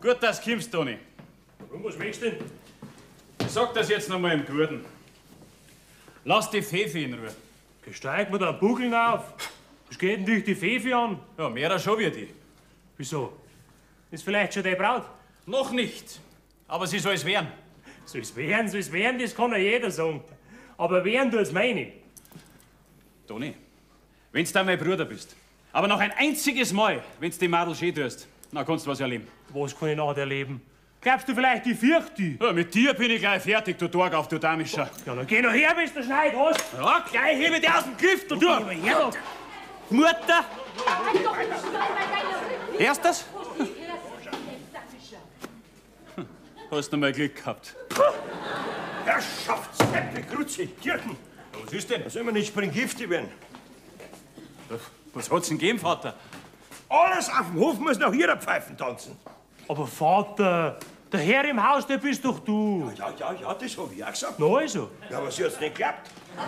Gut, dass du kommst, Toni. Warum, was willst du denn? Ich sag das jetzt noch mal im Guten. Lass die Fefe in Ruhe. Steig mir da Buckeln auf. Was geht denn dich die Fefe an? Ja, mehr schon wie die. Wieso? Ist vielleicht schon die Braut? Noch nicht. Aber sie soll es werden. Soll's werden, das kann ja jeder sagen. Aber werden tut's meine. Toni, wenn du mein Bruder bist, aber noch ein einziges Mal, wenn du die Madel schön tust, dann kannst du was erleben. Was kann ich nachher erleben? Glaubst du vielleicht, die fürcht dich? Ja, mit dir bin ich gleich fertig, du Tag auf, du Damischer. Ja, dann geh noch her, bis du Schneid hast. Ja, gleich hebe ich dich aus dem Griff, du Dur. Her, Mutter! Hörst das? Hast du mal Glück gehabt. Herrschaftssätze, Grütze, Kirchen. Was ist denn? Da soll man nicht springgiftig werden. Was hat's denn gegeben, Vater? Alles auf dem Hof muss nach ihrer Pfeifen tanzen. Aber Vater, der Herr im Haus, der bist doch du. Ja, das hab ich auch gesagt. Na also. Ja, aber sie hat's nicht geklappt.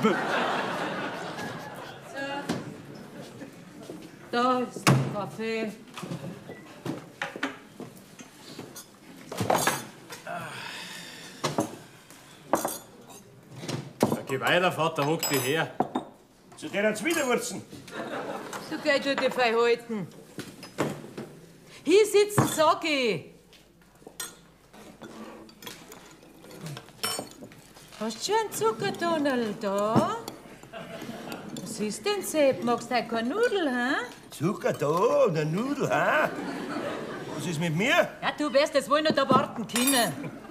Da ist der Kaffee. Ja, geh weiter, Vater, hock dich her. Zu der Zwiderwurzen. So geht schon die Verhalten. Hier sitzen, sag ich. Hast du schon einen Zuckertunnel da? Was ist denn, Sepp? Magst du heute keine Nudel, hä? Zucker da und eine Nudel, ha? Was ist mit mir? Ja, du wirst das wohl nicht erwarten können.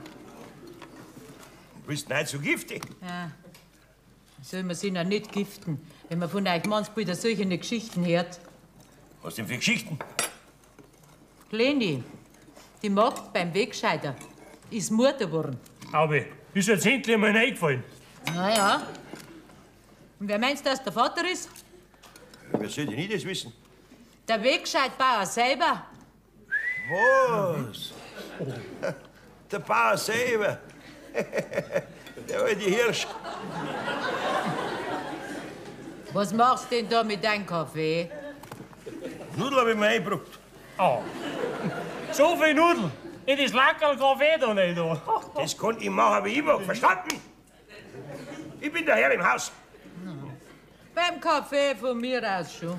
Du bist nicht so giftig. Ja. Soll man sich noch nicht giften, wenn man von euch manchmal solche Geschichten hört? Was denn für Geschichten? Leni, die Magd beim Wegscheider, ist Mutter geworden. Aber ist jetzt endlich mal eingefallen. Na ja. Und wer meinst du, dass der Vater ist? Wer soll denn das wissen? Der Wegscheidbauer selber. Was? Der Bauer selber. Der alte Hirsch. Was machst du denn da mit deinem Kaffee? Nudel hab ich mir eingebrockt. Oh. So viel Nudeln. In das Lackerl Kaffee da nicht. Da. Das kann ich machen, wie ich mag. Verstanden? Ich bin der Herr im Haus. Beim Kaffee von mir aus schon.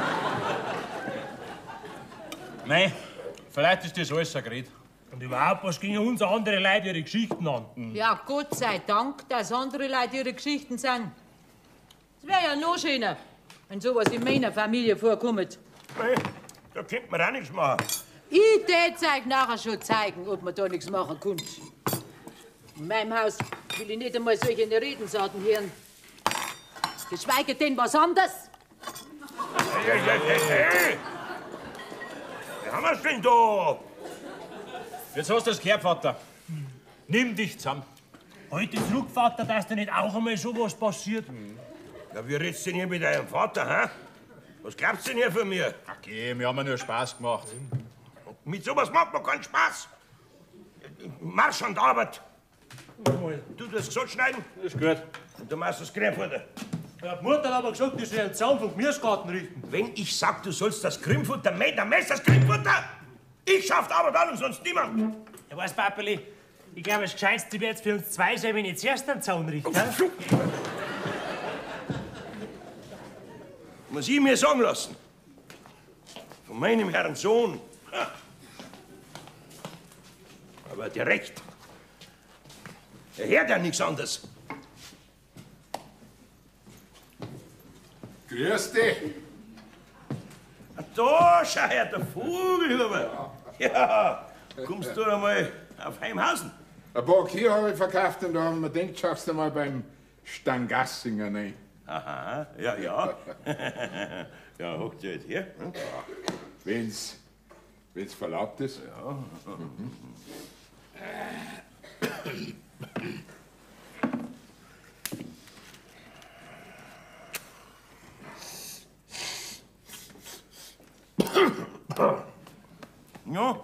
Nein, vielleicht ist das alles ein Gerät. Und überhaupt, was gingen uns andere Leute ihre Geschichten an? Ja, Gott sei Dank, dass andere Leute ihre Geschichten sind. Es wäre ja noch schöner, wenn sowas in meiner Familie vorkommt. Hey, da könnte man auch nichts machen. Ich tät's euch nachher schon zeigen, ob man da nichts machen kann. In meinem Haus will ich nicht einmal solche Redensarten hören. Geschweige denn was anderes. Hey! Wie haben wir's denn da? Jetzt hast du es gehört, Vater. Nimm dich zusammen. Heute zurück, Vater, dass dir nicht auch einmal sowas passiert. Ja, wie redst du denn hier mit deinem Vater, hä? Was glaubst du denn hier von mir? Okay, wir haben ja nur Spaß gemacht. Mit sowas macht man keinen Spaß. Marsch an die Arbeit. Du das Gesund schneiden Ist gut. und du machst das Cremfutter. Ja, die Mutter hat aber gesagt, ich soll einen Zaun vom Gemüsegarten richten. Wenn ich sag, du sollst das Cremfutter mähen, dann mähst das Cremfutter. Ich schaff die Arbeit an und sonst niemand. Ja, weißt du, Papeli, ich glaube, das Gescheitste wird jetzt für uns zwei sein, wenn ich zuerst einen Zaun richte. hä? Muss ich mir sagen lassen. Von meinem Herrn Sohn. Ha. Aber direkt. Er hört ja nichts anderes. Grüß dich. Da, schau her, der Vogelhuber. Ja, kommst du einmal auf Heimhausen? Ein paar Kühe habe ich verkauft und da haben wir gedacht, schaust du mal beim Stangassinger rein. Aha, ja. Ja, hockt ihr jetzt her? Hm? Wenn's verlaubt ist. Ja. Ja.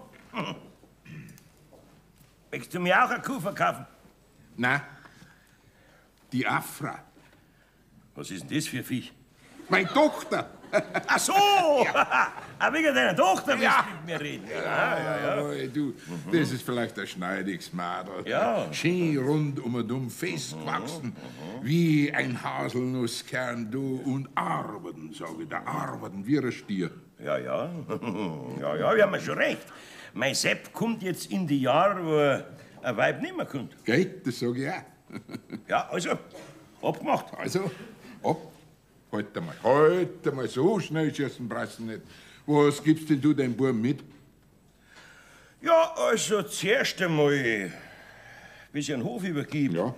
Möchtest du mir auch eine Kuh verkaufen? Na, die Afra. Was ist denn das für ein Viech? Meine Tochter. Ach so! Auch wegen deiner Tochter willst du mit mir reden. Ja. Du, das ist vielleicht ein schneidiges Mädel. Ja. Schön rund dumm festgewachsen, wie ein Haselnusskern, du, und arbeiten, sag ich, der arbeiten wie ein Stier. Ja, wir haben schon recht. Mein Sepp kommt jetzt in die Jahre, wo ein Weib nicht mehr kommt. Gell, das sag ich auch. Ja, also, abgemacht. Also, ab. Halt einmal, so schnell schießen preisen nicht. Was gibst denn du deinem Buben mit? Ja, also zuerst einmal, bis ich einen Hof übergebe. Ja.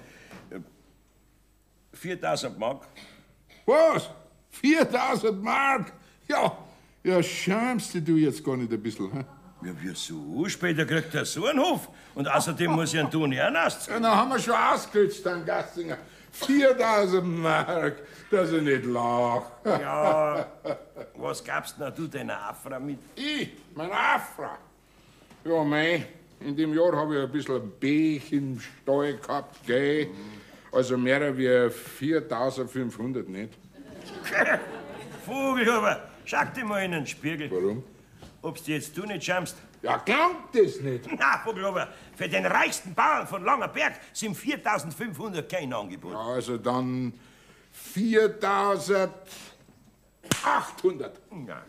4.000 Mark. Was? 4.000 Mark? Ja, schamst du jetzt gar nicht ein bisschen, hä? Ja, wieso? Später kriegt er so einen Hof. Und außerdem muss ich einen Toni auch nachzahlen. Ja, dann haben wir schon ausgelöst, dann Gastinger. 4.000 Mark, dass ich nicht lach. Ja, was gabst denn du deiner Afra mit? Ich, meine Afra. Ja, mei, in dem Jahr habe ich ein bisschen Pech im Stall gehabt, gell? Also mehr wie 4.500 nicht. Vogelhuber, schau dir mal in den Spiegel. Warum? Ob's dir jetzt du nicht schamst. Ja, glaubt das nicht. Na, Vogelhuber, für den reichsten Bauern von Langerberg sind 4.500 kein Angebot. Ja, also dann 4.800. Ja.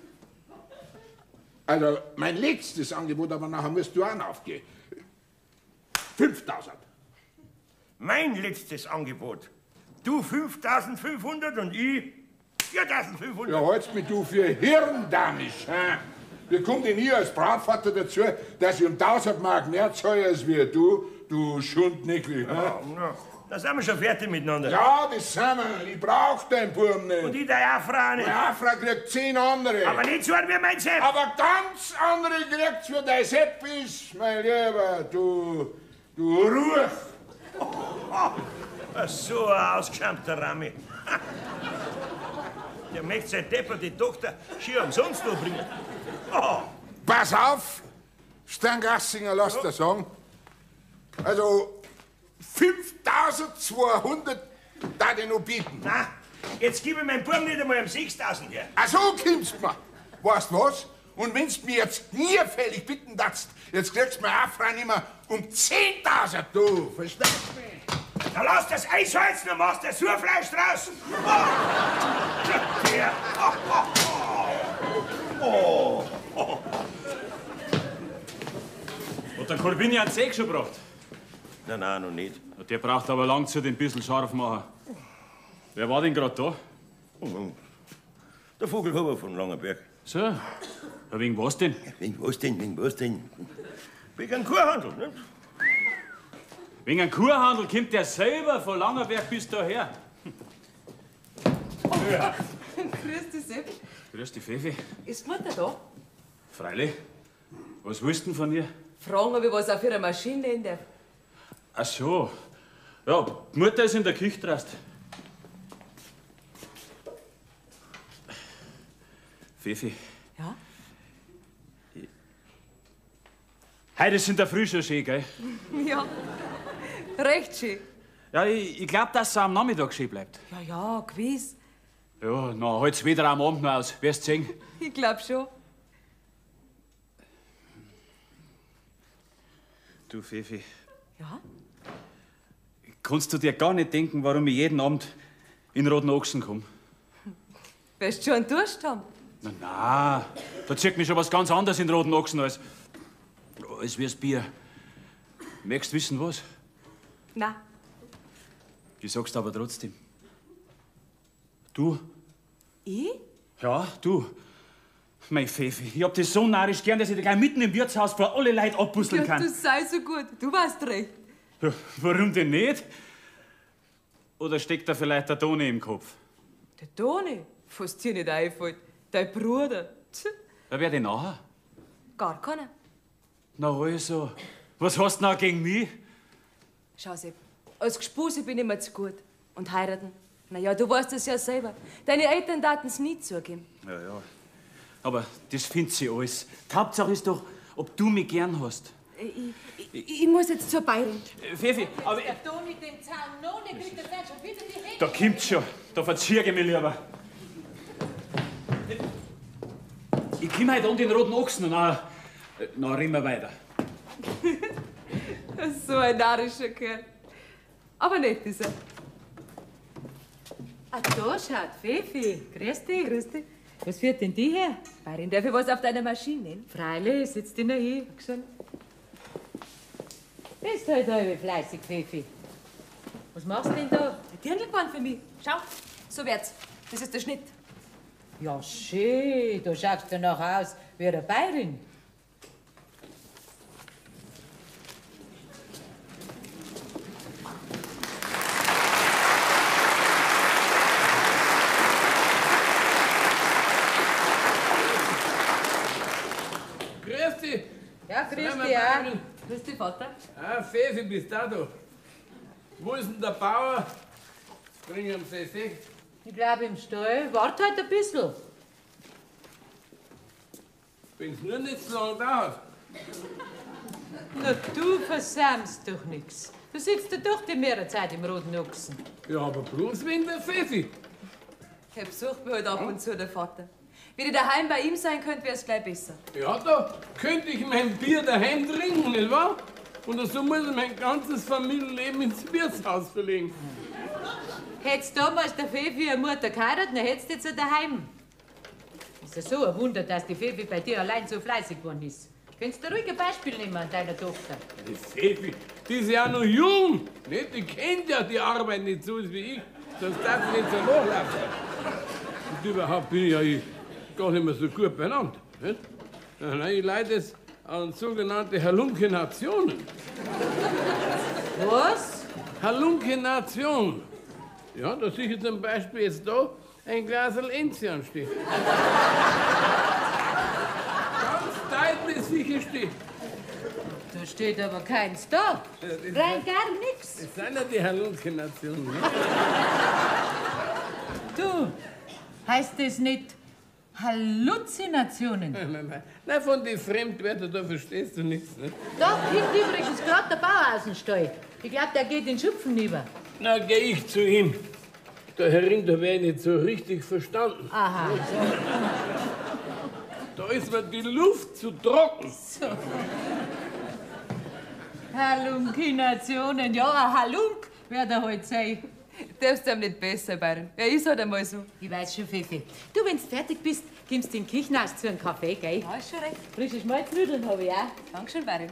Also mein letztes Angebot, aber nachher musst du auch aufgehen. 5.000. Mein letztes Angebot. Du 5.500 und ich 4.500. Ja, halt's mich du für hirndamisch, hä? Wie kommt denn ihr als Brautvater dazu, dass ich um 1.000 Mark mehr zahle als wir du Schundnickel, hä? Ja, da sind wir schon fertig miteinander. Ja, das sind wir. Ich brauch deinen Buben nicht. Und ich deine Afra nicht. Meine Afra kriegt 10 andere. Aber nicht so ein wie mein Sepp. Aber ganz andere kriegt's für dein Sepp ist, mein Lieber, du Ruch. So ein ausgeschämter Rami. Der möchte seine depperte Tochter schier umsonst umbringen. Oh. Pass auf, Stangassinger, lass dir sagen. Also 5.200 da ich noch bieten. Na, jetzt gib ich meinem Buben nicht einmal um 6.000 her. Ach so kommst du mir. Weißt du was? Und wenn's mir jetzt nie fällig bitten darfst, jetzt kriegst du mir auch Frau nimmer um 10.000, du. Verstehst du mich? Da lass das Eisholzen und machst das Surfleisch draußen. Hat der Corbini einen Zeug schon gebracht? Nein, noch nicht. Der braucht aber lang zu den bisschen scharf machen. Wer war denn gerade da? Der Vogelhuber von Langerberg. So, ja, wegen was denn? Wegen was denn? Wegen einem Kuhhandel, ne? Wegen einem Kuhhandel kommt der selber von Langerberg bis daher. Grüß dich, Sepp. Grüß dich, Pfeffi. Ist die Mutter da? Freilich. Was willst du denn von ihr? Fragen, ob ich was auf ihrer Maschine nehmen darf. Ach so. Ja, die Mutter ist in der Küche draußen. Pfeffi, Ja? heute ist in der Früh schon schön, gell? Ja. Recht schön. Ja, ich glaub, dass es am Nachmittag schön bleibt. Ja, gewiss. Ja, na, halt's wieder am Abend noch aus. Wirst sehen. Ich glaub schon. Du, Pfeffi, Ja? kannst du dir gar nicht denken, warum ich jeden Abend in Roten Ochsen komme? Wirst schon einen Durst haben? Na, da zieht mich schon was ganz anderes in Roten Ochsen als wie's Bier. Möchtest wissen, was? Nein. Ich sag's aber trotzdem. Du? Ich? Ja, du. Mein Pfeffi, ich hab dich so narrisch gern, dass ich dich gleich mitten im Wirtshaus vor alle Leute abbusseln Ja, kann. du sei so gut. Du weißt recht. Ja, warum denn nicht? Oder steckt da vielleicht der Toni im Kopf? Der Toni? Was dir nicht einfällt. Dein Bruder. Tch, Wer wär denn nachher? gar keiner. Na also, was hast du noch gegen mich? Schau, Sepp. Als Gespuse bin ich mir zu gut. Und heiraten? Na ja, du weißt es ja selber. Deine Eltern taten's nie zugeben. Ja. Aber das findet sie alles. Die Hauptsache ist doch, ob du mich gern hast. Ich muss jetzt zur Bayern. Pfeffi, aber Der Toni den Zaun noch nicht kriegt, das wird schon wieder die Hände. da kommt's schon. Da verzieh ich mich lieber. Ich komm heute an den roten Ochsen und dann rennen wir weiter. So ein narrischer Kerl. Aber nett ist er. Ah, da schaut Pfeffi. Grüß dich. Grüß dich. Was führt denn die her? Bayerin, darf ich was auf deiner Maschine nehmen? Freilich, sitzt die noch hin. Bist halt halb fleißig, Pfeffi. Was machst du denn da? Ein Dirndlband für mich. Schau, so wird's. Das ist der Schnitt. Ja, schön. Da schaust du noch aus wie eine Bayerin. Grüß dich. Ja, grüß Servus, dich auch. Bayerin. Grüß dich, Vater. Ah, Pfeffi, bist da du. Wo ist denn der Bauer? Bring ihm sein Sekt. Ich glaube im Stall. Wart halt ein bisschen. Wenn's nur nicht so lange dauert. Na, du versäumst doch nix. Du sitzt ja doch die mehrere Zeit im roten Ochsen. Ja, aber bloß wegen der Pfeffi. Er besucht mich halt ab und zu, der Vater. Wenn ich daheim bei ihm sein könnte, wäre es gleich besser. Ja, da könnte ich mein Bier daheim trinken, nicht wahr? Und so muss ich mein ganzes Familienleben ins Wirtshaus verlegen. Hättest damals der Pfeffi eine Mutter geheiratet, dann hättest du jetzt ja daheim. Ist ja so ein Wunder, dass die Pfeffi bei dir allein so fleißig geworden ist. Könntest du ruhig ein Beispiel nehmen an deiner Tochter? Die Pfeffi, die ist ja noch jung. Nicht? Die kennt ja die Arbeit nicht so wie ich. Sonst darf sie nicht so nachlaufen. Und überhaupt bin ich ja gar nicht mehr so gut beieinander. Nicht? Nein, ich leide es an sogenannte Hallunkinationen. Was? Hallunkination. Ja, da sehe ich zum Beispiel jetzt da ein Glas Enzian stehen. Ganz deutlich sicher steht. Da steht aber keins da. Rein gar nix. Das sind ja die Hallunkinationen. Ne? Du, heißt das nicht Halluzinationen? Nein, von den Fremdwörtern, da verstehst du nichts. Ne? Da kommt übrigens gerade der Bauer aus dem Stall. Ich glaube, der geht in Schupfen über. Na, geh ich zu ihm. Der Herr Ring, da wäre ich nicht so richtig verstanden. Aha. Da ist mir die Luft zu trocken. So. Hallunkinationen, ja, ein Hallunk wird er halt sein. Darfst du ihm nicht besser, Bayerin. Er ist halt einmal so. Ich weiß schon, Pfeffi. Du, wenn du fertig bist, kommst du in den Kirchenhaus zu einem Kaffee, gell? Ja, ist schon recht. Frische Schmalznudeln habe ich auch. Dankeschön, Bayerin.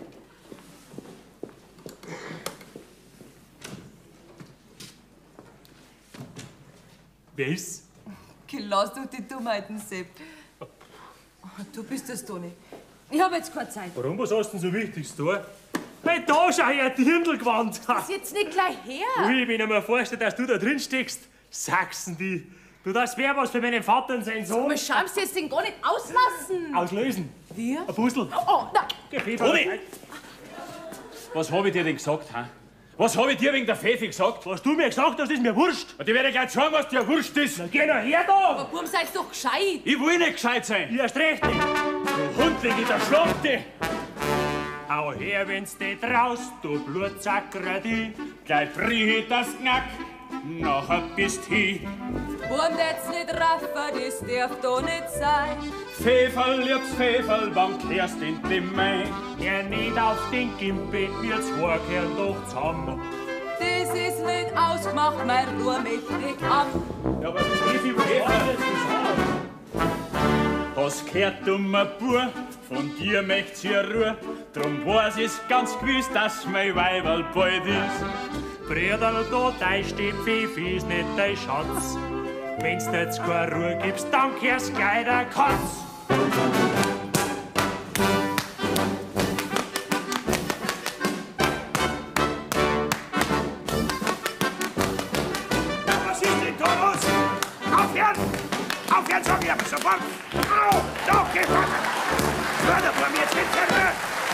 Wer ist's? Lass doch die Dummheiten, Sepp. Du bist das, Toni. Ich habe jetzt keine Zeit. Warum, was hast du denn so Wichtiges zu tun? Hey, da schau her, Dirndlgewand. Ist jetzt nicht gleich her. Ui, wenn ich mir vorstelle, dass du da drin steckst, Sachsen die. Du, das wäre was für meinen Vater und seinen Sohn. Aber schaust du jetzt den gar nicht auslassen? Auslösen. Wir? Ein Puzzle. Oh, nein. Toni! Was hab ich dir denn gesagt, hä? Was hab ich dir wegen der Pfeffi gesagt? Was du mir gesagt hast, ist mir wurscht. Und ich werde gleich sagen, was dir wurscht ist. Na, geh doch her da. Aber Buben, seid doch gescheit. Ich will nicht gescheit sein. Du hast recht nicht. Du Hundling in der Schluchte. Hau her, wenn's dich traust, du Blutsacker, die. Gleich brich ich das Knack, nachher bist hi. Buben, jetzt nicht raffen, das darf doch nicht sein. Pfefferl, liebs Pfefferl, wann kehrst in die Main? Geh nicht auf den Gimpel, wir zwei kehren doch zusammen. Das ist nicht ausgemacht, mein Ruhe mächtig ab. Ja, aber Pfeffi, Pfefferl. Was gehört, dummer Bur? Von dir möcht's ja Ruhe. Drum weiß ich's ganz gewiss, dass mein Weiberl bald ist. Brüderl, da dein Pfeffi ist nicht dein Schatz. Wenn's dir jetzt keine Ruhe gibst, dann kehrst gleich der Katz. Was ist denn da los? Aufhören! Aufhören, sag ich aber sofort! Au! Doch, gefangen! Würde von mir jetzt nicht verrührt!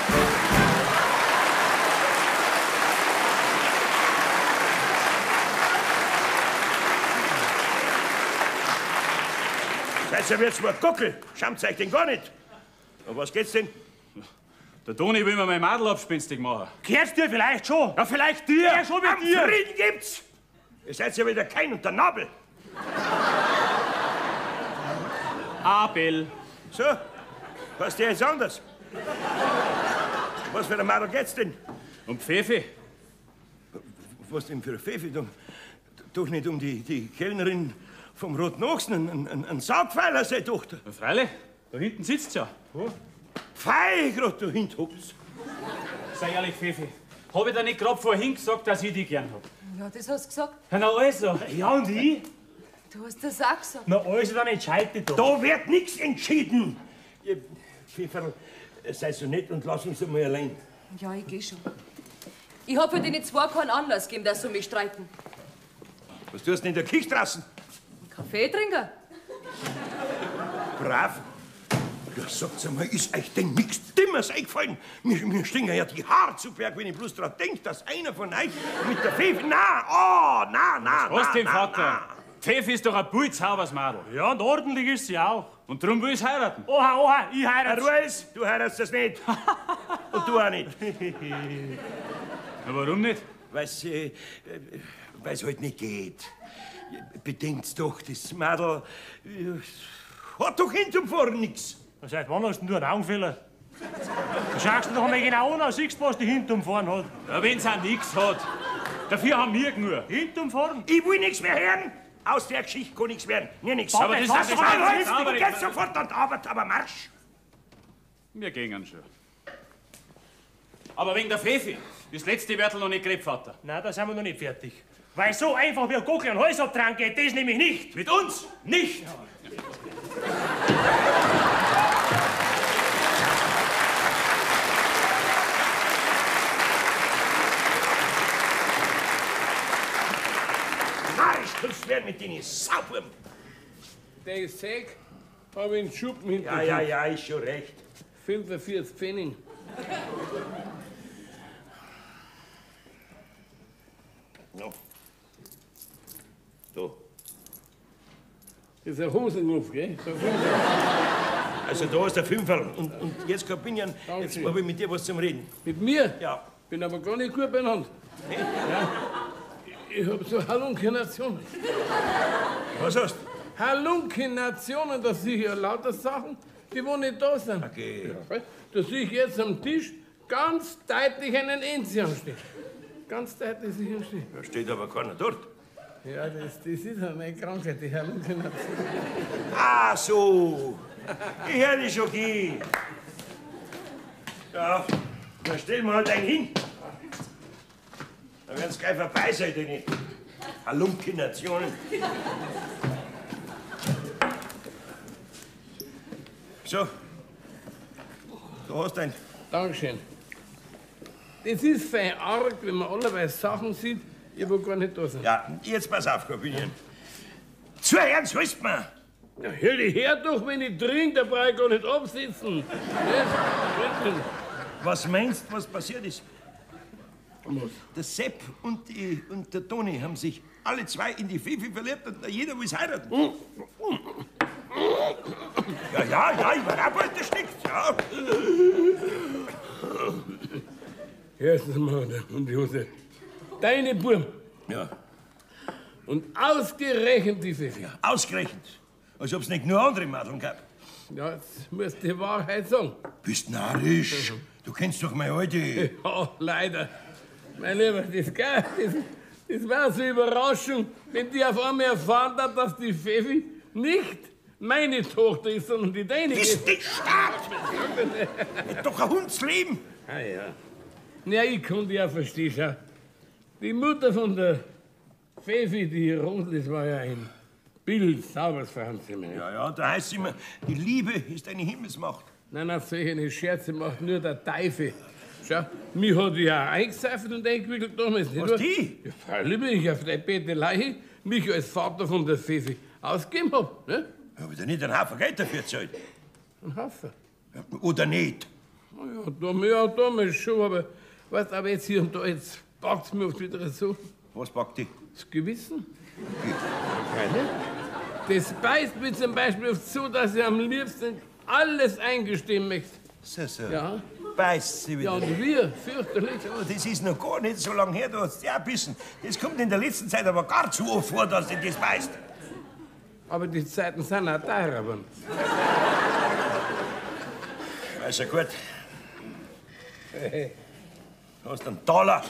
Seid ihr jetzt mal Guckel? Schaut euch den gar nicht. Um was geht's denn? Der Toni will mir mein Madel abspinstig machen. Gehört's dir vielleicht schon? Ja, vielleicht dir. Ja, schon mit Am dir. Frieden gibt's! Ihr seid ja wieder kein und der Nabel. Abel. So, Was der jetzt anders? Was für ein Madel geht's denn? Um Pfeffi. Was denn für ein Pfeffi? Doch nicht um die Kellnerin vom Roten Ochsen, ein Saugpfeiler, seine Tochter. Na, freilich, da hinten sitzt sie ja. Fei, grad da hinten hockt's. Sei ehrlich, Pfeffi, hab ich dir nicht grad vorhin gesagt, dass ich dich gern hab? Ja, das hast du gesagt. Na also. Ja, und ich? Du hast das auch gesagt. Na also, dann entscheide ich doch. Da wird nichts entschieden. Pfefferl, sei so nett und lass uns einmal allein. Ja, ich geh schon. Ich hab für die zwei keinen Anlass gegeben, dass sie mich streiten. Was tust du denn in der Küche draußen? Kaffee trinken? Brav. Ja, sagt's einmal, ist euch denn nichts Dimmes eingefallen? Mir stehen ja die Haare zu Berg, wenn ich bloß dran denk, dass einer von euch mit der Pfeffi... Was denn, Vater? Pfeffi ist doch ein bullzaubers Madel. Ja, und ordentlich ist sie auch. Und darum will ich heiraten. Oha, oha, ich heirate. Ruhe, du heiratst das nicht. Und du auch nicht. Na, warum nicht? Weil's halt nicht geht. Bedenkt's doch, das Madel hat doch hinterm Vorn nix. Seit wann hast denn du einen Augenfehler? Du schaust dir doch einmal genau an, und siehst, was die hinten und vorn hat. Ja, wenn's auch nix hat. Dafür haben wir genug. Hinten und vorn? Ich will nichts mehr hören. Aus der Geschichte kann nichts werden. Mir nichts. Aber das ist Ich geh sofort an die Arbeit, aber Marsch. Wir gehen schon. Aber wegen der Pfeffi. Das letzte Wörtel noch nicht geredet, Vater. Nein, da sind wir noch nicht fertig. Weil so einfach wie ein Gockel an den Hals abtragen geht, das nämlich nicht. Mit uns nicht. Marsch, kannst werden mit denen Sauberm. Der Säg habe ich einen Schuppen hinter. Ja, ist schon recht. 45 Pfennig. No. So. Das ist ein Hosengriff, gell? Also da ist der Fünferl. Und jetzt, Kabinian, jetzt Danke. habe ich mit dir was zum Reden. Mit mir? Ja. Bin aber gar nicht gut beieinander. Ja. Ich hab so Hallunkinationen. Was hast du? Hallunkinationen, da sehe ich ja lauter Sachen, die wo nicht da sind. Okay. Ja, da sehe ich jetzt am Tisch ganz deutlich einen Enzian stehen. Ganz deutlich sehe ich ihn stehen. Da steht aber keiner dort. Ja, das ist eine Krankheit, die Hallukination. Ah, so. Ich höre dich schon gehen. Ja, dann stellen wir halt einen hin. Dann werden sie gleich vorbei sein, deine Hallunkinationen. So. Du hast einen. Dankeschön. Das ist fein arg, wenn man allerweise Sachen sieht, die wo gar nicht da sind. Ja, jetzt pass auf, Kabinian. Zuhören sollst man. Ja, hör dich her doch, wenn ich trinke, da brauche ich gar nicht absitzen. Ja? Was meinst du, was passiert ist? Was? Der Sepp und der Toni haben sich alle zwei in die Pfeffi verliebt und jeder will heiraten. Ja, ich war auch bald erstickt, ja. Erstens mal, und Josef, deine Burm. Ja, Und ausgerechnet die Pfeffi. ausgerechnet. Als ob's nicht nur andere Madeln gab. Ja, jetzt musst du die Wahrheit sagen. Bist narrisch. Du kennst doch meine Alte. Ja, leider. Mein Lieber, das war so eine Überraschung, wenn die auf einmal erfahren hat, dass die Pfeffi nicht meine Tochter ist, sondern die deinige. Ist die Stadt! Hat doch ein Hundsleben. Ah ja. Ja, ich kann die ja verstehen. Schau. Die Mutter von der Pfeffi, die Rosel, das war ja ein Bild, sauberes Frauenzimmer. Ja. Ja, da heißt immer, die Liebe ist eine Himmelsmacht. Nein, solche Scherze macht nur der Teufel. Schau, mich hat die ja eingeseift und eingewickelt damals. Nicht Was, wahr? die? Ja, freilich bin ich auf der Bettelei mich als Vater von der Pfeffi ausgegeben hab. Ne? Hab ich da nicht einen Haufen Geld dafür gezahlt? Ein Haufen. Ja, oder nicht? Ja, damals schon, aber weißt, aber jetzt hier und da, jetzt packt's mir oft wieder so. Was packt die? Das Gewissen. Keine. Das beißt mir zum Beispiel oft so, dass ich am liebsten alles eingestehen möchte. So. Ja. Beißt sie Ja, wieder. und wir, fürchterlich. Ja, das ist noch gar nicht so lange her, du hast ja bissen. Das kommt in der letzten Zeit aber gar zu oft vor, dass sie das beißt. Aber die Zeiten sind auch teurer geworden. Also gut. Hast einen Taler.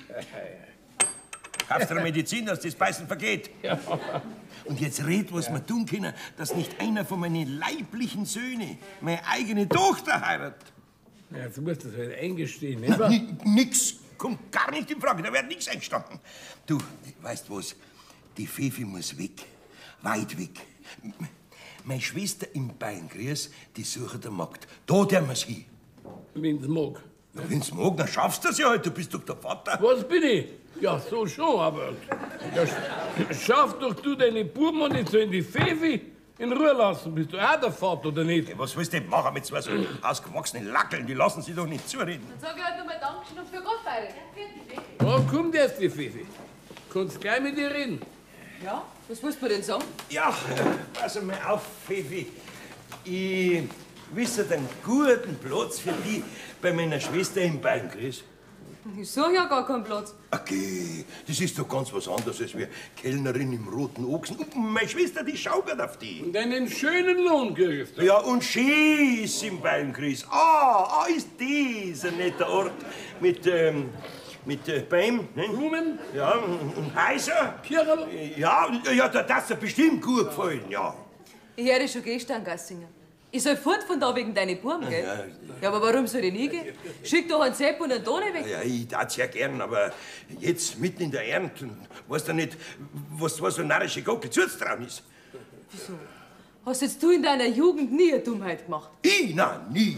Kaufst du eine Medizin, dass das Beißen vergeht? Ja. Und jetzt red, was wir tun können, dass nicht einer von meinen leiblichen Söhnen meine eigene Tochter heiratet. Ja, jetzt musst du das halt eingestehen, nicht wahr? Nix, kommt gar nicht in Frage, da wird nichts eingestanden. Du, weißt was, die Fefi muss weg, weit weg. Meine Schwester im Beinkreis, die sucht eine Magd. Da dürfen wir's hin. Wenn's mag. Ja, wenn's mag, dann schaffst du das ja halt, du bist doch der Vater. Was bin ich? Ja, so schon, aber... Ja, schaff doch du deine Buben und ich soll die Fefi in Ruhe lassen. Bist du auch der Vater, oder nicht? Ja, was willst du denn machen mit zwei so ausgewachsenen Lackeln? Die lassen sich doch nicht zureden. Dann sag ich halt nochmal Dankeschön und für Gott, beide. Da kommt erst die Fefi. Kannst gleich mit ihr reden. Ja, was willst du mir denn sagen? Ja, pass mal auf, Fefi. Ich wisse einen guten Platz für dich bei meiner Schwester im Beinkreis. Ich suche ja gar keinen Platz. Okay, das ist doch ganz was anderes als wie Kellnerin im Roten Ochsen. Und meine Schwester, die schaukert auf die. Und einen schönen Lohn kriegst du. Ja, und schön ist im Beinkreis. Ist das ein netter Ort mit Bäumen. Ne? Blumen? Ja, und Häuser. Kircherl? Ja, da das dir bestimmt gut gefallen, ja. Ich höre schon gestern, Gassinger. Ich soll fort von da wegen deine Buben, gell? Ja, aber warum soll ich nie gehen? Schick doch einen Sepp und einen Toni weg. Ja, ich tat's ja gern, aber jetzt mitten in der Ernte, weißt du nicht, was so narrische Gockel zuzutrauen ist. Wieso? Hast jetzt du in deiner Jugend nie eine Dummheit gemacht? Ich? Nein, nie.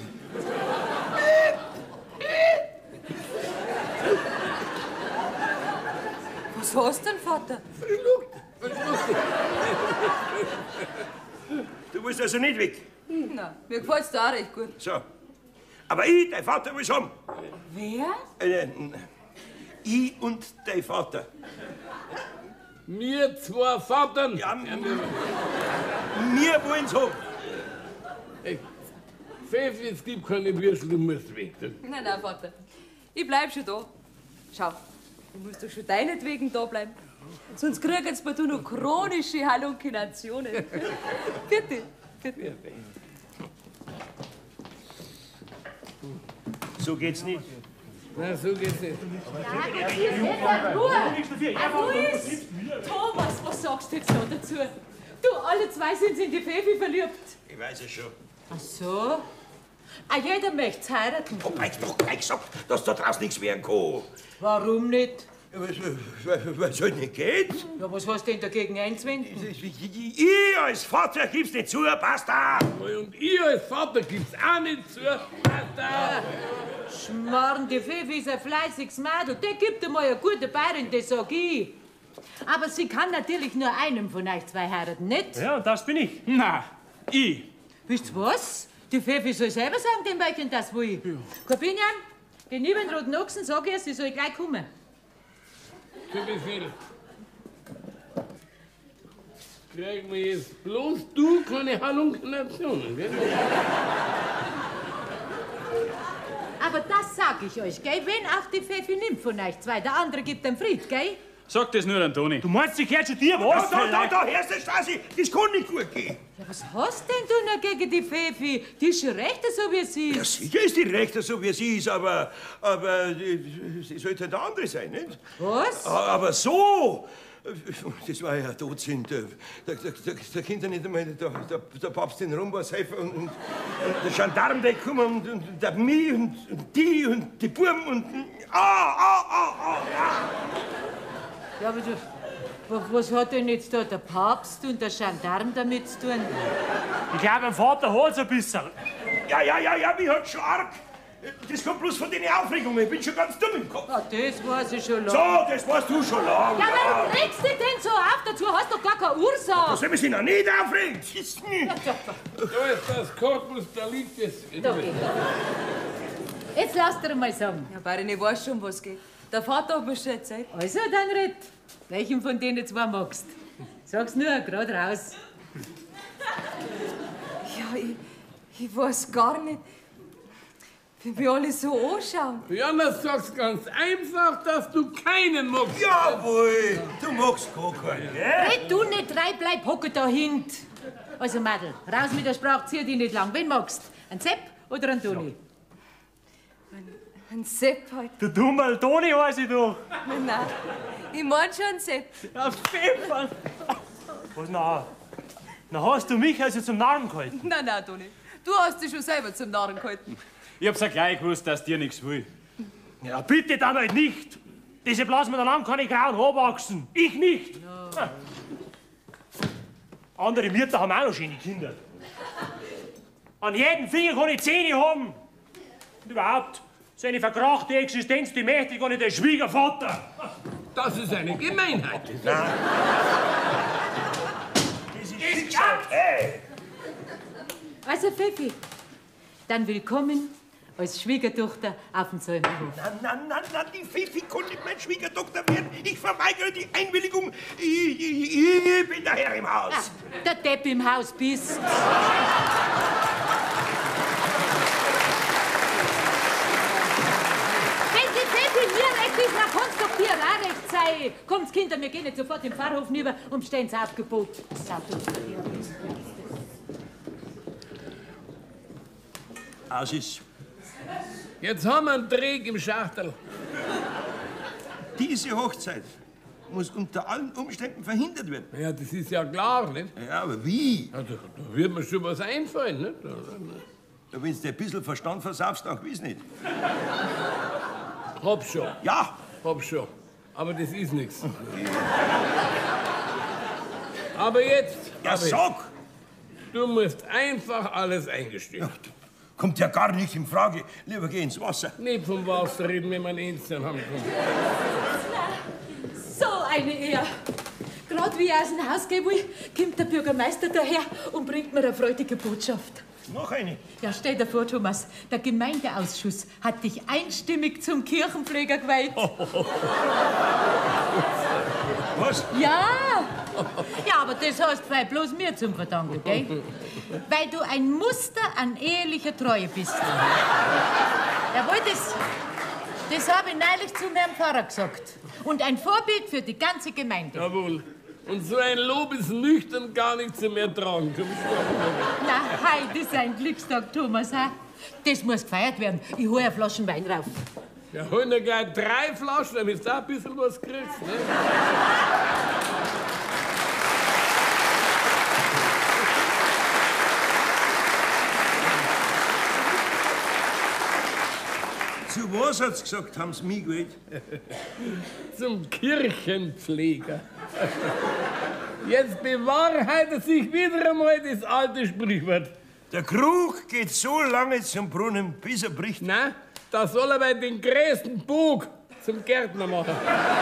Was hast du denn, Vater? Du willst also nicht weg. Na, mir gefällt's da auch recht gut. So. Aber ich, dein Vater, will's haben. Wer? Ich und dein Vater. Wir zwei Vatern. Ja, wir wollen's haben. Hey, Fefi, es gibt keine Würstel, du musst weg. Nein, Vater. Ich bleib schon da. Schau, du musst doch schon deinetwegen da bleiben. Sonst kriegst du noch chronische Halluzinationen. Bitte, bitte. So geht's nicht. Na, so geht's nicht. Thomas, was sagst du jetzt noch dazu? Du, alle zwei sind in die Fefi verliebt. Ich weiß es schon. Ach so? Jeder möcht's heiraten. Hab ich doch gleich gesagt, dass da draußen nichts werden kann. Warum nicht? Weil es halt nicht geht. Ja, was hast du denn dagegen einzuwenden? Ich als Vater gib's nicht zu, basta! Und ich als Vater gib's auch nicht zu. Basta! Schmarrn, die Fefi ist ein fleißiges Mädel. Die gibt einmal eine gute Bayerin, das sag ich. Aber sie kann natürlich nur einen von euch zwei heiraten, nicht? Ja, das bin ich. Na, ich. Wisst ihr was? Die Fefi soll selber sagen, dem Mädchen das will. Ja. Corbinian, den lieben Roten Ochsen, sag ich, sie soll gleich kommen. Zu Befehl. Kriegen wir jetzt bloß du keine Halluzinationen, gell? Aber das sag ich euch, gell? Wenn auch die Fefi nimmt von euch zwei, der andere gibt den Fried, gell? Sag das nur an Toni. Du meinst, ich gehört schon dir, was? Da, hörst du, Stasi, das kann nicht gut gehen. Ja, was hast denn du noch gegen die Fefi? Die ist schon recht, so wie sie Ja, ist. sicher ist die Rechte so, wie sie ist, aber sie sollte halt der andere sein, nicht? Was? Aber so, das war ja Todsinn. Da kommt ja nicht einmal der Papst in Rom was helfen und der Gendarm, der kommt und der mich und die Buben und... Ja, aber du, was hat denn jetzt da der Papst und der Gendarm damit zu tun? Ich glaube, mein Vater hat's ein bisschen. Ja, mich hat's schon arg. Das kommt bloß von den Aufregungen. Ich bin schon ganz dumm im Kopf. Ah, das weiß ich schon lange. So, das weißt du schon lange. Ja, warum regst du dich denn so auf? Dazu hast du doch gar keine Ursache. Da soll man sich noch nicht aufregen. Da ist das Korpus, da liegt es. Da geht. Jetzt lass dir mal sagen. Ja, Barin, ich weiß schon, was geht. Der Vater hat mir schon erzählt. Also, dann red. Welchen von denen zwei magst? Sag's nur, grad raus. Ja, ich weiß gar nicht, wie wir alle so anschauen. Ja, das sagst ganz einfach, dass du keinen magst. Jawohl, du magst gar keinen. Red du nicht rein, bleib hocke da hint. Also, Madel, raus mit der Sprache, zieh dich nicht lang. Wen magst? Ein Sepp oder einen Toni? Ein Sepp halt. Du dummer Toni heiß ich doch. Nein, ich mein schon Sepp. Ja, Pfeffer. Was, na? Na, hast du mich also zum Narren gehalten? Nein, Toni. Du hast dich schon selber zum Narren gehalten. Ich hab's ja gleich gewusst, dass dir nichts will. Ja, bitte dann halt nicht. Diese blasen mir dann an, keine grauen Haare wachsen. Ich nicht. Ja. Andere Mütter haben auch noch schöne Kinder. An jedem Finger kann ich Zähne haben. Und überhaupt, so eine verkrachte Existenz, die möchte ich gar nicht der Schwiegervater. Das ist eine Gemeinheit. Nein. Das ist Schicksal. Hey. Also, Pfeffi, dann willkommen als Schwiegertochter auf dem Zäumerhof. Nein, die Pfeffi kann nicht meine Schwiegertochter werden. Ich verweigere die Einwilligung. Ich bin der Herr im Haus. Ah, der Depp im Haus bist. Na, kannst doch dir auch recht sein. Kommt, Kinder, wir gehen jetzt sofort im Pfarrhof rüber und stehen ins Aufgebot. Aus ist. Jetzt haben wir einen Dreck im Schachtel. Diese Hochzeit muss unter allen Umständen verhindert werden. Ja, das ist ja klar, nicht? Ja, aber wie? Ja, da wird mir schon was einfallen, nicht? Wenn du dir ein bisschen Verstand versaufst, dann gewiss nicht. Hab schon. Ja. Hab schon. Aber das ist nichts. Aber jetzt. Ja, sag! Du musst einfach alles eingestehen. Ja, kommt ja gar nicht in Frage. Lieber geh ins Wasser. Nicht vom Wasser reden, wenn wir einen Enzian haben. So eine Ehe. Gerade wie ich aus dem Haus gehen will, kommt der Bürgermeister daher und bringt mir eine freudige Botschaft. Noch eine. Ja, stell dir vor, Thomas, der Gemeindeausschuss hat dich einstimmig zum Kirchenpfleger geweiht. Was? Ja! Ja, aber das hast du bloß mir zum Verdanken, gell? Weil du ein Muster an ehelicher Treue bist. Jawohl, das habe ich neulich zu meinem Pfarrer gesagt. Und ein Vorbild für die ganze Gemeinde. Jawohl. Und so ein Lob ist nüchtern gar nicht zu ertragen. Na, heute ist ein Glückstag, Thomas. Ha? Das muss gefeiert werden. Ich hole eine Flasche Wein rauf. Ja, hol dir gleich 3 Flaschen, damit du auch ein bisschen was kriegst. Ne? Zu was hat's gesagt, haben's mich gewählt? Zum Kirchenpfleger. Jetzt bewahrheitet sich wieder einmal das alte Sprichwort. Der Krug geht so lange zum Brunnen, bis er bricht. Nein, da soll er bei den größten Bug zum Gärtner machen.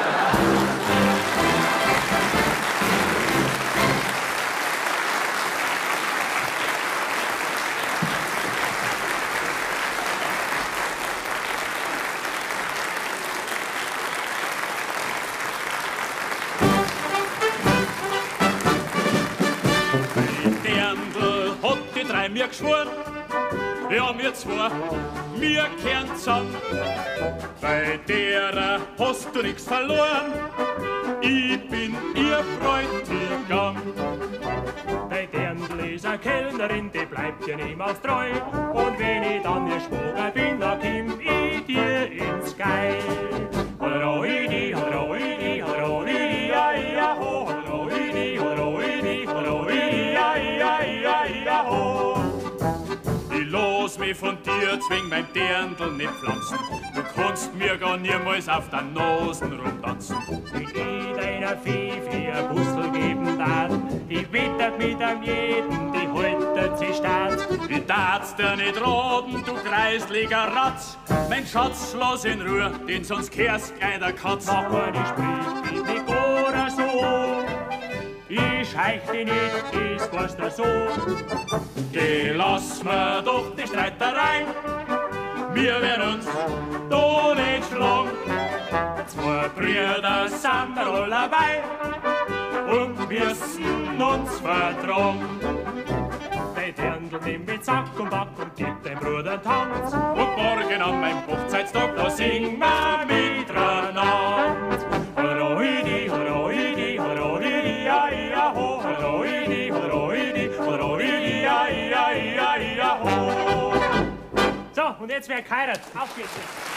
Mir geschworen, ja, wir zwei, wir kehren zusammen. Bei der hast du nichts verloren, ich bin ihr Bräutigam. Bei Dirndl ist eine Kellnerin, die bleibt dir niemals treu. Und wenn ich dann ihr Schwager bin, dann komm ich dir ins Geil. Holroidi, holroidi, holroidi, ja, ja, ho, holroidi, holroidi, holroidi, ja, ja, ja, ja, ho. Los mich von dir, zwing mein Dirndl nicht pflanzen. Du kannst mir gar niemals auf der Nosen rumtanzen. Wenn ich deiner Fifi ein Bustel geben darf, die wittert mit am jeden, die haltet sie stark. Ich darf's dir nicht raten, du kreisliger Ratz. Mein Schatz, lass in Ruhe, denn sonst kehrst gleich der Katz. Mach mal die Sprich mit die Gora so. Ich scheich dich nicht, das war's da so. Geh, lass mir doch die Streitereien. Wir werden uns da nicht schlagen. 2 Brüder sind wir allebei und müssen uns vertragen. Bei Dirndl nimm mit Sack und Back und gib dein Bruder Tanz. Und morgen an meinem Hochzeitstag, da singen wir miteinander. Holroidi, holroidi, holroidi, ja, ja, ho, holroidi, holroidi, holroidi, ja, ja, ja, ja, ho. jetzt wer geheiratet. Auf geht's.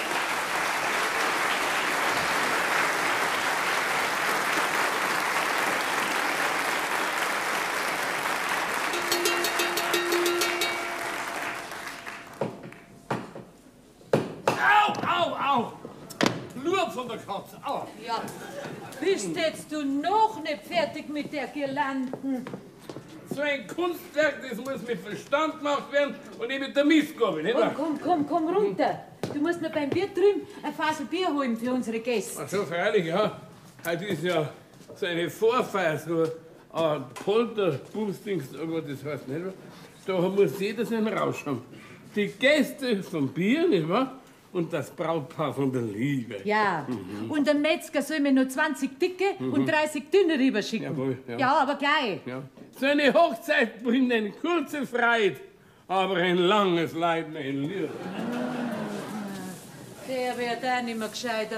Au! Nur von der Katze. Au! Ja, bist jetzt du noch nicht fertig mit der Girlanden? So ein Kunstwerk, das muss mit Verstand gemacht werden und nicht mit der Mistgabel, nicht wahr? Komm runter. Du musst noch beim Wirt drüben ein Fasel Bier holen für unsere Gäste. Ach so, freilich, ja. Heute ist ja so eine Vorfeier, so ein Polterboostings, aber das heißt nicht wahr? Da muss jeder seinen Rausch haben. Die Gäste vom Bier, nicht wahr? Und das Brautpaar von der Liebe. Ja, und der Metzger soll mir nur 20 dicke und 30 dünne rüberschicken. Jawohl, ja. Ja, aber gleich. Ja. So eine Hochzeit bringt eine kurze Freude, aber ein langes Leid, mein Lieber. Der wird auch nicht mehr gescheiter.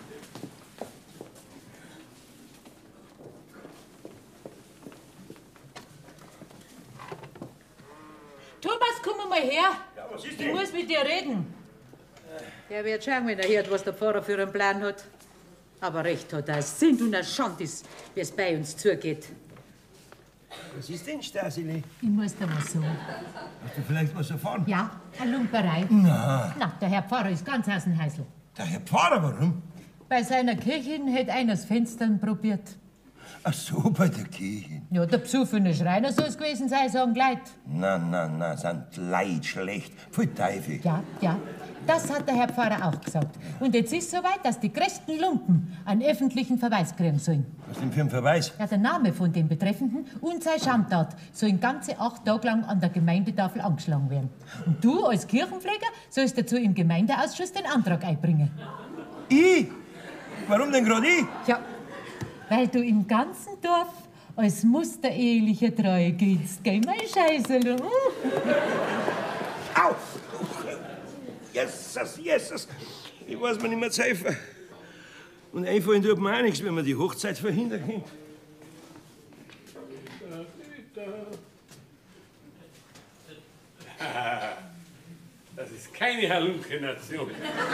Thomas, komm mal her. Ja, was ist Ich denn? muss mit dir reden. Der wird schauen, wenn er hört, was der Pfarrer für einen Plan hat. Aber recht hat er. Es sind und er schand ist, wie es bei uns zugeht. Was ist denn, Stasili? Ich muss dir was sagen. Hast du vielleicht was erfahren? Ja, eine Lumperei. Na, Der Herr Pfarrer ist ganz aus dem Häusl. der Herr Pfarrer, warum? Bei seiner Kirche hätte einer das Fenstern probiert. Ach so, bei der Kirche. Ja, der besoffene Schreiner soll es gewesen sein, sagen die Leute. Na, sind Leid schlecht. Voll Teufel. Ja, das hat der Herr Pfarrer auch gesagt. Und jetzt ist es soweit, dass die größten Lumpen einen öffentlichen Verweis kriegen sollen. Was denn für ein Verweis? Ja, der Name von dem Betreffenden und seine Schandtat sollen ganze 8 Tage lang an der Gemeindetafel angeschlagen werden. Und du als Kirchenpfleger sollst dazu im Gemeindeausschuss den Antrag einbringen. Ich? Warum denn gerade ich? Ja, weil du im ganzen Dorf als musterehelicher Treue giltst, gell, mein Scheißerl? Au! Jesus! Ich weiß mir nicht mehr zu helfen. Und einfallen tut mir auch nichts, wenn man die Hochzeit verhindern kann. Das ist keine Halluzination.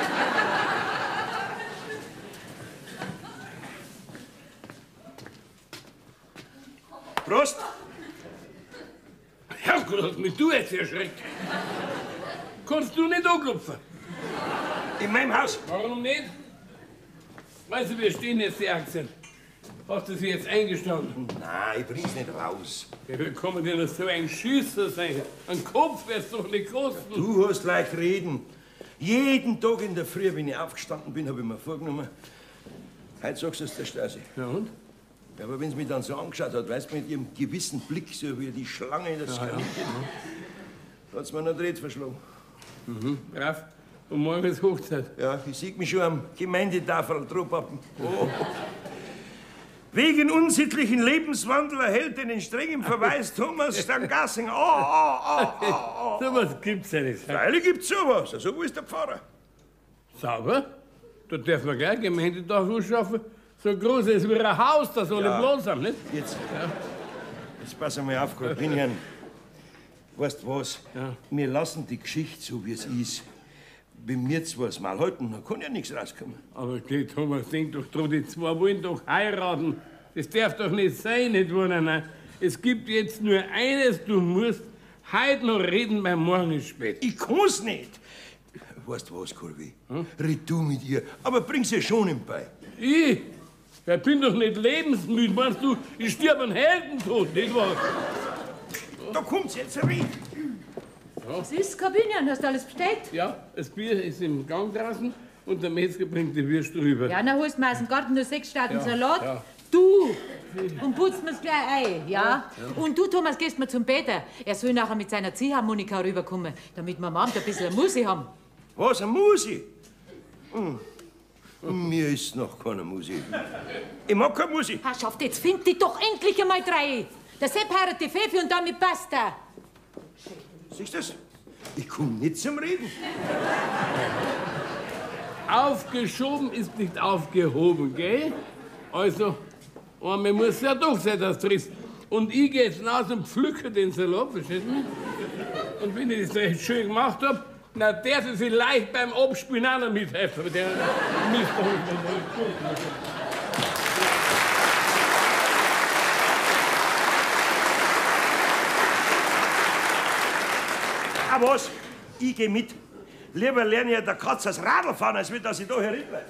Prost! Herrgott, hast mich du jetzt erschreckt. Kannst du nicht anklopfen? In meinem Haus. Warum nicht? Weißt du, wir stehen jetzt die Aktien. Hast du sie jetzt eingestanden? Nein, ich bring's nicht raus. Ja, wie kann man denn noch so ein Schüsser sein? Ein Kopf wird's doch nicht kosten. Du hast leicht reden. Jeden Tag in der Früh, wenn ich aufgestanden bin, habe ich mir vorgenommen, heute sagst du es der Stasi. Ja und? Ja, aber wenn sie mich dann so angeschaut hat, weißt du, mit ihrem gewissen Blick, so wie die Schlange in das Kaninchen, hat's mir noch Dreht verschlagen. Brav. Und morgen ist Hochzeit. Ja, ich sehe mich schon am Gemeindetafel draufpappen. Oh. Wegen unsittlichen Lebenswandel erhält den strengen Verweis Thomas Stangassing. So was gibt's ja nicht. Freilich gibt's sowas. So ist der Pfarrer. Sauber? Da dürfen wir gleich Gemeindetafel schaffen. So groß ist wie ein Haus, das alle Ja. bloß haben, nicht? Jetzt pass mal auf, Korbinian. Weißt du was? Ja. Wir lassen die Geschichte so, wie es ist. Wenn wir zwar das Mal halten, dann kann ja nichts rauskommen. Aber geh, Thomas, denk doch dran, die zwei wollen doch heiraten. Das darf doch nicht sein, nicht wahr? Nein. Es gibt jetzt nur eines, du musst heute noch reden, weil morgen ist spät. Ich kann's nicht. Weißt du was, Korbi? Red du mit ihr, aber bring's ihr schon ihm bei. Ich bin doch nicht lebensmüde. Meinst du, ich stirb an Heldentod, nicht wahr? Da kommt's jetzt rein. Was ist, Kabinian? Hast du alles bestellt? Ja, das Bier ist im Gang draußen und der Metzger bringt die Würste rüber. Ja, dann holst du mir aus dem Garten nur 6 Staaten Salat. ja. Du! Und putzt mir's gleich ein, ja? Und du, Thomas, gehst mal zum Peter. Er soll nachher mit seiner Ziehharmonika rüberkommen, damit wir am Abend ein bisschen Musik haben. Was, eine Musik? Mir ist noch keine Musik. Ich mag keine Musik. Herrschaft, jetzt find dich doch endlich einmal drei. Der Sepp heiratet die Pfeffi und damit basta. Siehst du das? Ich komm nicht zum Reden. Aufgeschoben ist nicht aufgehoben, gell? Also, man muss ja doch sein, das triffst. Und ich geh jetzt raus und pflücke den Salat, verstehst du? Und wenn ich das recht schön gemacht hab, Na, darf ich vielleicht beim Abspielen auch noch mithelfen. Mit der Ah, was? Ich geh mit. Lieber lerne ich der Katz das Radl fahren, als dass ich da herüber.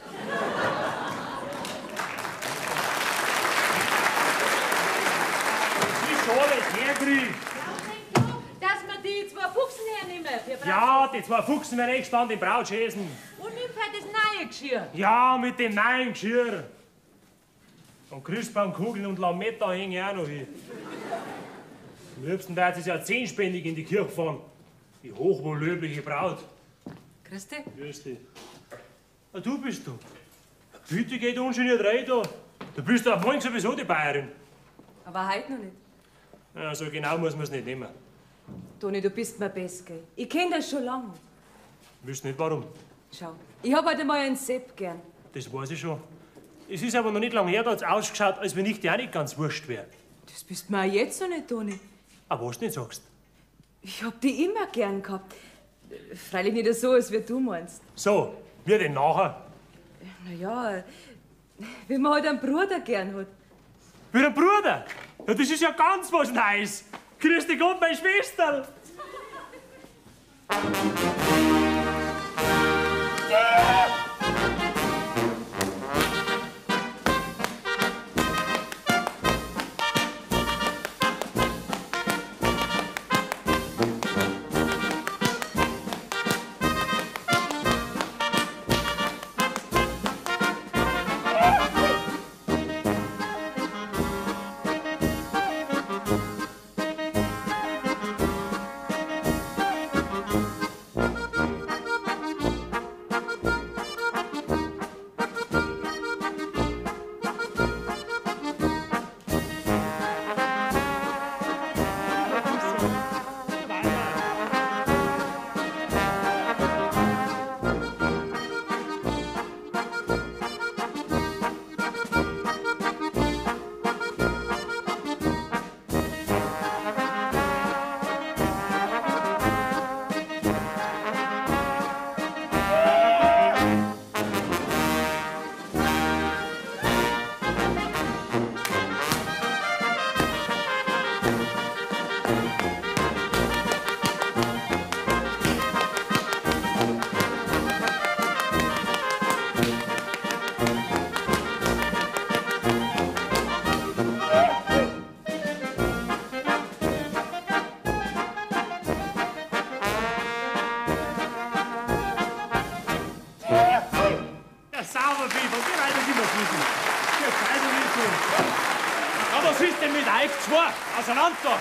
Die Schale herkriegt. Dass wir die 2 Fuchsen hernehmen. Ja, die 2 Fuchsen werden echt spannend im Brautschäsen. Und nimm halt das neue Geschirr. Ja, mit dem neuen Geschirr. Und Christbaumkugeln und Lametta hängen auch noch hin. Am liebsten wird es ja 10-spendig in die Kirche fahren. Die hochwohllöbliche Braut. Grüß dich. Grüß dich. Ah, du bist du. Bitte geht ungeniert rein da. Du bist ja morgen sowieso die Bayerin. Aber heute noch nicht. Ja, so genau muss man es nicht nehmen. Toni, du bist mir best, gell? Ich kenn das schon lange. Wisst nicht warum. Schau, ich hab halt einmal einen Sepp gern. Das weiß ich schon. Es ist aber noch nicht lange her, da hat's ausgeschaut, als wenn ich dir auch nicht ganz wurscht wäre. Das bist mir auch jetzt noch nicht, Toni. Aber was du nicht sagst. Ich hab die immer gern gehabt. Freilich nicht so, als wie du meinst. So, wir denn nachher? Naja, wie man halt einen Bruder gern hat. Wie ein Bruder? Ja, das ist ja ganz was Neues. Grüß dich Gott, meine Schwester. Was ist denn mit euch 2? Auseinander!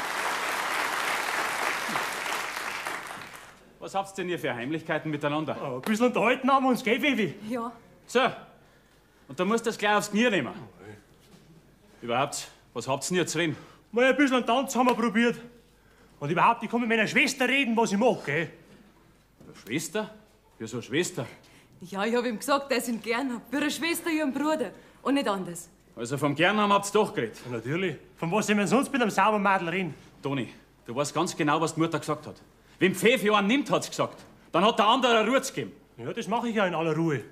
Was habt ihr denn hier für Heimlichkeiten miteinander? Oh, ein bisschen unterhalten haben wir uns, gell, Vivi? Ja. So, und dann musst du das gleich aufs Knie nehmen. Überhaupt, was habt ihr denn jetzt reden? Mal ein bisschen Tanz haben wir probiert. Und überhaupt, ich kann mit meiner Schwester reden, was ich mag, gell? Schwester? Wieso Schwester? Ja, ich hab ihm gesagt, dass ich ihn gern hab. Wie eine Schwester, wie ein Bruder. Und nicht anders. Also vom Gernhaben habt's doch geredet. Ja, natürlich. Von was soll man sonst mit einem Saubermadel reden? Toni, du weißt ganz genau, was die Mutter gesagt hat. Wenn Pfeffi einen nimmt, hat's gesagt. Dann hat der andere eine Ruhe gegeben. Ja, das mache ich ja in aller Ruhe.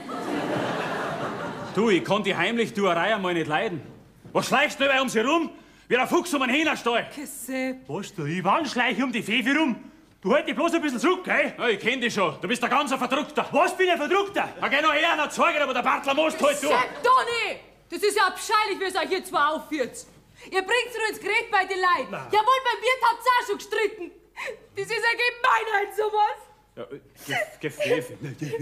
Du, ich kann die heimlich Duerei einmal nicht leiden. Was schleichst du bei uns herum? Wie der Fuchs um einen Hähnerstall. Sepp. Was du, ich wann schleiche um die Pfeffi rum? Du halt dich bloß ein bisschen zurück, gell? Ja, ich kenn dich schon. Du bist ein ganzer Verdruckter. Was bin ich ein Verdruckter? Na, geh noch her, na zeig dir, aber der Bartler most halt du. Sepp, Toni! Das ist ja abscheulich, wie es euch hier zwei aufführt. Ihr bringt nur ins Gerät bei den Leuten. Nein. Jawohl, beim Wirt habt's auch schon gestritten. Das ist eine Gemeinheit, sowas. Ja, Pfeffi.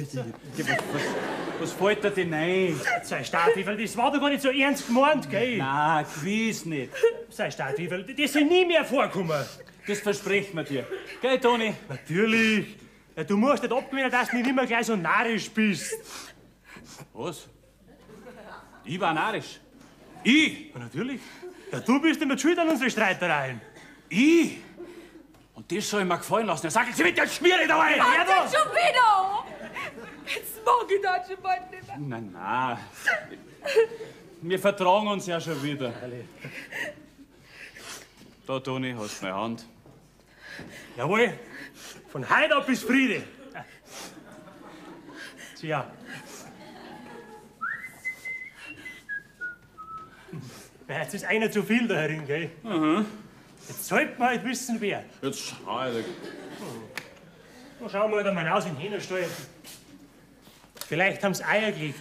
Was fällt dir denn ein? Sei Staatwievel, das war doch gar nicht so ernst gemeint, gell? Na, gewiss nicht. Sei Staatwievel, das soll nie mehr vorkommen. Das versprechen wir dir. Gell, Toni? Natürlich. Ja, du musst nicht abgewinnen, dass du nicht immer gleich so narrisch bist. Was? Ich war narrisch. Ich? Ja, natürlich. Ja, du bist immer schuld an unsere Streitereien. Ich? Und das soll ich mir gefallen lassen. Ja, sag ich, sie mit der Schmiere da rein. Warte schon wieder! Jetzt mag ich das schon mal nicht mehr. Nein, nein. Wir vertragen uns ja schon wieder. Da, Toni, hast du meine Hand. Jawohl. Von heute ab bis Friede. Ja. Ja, jetzt ist einer zu viel da herin, gell? Jetzt sollte man halt wissen, wer. Jetzt schau ich. Na, schauen wir halt einmal aus in den Hähnerstall. Vielleicht haben sie Eier gelegt.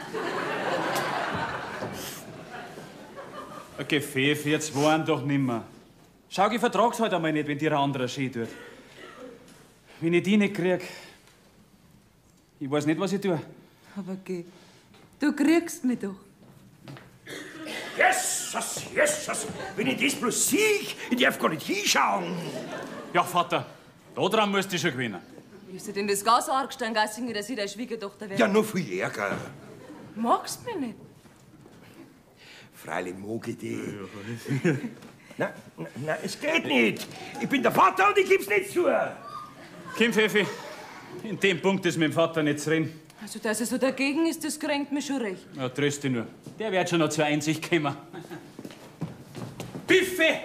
Okay, Pfeffi, jetzt waren doch nimmer. Schau, ich vertrag's halt einmal nicht, wenn dir ein anderer schön tut. Wenn ich die nicht krieg, ich weiß nicht, was ich tue. Aber geh, du kriegst mich doch. Jesus, Jesus, wenn ich das bloß sieg, ich darf gar nicht hinschauen. Ja, Vater, da dran musst du schon gewinnen. Ist dir denn das ganz arg gestanden, Gassinger, dass ich deine Schwiegertochter werde? Ja, noch viel ärger. Magst mich nicht? Freilich mag ich dich. Nein, es geht nicht. Ich bin der Vater und ich gib's nicht zu. Komm, Pfeffi, in dem Punkt ist mit dem Vater nicht zu reden. Also, dass er so dagegen ist, das kränkt mich schon recht. Ja, tröst dich nur. Der wird schon noch zur Einsicht kommen. Pfeffi!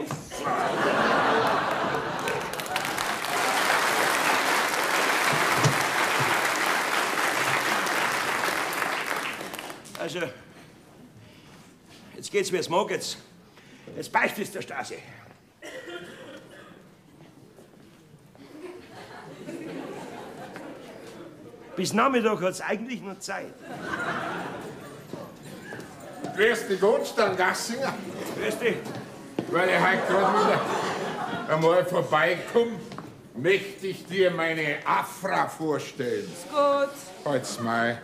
Also, jetzt geht's, wie es mag jetzt. Jetzt beißt es der Stasi. Bis Nachmittag hat's eigentlich noch Zeit. Grüß dich Gott, Stangassinger. Grüß dich. Weil ich heute gerade wieder einmal vorbeikomme, möchte ich dir meine Afra vorstellen. Ist gut. Halt's mal.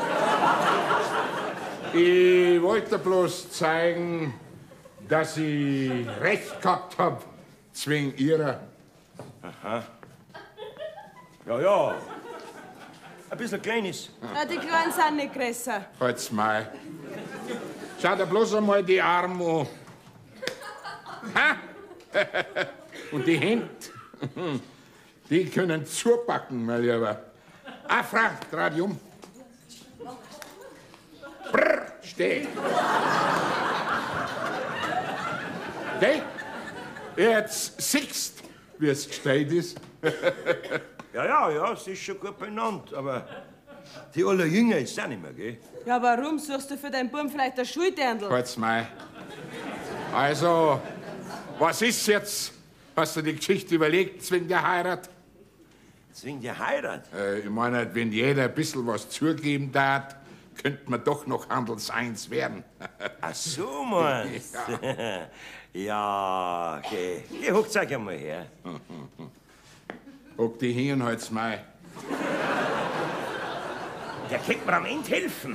Ich wollte bloß zeigen, dass ich recht gehabt hab, zwing ihrer. Aha. Ja. Ein bisschen klein ist. Ja, die Kleinen sind nicht größer. Halt's mal. Schau dir bloß einmal die Arme an. Ha? Und die Hände, die können zupacken, mein Lieber. Afra, dreh dich um. Brrr, steh. Geh. Jetzt siehst, wie es gestellt ist. Ja, es ist schon gut benannt, aber die Allerjünger ist auch nicht mehr, gell? Ja, warum suchst du für deinen Buben vielleicht ein Schuldirndl? Halt's mal. Also, was ist jetzt? Hast du die Geschichte überlegt, wegen der Heirat? Wegen der Heirat? Ich meine, wenn jeder ein bisschen was zugeben darf, könnte man doch noch handelseins werden. Ach so, meinst Ja, geh. Geh, hockt euch einmal her. Hock die hin und halt's mal. Der kann mir am Ende helfen.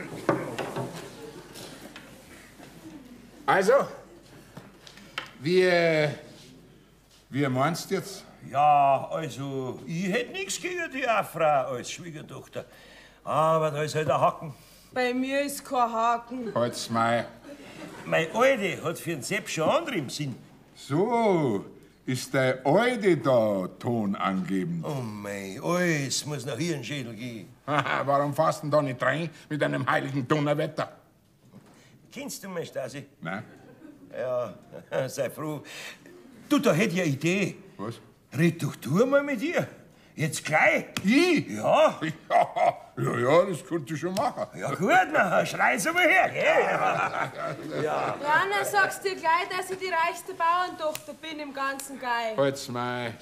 Also, wie meinst du jetzt? Ja, also, ich hätt nichts gegen die Afra als Schwiegertochter. Aber da ist halt ein Haken. Bei mir ist kein Haken. Halt's mal. Mein Alte hat für den Sepp schon andere im Sinn. So, ist der Alte da Ton angeben? Oh mei, alles muss nach ihren Schädel gehen. Warum fährst du denn da nicht rein mit einem heiligen Donnerwetter? Kennst du mich, Stasi? Nein. Ja, sei froh. Du, da hätt ich eine Idee. Was? Red doch du mal mit ihr. Jetzt gleich. Ich? Ja. Ja, das konnte ich schon machen. Ja gut, na, schrei's aber her, gell? Ja. Jana, sagst dir gleich, dass ich die reichste Bauerntochter bin im ganzen Geil. Halt's mal.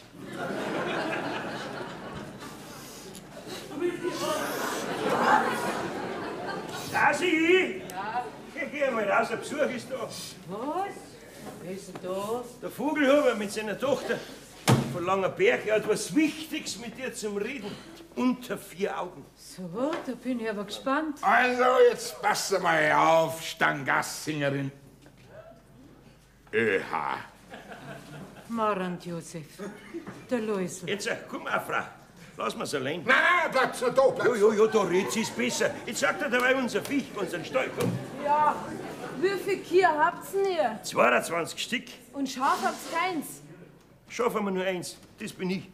Stasi! Ja? Geh mal raus, ein Besuch ist da. Was? Wer ist denn da? Der Vogelhuber mit seiner Tochter von Langerberg. Er hat was Wichtiges mit dir zum Reden. Unter 4 Augen. So, da bin ich aber gespannt. Also, jetzt pass mal auf, Stangassingerin. ÖH. Marant Josef, der Läusel. Jetzt, komm, Frau. Lass mir's allein. Nein, bleib's nur da, bleib's. Jo, da redet sie's besser. Jetzt sagt er dabei unser Viech, unseren Stall. Komm. Ja, wie viel Kühe habt's denn ihr? 22 Stück. Und Schaf habt's keins. Schaffen wir nur eins. Das bin ich.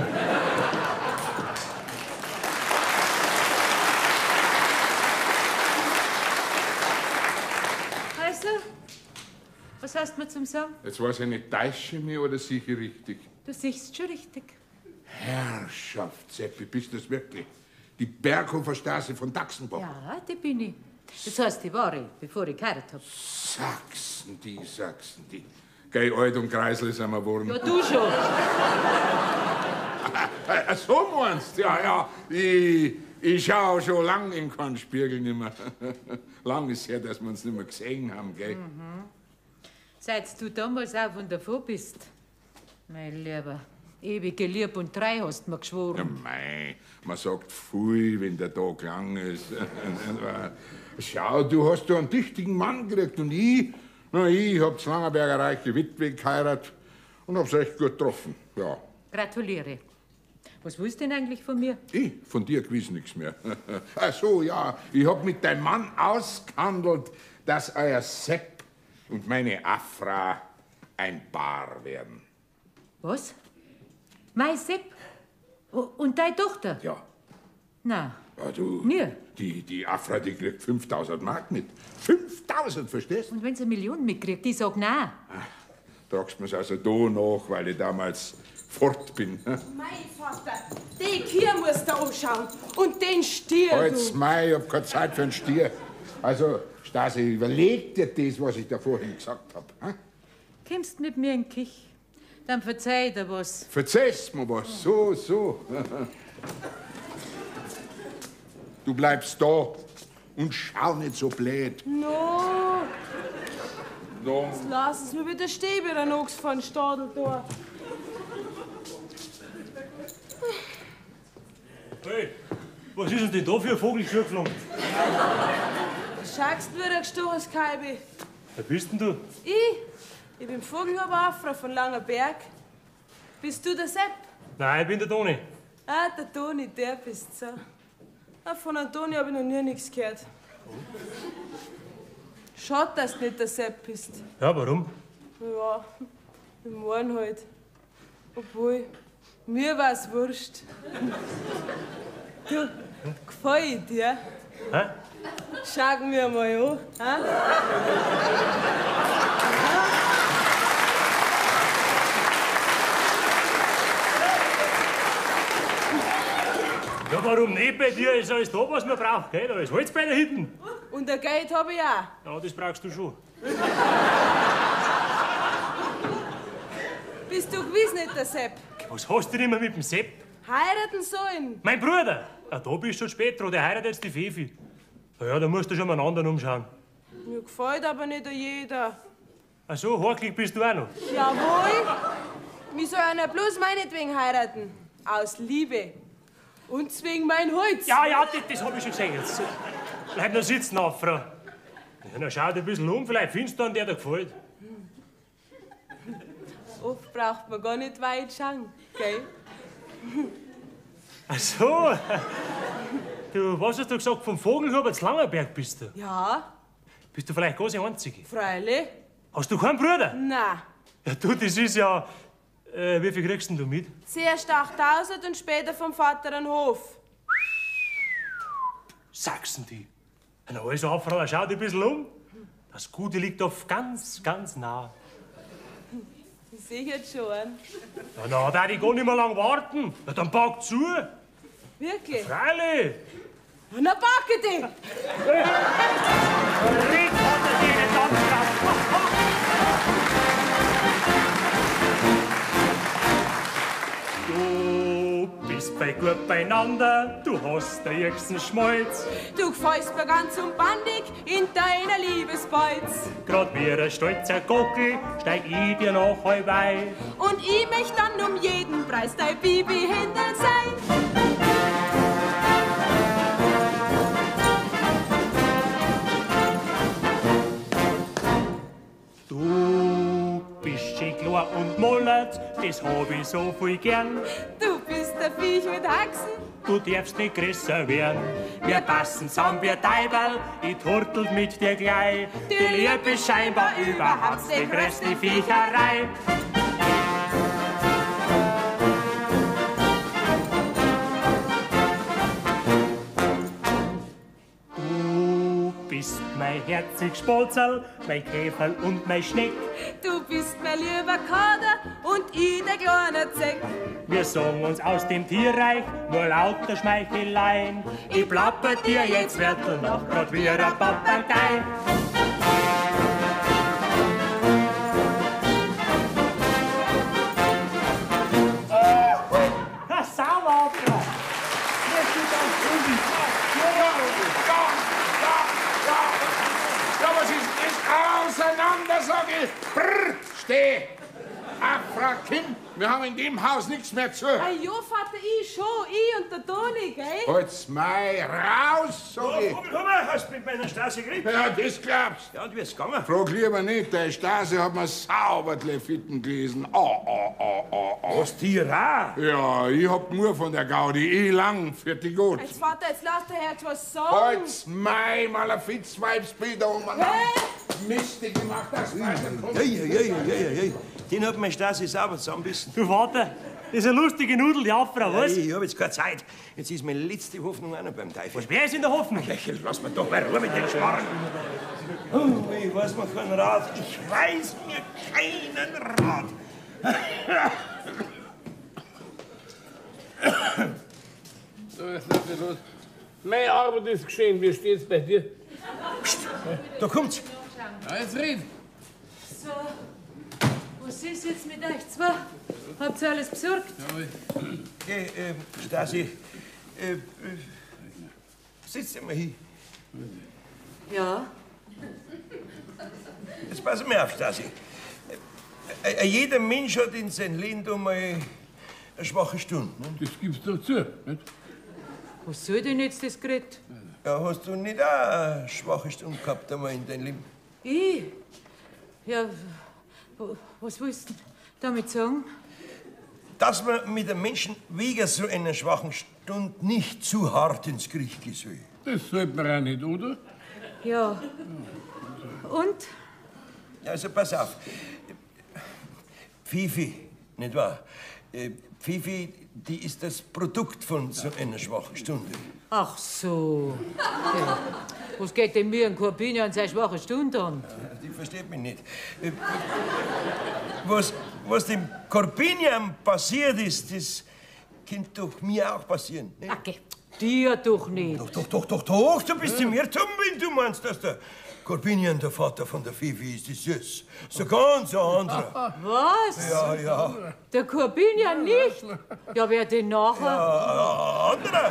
Also, was hast du mir zum Sagen? Jetzt weiß ich nicht, täusche ich mich oder sehe ich richtig? Du siehst schon richtig. Herrschaft, Seppi, bist du das wirklich? Die Berghofer-Straße von Daxenbach. Ja, die bin ich. Das heißt, die war ich, bevor ich geheiratet hab. Sachsen die. Gell, alt und kreislich sind wir geworden. Ja, du schon. So meinst du? Ja. Ich schau schon lang in keinen Spiegel nimmer. Lang ist her, dass wir uns nicht mehr gesehen haben, gell? Seit du damals auch von davon bist. Mein Lieber, ewige Lieb und Treu hast du mir geschworen. Ja, mei, man sagt viel, wenn der Tag lang ist. Schau, du hast da einen tüchtigen Mann gekriegt und ich hab zu Langerberger reiche Witwe geheiratet und hab's recht gut getroffen, ja. Gratuliere. Was willst du denn eigentlich von mir? Von dir gewiss nichts mehr. Ach so, ja, ich hab mit deinem Mann ausgehandelt, dass euer Sepp und meine Afra ein Paar werden. Was? Mein Sepp? Und deine Tochter? Ja. Na, Ja, du, mir? die Afra, die kriegt 5.000 Mark mit. 5.000, verstehst du? Und wenn sie 1 Million mitkriegt, ich sag nein. Tragst mir's also da nach, weil ich damals fort bin. Mein Vater, die Kühe musst du anschauen. Und den Stier, Halt's du. Mai, ich hab keine Zeit für einen Stier. Also, Stasi, überleg dir das, was ich da vorhin gesagt hab. Kommst mit mir in die Küche, dann verzeih ich dir was. Verzeih's mir was, so. Du bleibst da und schau nicht so blöd. No, No. lass es mir bitte stehen, wie der Nox von Stadel da. Hey, was ist denn da für ein Vogel geflogen? Schaust du wieder gestochenes Kalbi? Wer bist denn du? Ich bin Vogelhuber Afra von Langerberg. Bist du der Sepp? Nein, ich bin der Toni. Ah, der Toni, der bist so. Ah, von einem Toni hab ich noch nie nichts gehört. Schade, dass du nicht der Sepp bist. Ja, warum? Ja, ich mein halt. Obwohl, mir war's wurscht. Du, gefällt ich dir? Hä? Schau mir mal an. Ja, warum nicht? Bei dir ist alles da, was man braucht, gell? Da ist Holz bei der Hütten. Und ein Geld hab ich auch. Ja, das brauchst du schon. Bist du gewiss nicht der Sepp? Was hast du denn immer mit dem Sepp? Heiraten sollen. Mein Bruder! Ah, da bist du schon spät dran, der heiratet jetzt die Fefi. Na ja, da musst du schon mal einen anderen umschauen. Mir gefällt aber nicht jeder. Ach so, horklig bist du auch noch. Jawohl. Wir sollen ja bloß meinetwegen heiraten. Aus Liebe. Und wegen mein Holz. Ja, das hab ich schon gesehen. Jetzt bleib noch sitzen, Afra. Ja, na, schau dir ein bisschen um, vielleicht findest du einen, der dir gefällt. Oft braucht man gar nicht weit schauen, gell? Ach so. Du, was hast du gesagt, vom Vogelhuber zu Langerberg bist du? Ja, Bist du vielleicht ganz die Einzige? freilich. Hast du keinen Bruder? Na, Ja, du, das ist ja... wie viel kriegst denn du mit? zuerst 8.000 und später vom Vater einen Hof. Sachsen die. Na, also, Afra, schau dich ein bisschen um. Das Gute liegt auf ganz nah. Sicher schon. Na, da ich gar nicht mehr lang warten. Na, dann pack zu. Wirklich? Freilich. Na, backe dich! Rick hat er dir nicht angebracht. Du bist bei gut beieinander, du hast den höchsten Schmalz. Du gefällst mir ganz unbandig in deiner Liebesbeiz. Grad wie ein stolzer Gockel steig ich dir noch halb ein. Und ich möcht dann um jeden Preis dein Bibi-Händel sein. Du bist schön klar und mollert, das hab ich so viel gern. Du bist der Viech mit Haxen. Du darfst nicht größer werden. Wir passen zusammen wie Teiberl, ich turtel mit dir gleich. Die Liebe ist scheinbar überhaupt die größte Viecherei. Du bist mein herzig Spolzerl, mein Käferl und mein Schneck. Du bist mein lieber Kader und ich der kleine Zeck. Wir sagen uns aus dem Tierreich nur lauter Schmeicheleien. Ich plapper dir jetzt Wörtel noch grad wie ein Papagei. Sauber! Ja, was ist das? Auseinander, sag ich! Brrr, steh! Ach, Frau Kind, wir haben in dem Haus nichts mehr zu. Ah ja, Vater, ich schon, ich und der Toni, gell? Halt's Mai, raus, sag ich! Komm, hast du mit meiner Stasi geredet? Ja, das glaubst Ja, und wie ist es gegangen? Frag lieber nicht, der Stasi hat mir sauber die Leviten gelesen. Was, dir auch? Ja, ich hab nur von der Gaudi lang für die gut. Jetzt, Vater, jetzt lass der Herz was sagen. Halt's Mai, Malefiz-Weibsbilder umeinander. Miste gemacht, das Hey. Den hat mein Stasi sauber zusammenbissen. Du Vater, das ist eine lustige Nudel, die Afra, was? Ich hab jetzt keine Zeit. Jetzt ist meine letzte Hoffnung auch noch beim Teufel. Wer ist in der Hoffnung? Lass mir doch mal Ruhe mit den Schmarrn. Ich weiß mir keinen Rat. Ich weiß mir keinen Rat. So, jetzt lass mich los. Meine Arbeit ist geschehen. Wie steht's bei dir? Da kommt's. Ja, jetzt red. So, was ist jetzt mit euch zwei? Habt ihr alles besorgt? Stasi, sitz dir mal hin. Ja. Jetzt pass mir auf, Stasi. Jeder Mensch hat in seinem Leben da mal eine schwache Stunde. Ne? Das gibst du doch zu, nicht? Was soll denn jetzt das Gerät? Ja, hast du nicht auch eine schwache Stunde gehabt einmal in deinem Leben? Ich? Ja, was willst du damit sagen? Dass man mit einem Menschen wegen so einer schwachen Stunde nicht zu hart ins Gericht gehen soll. Das sollte man auch nicht, oder? Ja. Und? Also pass auf. Fifi, nicht wahr? Fifi, die ist das Produkt von so einer schwachen Stunde. Ach so. Ja. Was geht denn mir ein Corbinian an seine schwache Stunde an? Die versteht mich nicht. Was dem Corbinian passiert ist, das könnte doch mir auch passieren. Nicht? Okay. Dir doch nicht. Doch, du bist im Irrtum, wenn du meinst, dass der Corbinian der Vater von der Fifi ist. Das ist so ganz ein anderer. Was? Ja. Der Corbinian nicht? Ja, wer denn nachher? Anderer.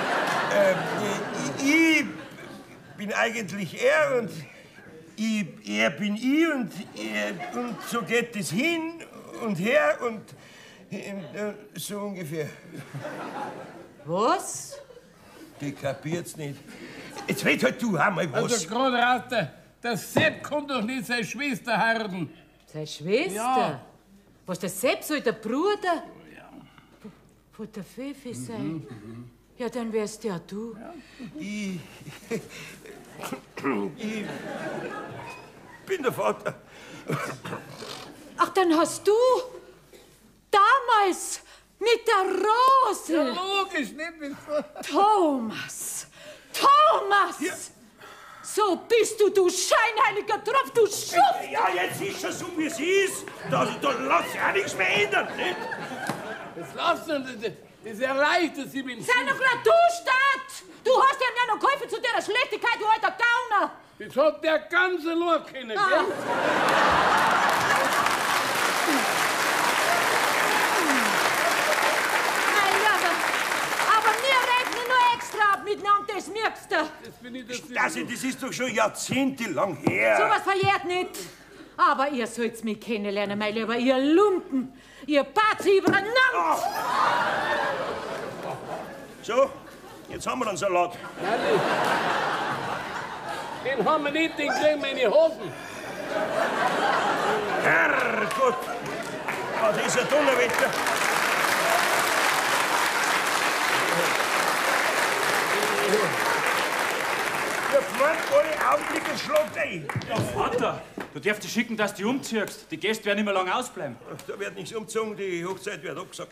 Ich bin eigentlich er und er bin ich und so geht es hin und her und so ungefähr. Was? Die kapiert's nicht. Jetzt red halt du auch mal was. Also gerade raus, der Sepp kann doch nicht seine Schwester heiraten. Seine Schwester? Ja. Was, der Sepp soll der Bruder von der Fifi sein? Ja, dann wärst ja du. Ich bin der Vater. Ach, dann hast du damals mit der Rose. Ja, logisch, nicht mit Thomas! Ja. So bist du scheinheiliger Tropf, du Schuft! Ja, jetzt ist schon so, wie es ist. Da lass sich auch nichts mehr ändern, nicht? Das lass uns, das ist ja leicht, dass ich bin. Sei doch grad du statt! Du hast ja nicht noch geholfen zu der Schlechtigkeit, du alter Gauner! Das hat der ganze Lord kennen, gell? Miteinander, das merkst du. Das ist doch schon jahrzehntelang her. So was verjährt nicht. Aber ihr sollt's mich kennenlernen, mein Lieber, ihr Lumpen, ihr Pazi übereinander. So, jetzt haben wir einen Salat. Den haben wir nicht, den kriegen wir in die Hosen. Herrgott, das ist ein Donnerwetter. Der Freund, alle Augenblicke schlägt ein. Ja, Vater, du darfst dich schicken, dass du dich umziehst. Die Gäste werden nicht mehr lange ausbleiben. Da wird nichts umgezogen, die Hochzeit wird abgesagt.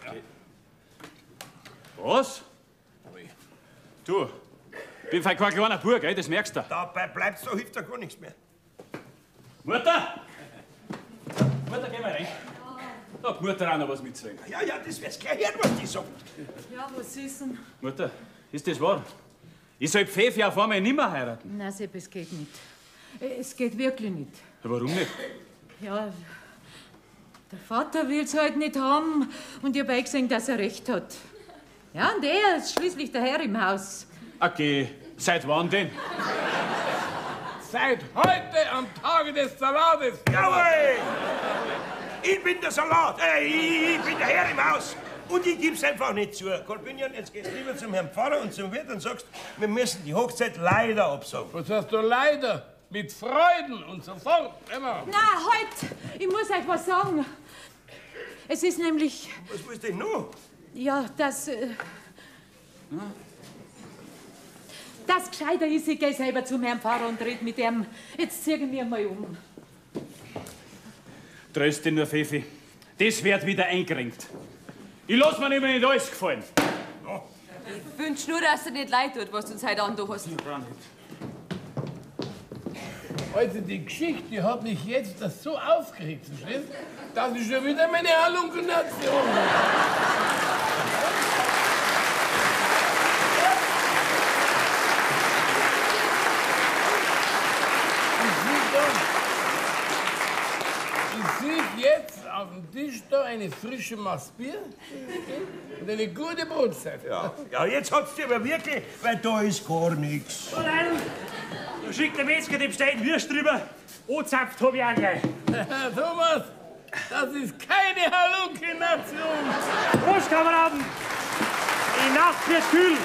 Was? Du, ich bin kein kleiner Bub, gell? Das merkst du. Dabei bleibt's, da hilft da gar nichts mehr. Mutter! Mutter, geh mal rein. Da hat die Mutter auch noch was mitzureden. Ja, das wär's gleich hören, was die sagt. Ja, was ist denn? Mutter, ist das wahr? Ich soll Pfeffi auf einmal nimmer heiraten. Nein, Sepp, es geht nicht. Es geht wirklich nicht. Ja, warum nicht? Ja, der Vater will's halt nicht haben und ich hab eingesehen, dass er recht hat. Ja, und er ist schließlich der Herr im Haus. Okay, seit wann denn? Seit heute am Tage des Salates. Jawohl! Ich bin der Salat, ich bin der Herr im Haus. Und ich gib's einfach nicht zu. Kolpinian, jetzt gehst du lieber zum Herrn Pfarrer und zum Wirt und sagst, wir müssen die Hochzeit leider absagen. Was hast du leider? Mit Freuden und so fort, immer. Na, halt! Ich muss euch was sagen. Es ist nämlich... Was willst du denn noch? Ja, das gescheiter ist, ich geh selber zum Herrn Pfarrer und red mit ihm. Jetzt ziehen wir mal um. Tröst dich nur, Pfeffi. Das wird wieder eingerenkt. Ich lass mir nicht alles gefallen. Ich wünsch nur, dass dir nicht leid tut, was du uns heute antun hast. Also die Geschichte hat mich jetzt das so aufgeregt, verstehst du? Das ist schon wieder meine Halluzination. Ich sehe jetzt auf dem Tisch da eine frische Maß Bier und eine gute Brotzeit. Ja, jetzt hat's dir aber wirklich, weil da ist gar nichts. Da schickt der Metzger dem Stein Würst drüber. Ozapft hab ich auch gleich. Thomas, das ist keine Halluzination. Prost, Kameraden! Die Nacht wird kühl.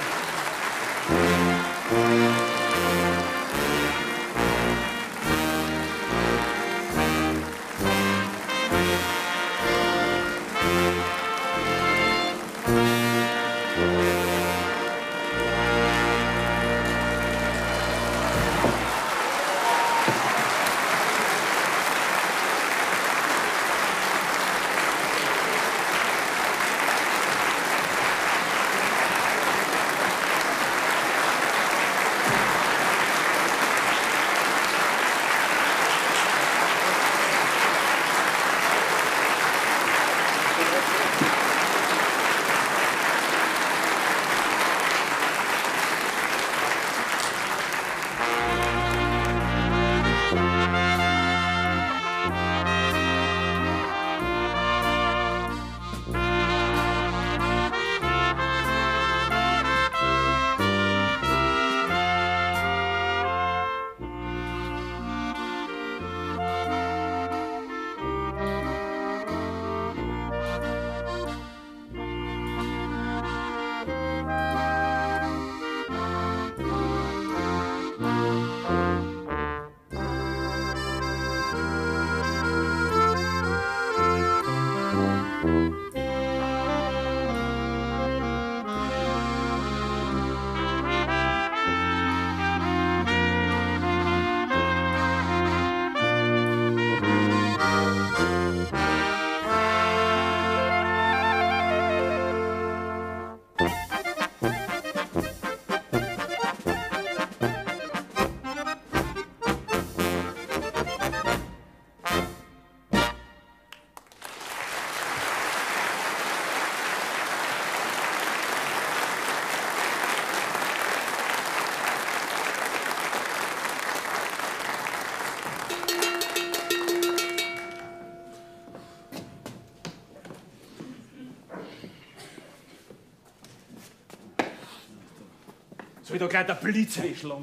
Soll ich da gleich der Blitz einschlagen?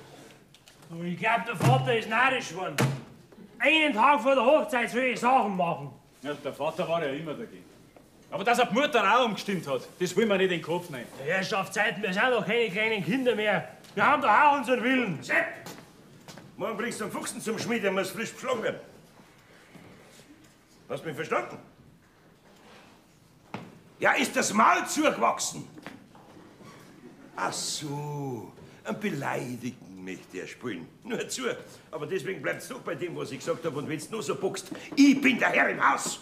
Ich glaub, der Vater ist narrisch geworden. Einen Tag vor der Hochzeit soll ich Sachen machen. Ja, der Vater war ja immer dagegen. Aber dass er die Mutter auch umgestimmt hat, das will man nicht in den Kopf nehmen. Der Herrschaftszeiten, wir sind doch keine kleinen Kinder mehr. Wir haben doch auch unseren Willen. Sepp! Morgen bringst du einen Fuchsen zum Schmied, der muss frisch beschlagen werden. Hast du mich verstanden? Ja, ist das Maul zugewachsen? Ach so, ein Beleidigen möchte er spielen. Nur zu. Aber deswegen bleibt's doch bei dem, was ich gesagt habe. Und wenn's nur so boxt, ich bin der Herr im Haus.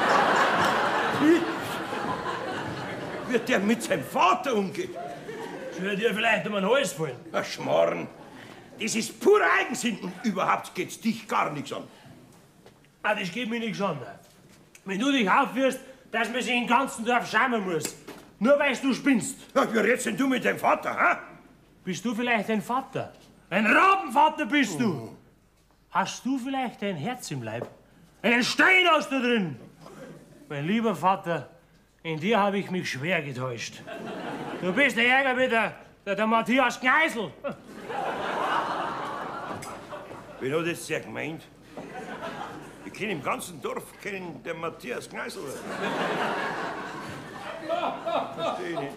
Wird der mit seinem Vater umgehen? Soll dir vielleicht um den Hals fallen? Ach, Schmarrn. Das ist purer Eigensinn und überhaupt geht's dich gar nichts an. Ah, das geht mir nichts an. Wenn du dich aufführst, dass man sich im ganzen Dorf schämen muss. Nur weil du spinnst. Ja, wie redst denn du mit deinem Vater, hä? Bist du vielleicht ein Vater? Ein Rabenvater bist du. Hast du vielleicht ein Herz im Leib? Einen Stein hast du drin. Mein lieber Vater, in dir habe ich mich schwer getäuscht. Du bist der Ärger mit der Matthias Kneisel. Wen hat das sehr gemeint? Ich kenne im ganzen Dorf den Matthias Kneisel. Versteh ich nicht.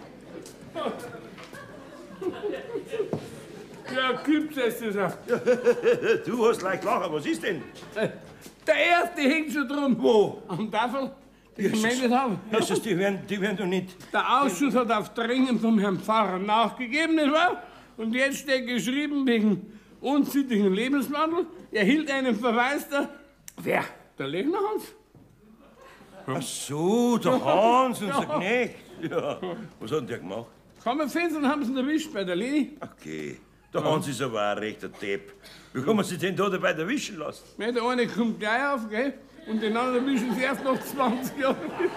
Ja, gibt's es das auch. Du hast leicht lachen, was ist denn? Der erste hängt schon drum. Wo? Am Tafel, die gemeldet haben. Jesus, die werden doch nicht. Der Ausschuss hat auf Drängen vom Herrn Pfarrer nachgegeben, nicht wahr? Und jetzt steht geschrieben wegen unsittlichen Lebenswandel. Er hielt einen Verweis der... Wer? Der Lechner Hans. Ach so, der Hans, unser Knecht. Ja, was hat denn der gemacht? Kaum ein Fenster haben sie ihn erwischt bei der Leni. Okay, der Hans ist aber auch ein rechter Depp. Wie kann man sich denn da dabei erwischen lassen? Ja, der eine kommt gleich auf, gell? Und den anderen erwischen sie erst nach 20 Jahren.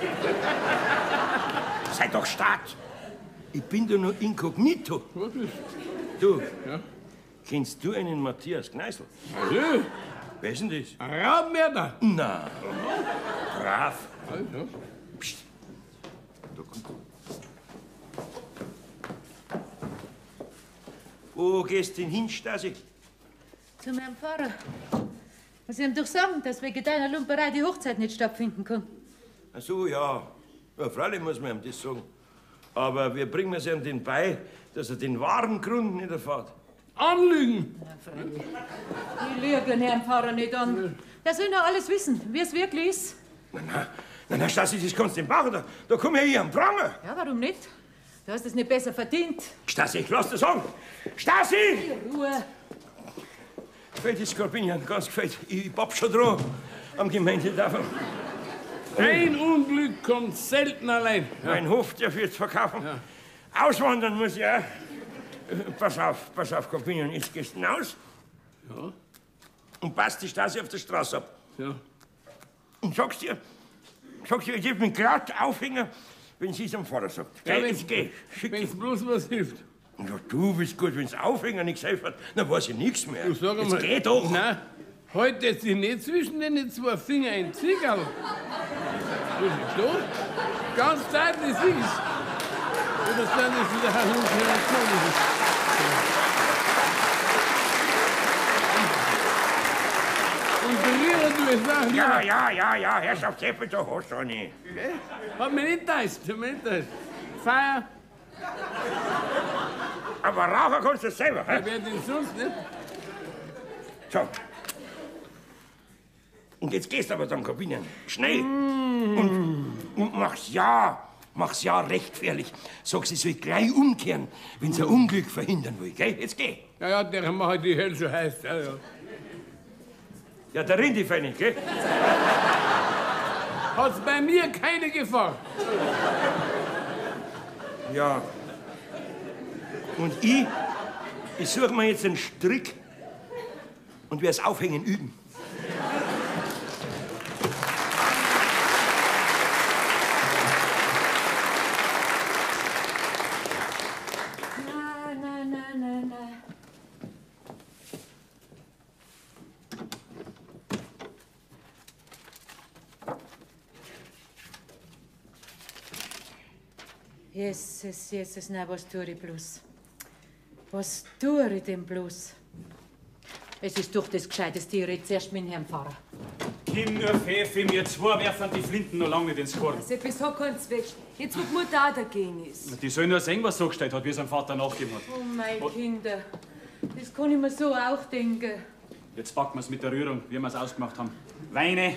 Sei doch stark. Ich bin da nur inkognito. Was ist? Du, Ja? kennst du einen Matthias Kneisel? Also, Wer ist denn das? ein Raubmörder. Na, brav. Also. Psst. Da kommt er. Wo gehst du denn hin, Stasi? Zu meinem Pfarrer. Muss ich ihm doch sagen, dass wegen deiner Lumperei die Hochzeit nicht stattfinden kann. Ach so, ja. Ja, freilich muss man ihm das sagen. Aber wir bringen es ihm denn bei, dass er den wahren Grund nicht erfährt. Anlügen! Na, freilich. Ich lüge den Herrn Pfarrer nicht an. Der soll noch alles wissen, wie es wirklich ist. Na, Stasi, das kannst du nicht machen. Da komm ich hier am Pranger. Ja, warum nicht? Du hast es nicht besser verdient. Stasi, ich lass dir sagen. Stasi! Ruhe. Gefällt das Skorpion, ganz gefällt. Ich papp schon dran am Gemeindetafel. Ein Unglück kommt selten allein. Mein Hof, der wird verkaufen. Ja. Auswandern muss ich auch. Pass auf, Skorpion, jetzt gehst du hinaus. Ja. Und passt die Stasi auf der Straße ab. Ja. Und sagst dir, ich geb mich grad aufhängen, wenn sie es am Vater sagt. Ja, Geh, jetzt geh. Schick Wenn's dich. bloß was hilft. Ja, du bist gut, wenn's Aufhängen nichts hilft, dann weiß ich nichts mehr. Du sag Jetzt einmal. geh doch. Nein, heute sich nicht zwischen den zwei Finger ein Ziegerl. Was ist los? Ganz deutlich siehst. Oder dann ist wieder Halluzination. Und berühren du es nach. Ja, Herrschaft Seppel, da hast du nicht. Hat mich nicht getäuscht, Feier, Aber rauchen kannst du selber, hä? wer denn sonst nicht? So. Und jetzt gehst du aber dann Kabinen. Schnell. Und mach's ja recht gefährlich. Sag, sie soll gleich umkehren, wenn sie ein Unglück verhindern will, gell? Jetzt geh. Ja, der macht die Hölle schon heiß. Ja. Ja, der Rindifeini, gell? Hat's bei mir keine Gefahr. Ja. Und ich suche mir jetzt einen Strick und werde es aufhängen üben. Nein. Jesus, na, was tue ich bloß? Was tue ich denn bloß? Es ist doch das Gescheiteste, ich rede zuerst mit dem Herrn Pfarrer. Kim, nur Pfeffi, wir zwei werfen die Flinten noch lange nicht ins Korn. Seppi, so kann's weg. Jetzt, wo die Mutter auch dagegen ist. Die sollen nur sehen, was so gestellt hat, wie es am Vater nachgegeben hat. Oh, meine Kinder, das kann ich mir so auch denken. Jetzt packen wir es mit der Rührung, wie wir es ausgemacht haben. Weine.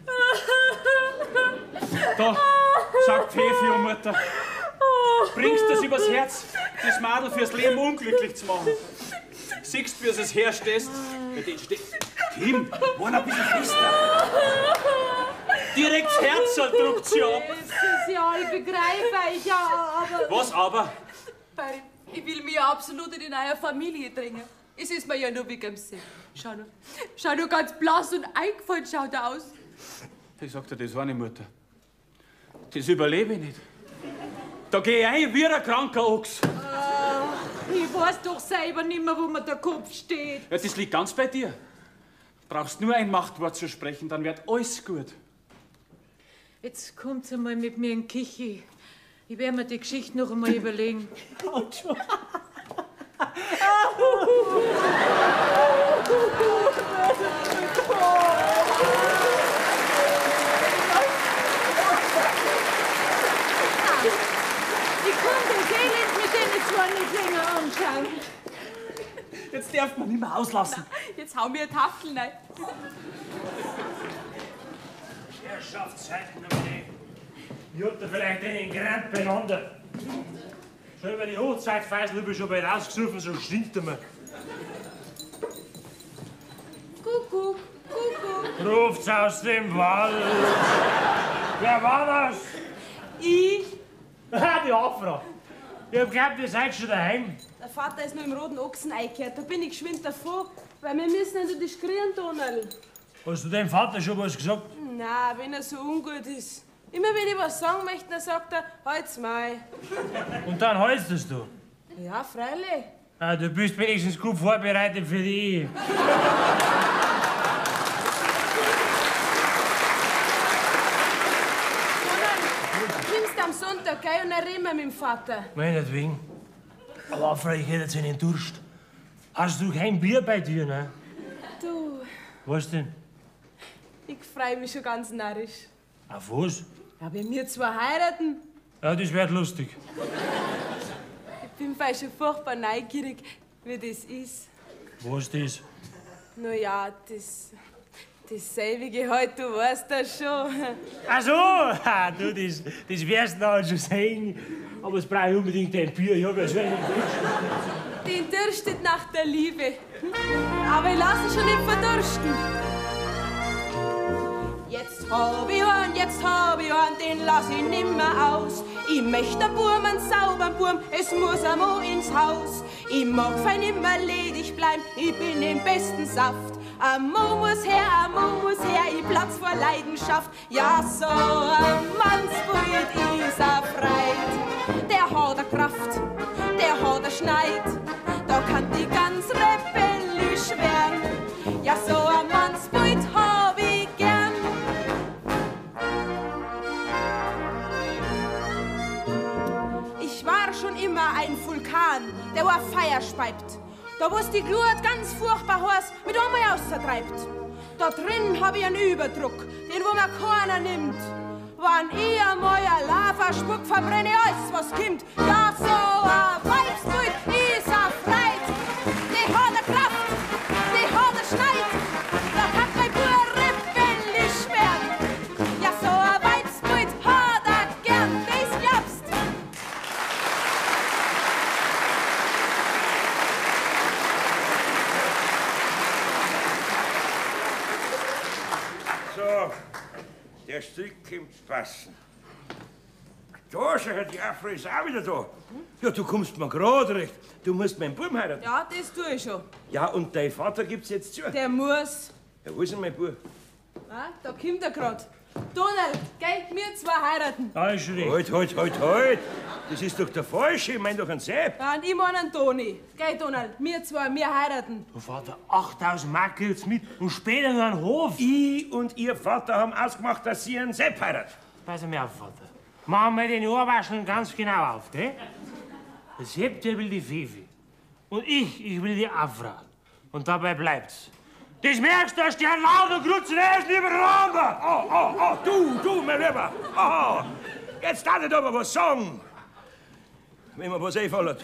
Da, schau Pfeffi und Mutter. Bringst du das übers Herz, das Madel fürs Leben unglücklich zu machen? Siehst du, wie es das herstehst? Kim, war noch ein bisschen fester. Direkt das Herz druckt sie ab. Jesus, ja, ich begreife euch, ja, aber... Was aber? Ich will mich ja absolut in eine Familie drängen. Es ist mir ja nur wie am See. Schau nur ganz blass und eingefallen schaut er aus. Ich sag dir, das war nicht Mutter. Das überlebe ich nicht. Da geh ich ein wie ein kranker Ochs. Ich weiß doch selber nicht mehr, wo mir der Kopf steht. Ja, das liegt ganz bei dir. Brauchst nur ein Machtwort zu sprechen, dann wird alles gut. Jetzt kommt's einmal mit mir in die Küche. Ich werde mir die Geschichte noch einmal überlegen. Ich kann das Elend mit denen zwar nicht länger anschauen. Jetzt darf man nicht mehr auslassen. Jetzt hau mir eine Tafel rein. Herrschaftszeiten am Leben. Ich hab da vielleicht einen Grand beieinander. Schon über die Hochzeitfeisel hab ich schon bald ausgesucht, so stinkt er mir. Kuckuck, Kuckuck. Ruft's aus dem Wald. Wer war das? Ich? Ah, die Afra. Ich hab geglaubt, ihr seid schon daheim. Der Vater ist nur im roten Ochsen eingekehrt. Da bin ich geschwind davor, weil wir müssen in die Skrien, Donald. Hast du deinem Vater schon was gesagt? Na, wenn er so ungut ist. Immer wenn ich was sagen möchte, dann sagt er, halt's mal. Und dann hältst du's du. Ja, freilich. Ah, du bist wenigstens gut vorbereitet für die Ehe. Du kommst am Sonntag, gell, und dann reden wir mit dem Vater. Meinetwegen. Aber Afra, ich hätte jetzt einen Durst. Hast du kein Bier bei dir, ne? Du, Was denn? ich freu mich schon ganz narrisch. Auf was? Ja, wenn wir zwei heiraten, Ja, das wird lustig. ich bin fast schon furchtbar neugierig, wie das ist. Was das? Na ja, dasselbe halt, du weißt das schon. Ach so, ha, du, das wirst du noch schon sehen. Aber es braucht unbedingt ein Bier. Ich hab ja so einen Durst. Den dürstet nach der Liebe. Aber ich lass ihn schon nicht verdursten. Jetzt hab ich einen, den lass ich nimmer aus. Ich möchte einen Burm, einen sauberen Burm, es muss einmal ins Haus. Ich mag fein immer ledig bleiben, ich bin im besten Saft. Ein Mo muss her, ich platz vor Leidenschaft. Ja, so ein Mannsbild ist er freit. Der hat eine Kraft, der hat eine Schneid, da kann die ganz rebellisch werden. Ja, so ein Mannsbild hab ich gern. Ich war schon immer ein Vulkan, der war Feuer speibt. Da wo's die Glut ganz furchtbar heiß mit einmal außertreibt. Da drin hab ich einen Überdruck, den wo mir keiner nimmt. Wann ich einmal ein Lava spuck, verbrenne ich alles, was kommt. Ja, so ein Weibsbild ist er freit. Die hat eine Kraft, die hat eine Schneid. Da kann mein Bub rebellisch werden. Ja, so ein Weibsbild hat er gern, das glaubst. So, der Strick kommt passen. Da, schau, die Afra ist auch wieder da. Ja, du kommst mir gerade recht. Du musst meinen Buben heiraten. Ja, das tue ich schon. Ja, und dein Vater gibt's jetzt zu. Der muss. Ja, wo ist denn mein Bub? Ah, da kommt er grad. Donald, gell, wir zwei heiraten. Da ist schon recht. Halt. Das ist doch der Falsche. Ich mein doch einen Sepp. Ja, und ich mein einen Toni. Gell, Donald, wir zwei, wir heiraten. Du Vater, 8000 Mark kriegt's mit und später noch einen Hof. Ich und ihr Vater haben ausgemacht, dass sie einen Sepp heiraten. Pass mir auf, Vater. Machen wir den Ohrwaschen ganz genau auf, gell? Der Sepp, der will die Fifi. Und ich will die Afra. Und dabei bleibt's. Das merkst du, dass die lauter Grutzen erst nebeneinander. Oh, du, mein Lieber. Oh, jetzt darf ich aber was sagen. Wenn mir was einfällt.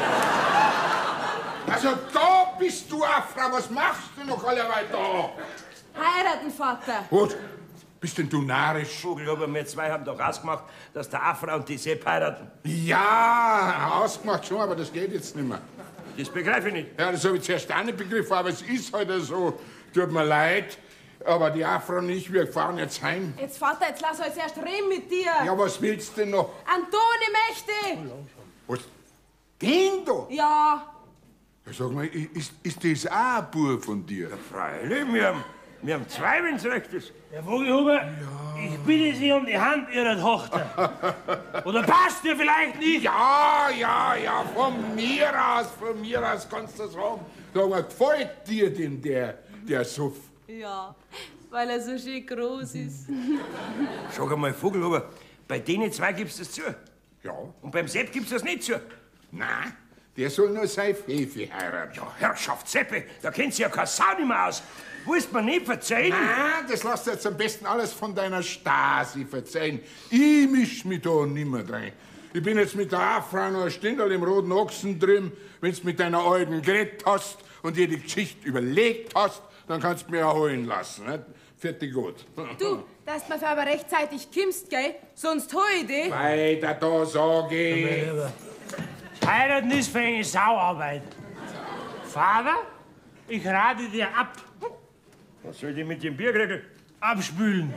Also da bist du, Afra. Was machst du noch alle weiter? Heiraten, Vater. Gut. Bist denn du narrisch? Vogel, aber wir zwei haben doch ausgemacht, dass der Afra und die Sepp heiraten. Ja, ausgemacht schon, aber das geht jetzt nicht mehr. Das begreife ich nicht. Ja, das habe ich zuerst auch nicht begriffen, aber es ist halt so. Tut mir leid, aber die Afra und ich, wir fahren jetzt heim. Jetzt, Vater, jetzt lass uns erst reden mit dir. Ja, was willst du denn noch? Antoni möchte. Was? Den da? Ja. Sag mal, ist das auch ein Bub von dir? Ja, freilich, wir haben zwei, wenn's recht ist. Herr Vogelhuber, ich bitte Sie um die Hand Ihrer Tochter. Oder passt ihr vielleicht nicht? Ja, von mir aus kannst du sagen. Sag mal, gefällt dir denn der Suff? Ja, weil er so schön groß ist. Sag einmal, Vogelhuber, bei denen zwei gibst du das zu? Ja. Und beim Sepp gibst du das nicht zu? Nein, der soll nur seine Fefi heiraten. Ja, Herrschaft Seppe, da kennt sie ja keine Sau nicht mehr aus. Willst mir nicht verzeihen? Nein, das lass dir jetzt am besten alles von deiner Stasi verzeihen. Ich misch mich da nimmer rein. Ich bin jetzt mit der Afra noch ein Stindl im roten Ochsen drin. Wenn's mit deiner alten geredet hast und dir die Geschichte überlegt hast, dann kannst du mich erholen lassen. Nicht? Fertig gut. Du, dass du mir aber rechtzeitig kimmst, gell? Sonst hol ich dich. Weiter da, sag ich. Heiraten ist für eine Sauarbeit. Vater, ich rate dir ab. Was soll ich mit dem Bierkregel? Abspülen.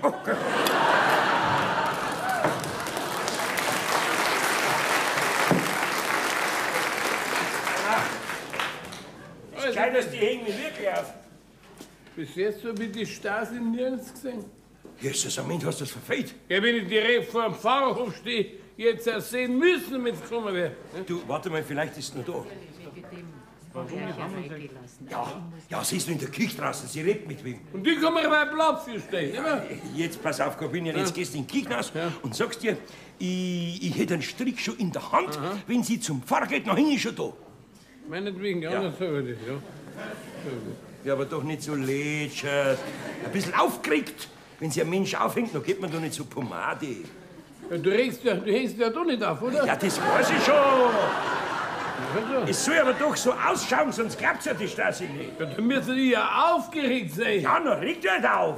Es ist klein, dass die hängen mich wirklich auf. Bis jetzt hab ich die Stasi nirgends gesehen. Jesus, am Ende hast du das verfehlt. Ja, wenn ich direkt vor dem Pfarrhof stehe, jetzt erst sehen müssen, wenn es gekommen wäre. Du, warte mal, vielleicht ist es noch da. Ja, siehst du in der Küche draußen, sie redet mit wem. Und die kann man bei Platz hier stehen, immer? Jetzt pass auf, Corbinian, jetzt gehst du in die Küche raus und sagst dir, ich hätte einen Strick schon in der Hand, wenn sie zum Pfarrer geht, noch hin ist schon da. Meinetwegen, ja, das soll ich, ja. Ja, aber doch nicht so lätschert. Ein bisschen aufgeregt. Wenn sich ein Mensch aufhängt, dann geht man doch nicht so Pomade. Ja, du hängst ja doch nicht auf, oder? Ja, das weiß ich schon. Es soll aber doch so ausschauen, sonst glaubt's ja die Stasi nicht. Ja, dann müssen die ja aufgeregt sein. Ja, na, regt halt auf.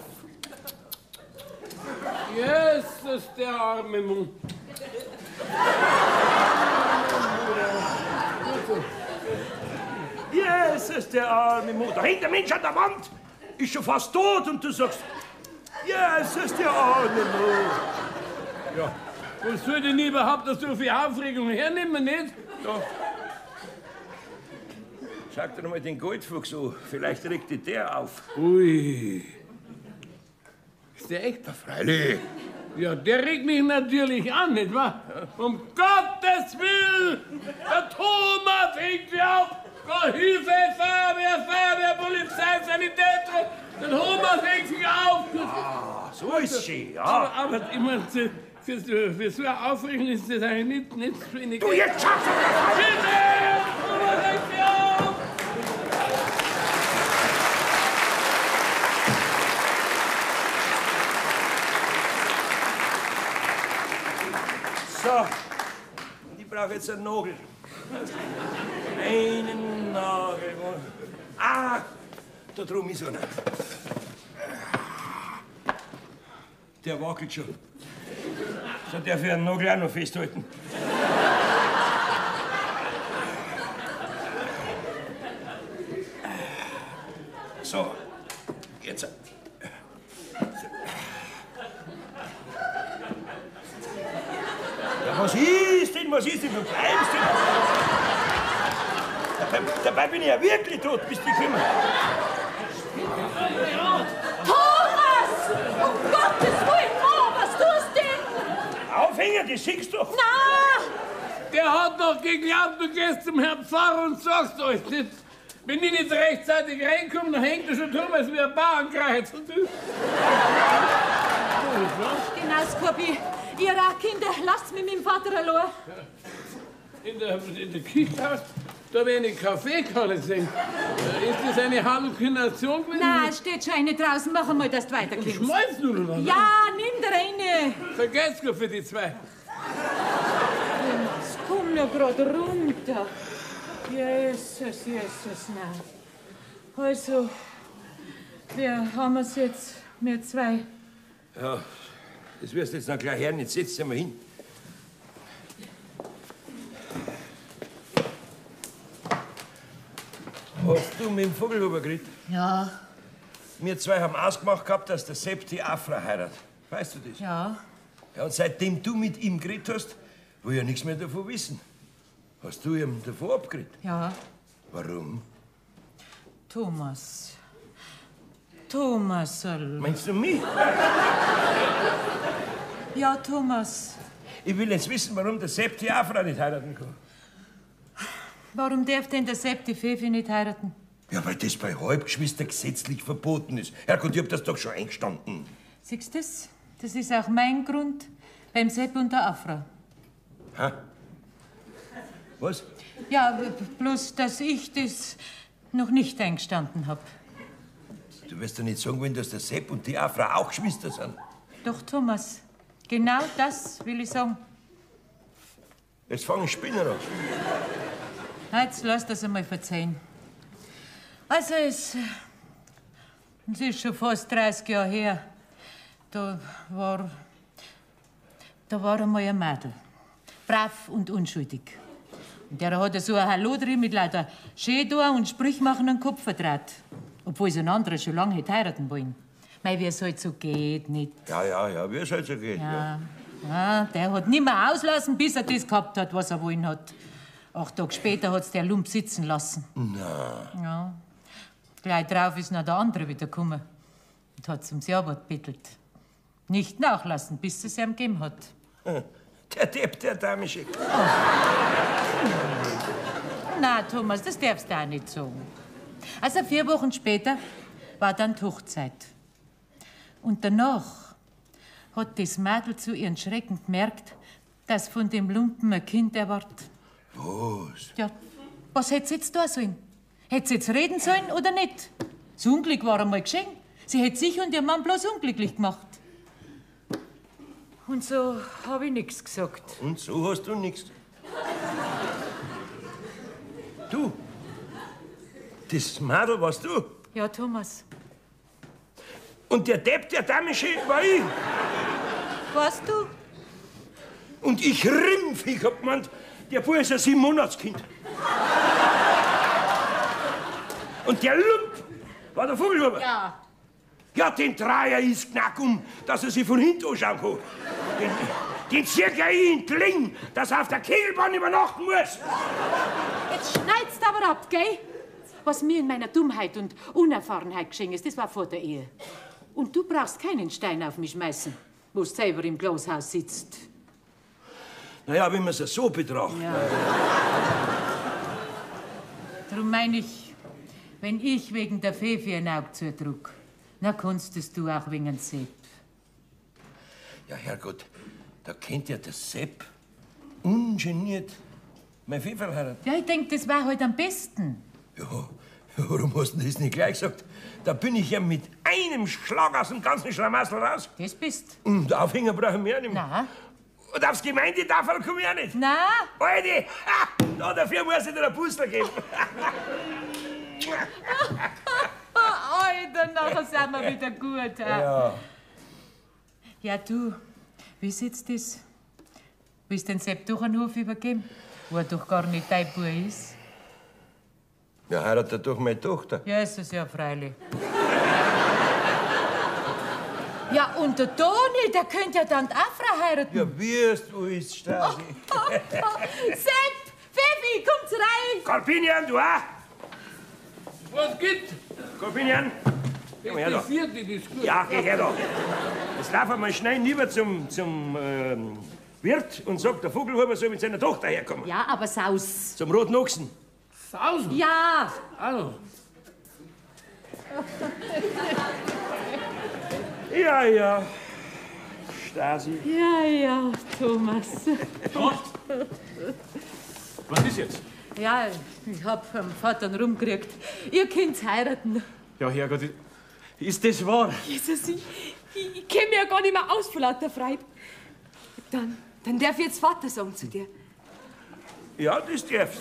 Jesus, der arme Mund. Jesus, der arme Mann. Da hängt der Mensch an der Wand. Ist schon fast tot und du sagst, Jesus, der arme Mann. Ja, was soll denn überhaupt so viel Aufregung hernehmen, nicht? Ja. Schau dir mal den Goldfuchs an. Vielleicht regt dich der auf. Ui. Ist der echt? Ja, freilich. Ja, der regt mich natürlich an, nicht wahr? Um Gottes Willen! Der Thomas hängt sich auf! Gott, Hilfe, Feuerwehr, Polizei, Sanitäter! Der Thomas hängt sich auf! Ah, so ist schön, ja. Aber ich meine, für so eine Aufregung ist das eigentlich nicht so wenig. Du, jetzt schaffst du das! Hilfe! Thomas hängt sich auf! So, und ich brauche jetzt einen Nagel. Einen Nagel. Ah, da drum ist einer. Der wackelt schon. So darf ich einen Nagel auch noch festhalten. So, jetzt. Ja, was ist denn? Was ist denn? Du bleibst denn? Dabei bin ich ja wirklich tot, bis die kommen. Thomas! Um Gottes Willen, oh, was tust du denn? Aufhängen, das siehst du doch. Na! Der hat doch geglaubt, du gehst zum Herrn Pfarrer und sagst euch nicht. Wenn ich nicht rechtzeitig reinkomme, dann hängt er schon Thomas wie ein Bauernkreuz. Und du? Genau, Skorpi. Ihr Kinder, lasst mich mit dem Vater allein. In der Küche, da wäre ein Kaffee kann sehen. Ist das eine Halluzination gewesen? Nein, steht schon eine draußen. Mach einmal, dass du weiterkommst. Schmeißt du noch? Ja, nimm dir eine. Vergesst gut für die zwei. Es kommt ja gerade runter. Jesus, nein. Also, wir haben es jetzt, wir zwei. Ja, das wirst du jetzt noch gleich hören. Jetzt setz dich mal hin. Hast du mit dem Vogelhuber geredet? Ja, Wir zwei haben ausgemacht gehabt, dass der Sepp die Afra heiratet. Weißt du das? ja. Ja, und seitdem du mit ihm geredet hast, will ich ja nichts mehr davon wissen. Hast du ihm davon abgeredet? Ja. Warum? Thomas. Thomasl. Meinst du mich? Ja, Thomas. Ich will jetzt wissen, warum der Sepp die Afra nicht heiraten kann. Warum darf denn der Sepp die Pfeffi nicht heiraten? Ja, weil das bei Halbgeschwistern gesetzlich verboten ist. Herrgott, ich hab das doch schon eingestanden. Siehst du das? Das ist auch mein Grund beim Sepp und der Afra. Hä? Was? Ja, bloß, dass ich das noch nicht eingestanden hab. Du wirst doch nicht sagen wollen, dass der Sepp und die Afra auch Geschwister sind. Doch, Thomas, genau das will ich sagen. Jetzt fangen Spinner an. Na, jetzt lass das einmal verzeihen. Also, es ist schon fast 30 Jahre her. Da war einmal ein Mädel. Brav und unschuldig. Und der hat so ein Hallodri mit lauter Schädor und Sprüchmachenden Kopf verdreht. Obwohl sie ein anderer schon lange hätte heiraten wollen. Mei, wie es halt so geht, nicht? Ja, wie es halt so geht. Ja. Ja, der hat nimmer auslassen, bis er das gehabt hat, was er wollen hat. 8 Tage später hat's der Lump sitzen lassen. Na. Ja. Gleich drauf ist noch der andere wieder gekommen und hat zum Jabot bettelt. Nicht nachlassen, bis es ihm gegeben hat. Der Depp, der Damische. Na, Thomas, das darfst du auch nicht sagen. Also 4 Wochen später war dann die Hochzeit. Und danach hat das Mädel zu ihren Schrecken gemerkt, dass von dem Lumpen ein Kind erwartet. Was? Ja, was hätte sie jetzt tun sollen? Hätte sie jetzt reden sollen oder nicht? Das Unglück war einmal geschehen. Sie hätte sich und ihr Mann bloß unglücklich gemacht. Und so habe ich nichts gesagt. Und so hast du nichts. Du, das Mädel warst du. Ja, Thomas. Und der Depp, der Damische, war ich. Warst du? Und ich Rimpf, ich hab gemeint, der Bub ist ein 7-Monats-Kind. Und der Lump war der Vogelhuber. Ja. Ja, den Dreier ist knack dass er sich von hinten anschauen kann. Den circa in den Kling, dass er auf der Kegelbahn übernachten muss. Jetzt schneid's aber ab, gell? Was mir in meiner Dummheit und Unerfahrenheit geschehen ist, das war vor der Ehe. Und du brauchst keinen Stein auf mich schmeißen, wo du selber im Glashaus sitzt. Naja, wenn man es so betrachtet. Ja. Darum meine ich, wenn ich wegen der Pfeffi ein Auge zudruck, na konntest du auch wegen dem Sepp. Ja, Herrgott, da kennt ja der Sepp ungeniert mein Pfefferl heiraten. Ja, ich denk, das war halt am besten. Ja, warum hast du das nicht gleich gesagt? Da bin ich ja mit einem Schlag aus dem ganzen Schlamassel raus. Das bist. Und Aufhänger brauchen wir auch nicht mehr. Nein. Und aufs Gemeindetafel komme ich auch nicht. Nein. Alter, ha, dafür muss ich dir einen Puster geben. Alter, nachher sind wir wieder gut. Ja. Ja, du, wie sitzt das? Willst du den Sepp durch den Hof übergeben, wo er doch gar nicht dein Bub ist? Ja, heiratet doch meine Tochter. Ja, ist es ja freilich. Ja, und der Toni, der könnte ja dann die Afra heiraten. Ja, wirst du ist, Stasi. Sepp, Pfeffi, kommt's rein. Carpinian, du auch? Was geht? Carpinian, geh mal her da. Die vierte, die ist gut. Ja, geh her da. Jetzt laufen wir mal schnell rüber zum Wirt und sagt, der Vogelhuber soll mit seiner Tochter herkommen. Ja, aber Saus. Zum Roten Ochsen. Sausen? Ja. Also. Ja. Stasi. Ja, Thomas. Was ist jetzt? Ja, ich hab vom Vater rumgekriegt. Ihr könnt's heiraten. Ja, Herrgott, ist das wahr? Jesus, ich kenn mich ja gar nicht mehr aus vor lauter Freude. Dann darf ich jetzt Vater sagen zu dir. Ja, das darfst.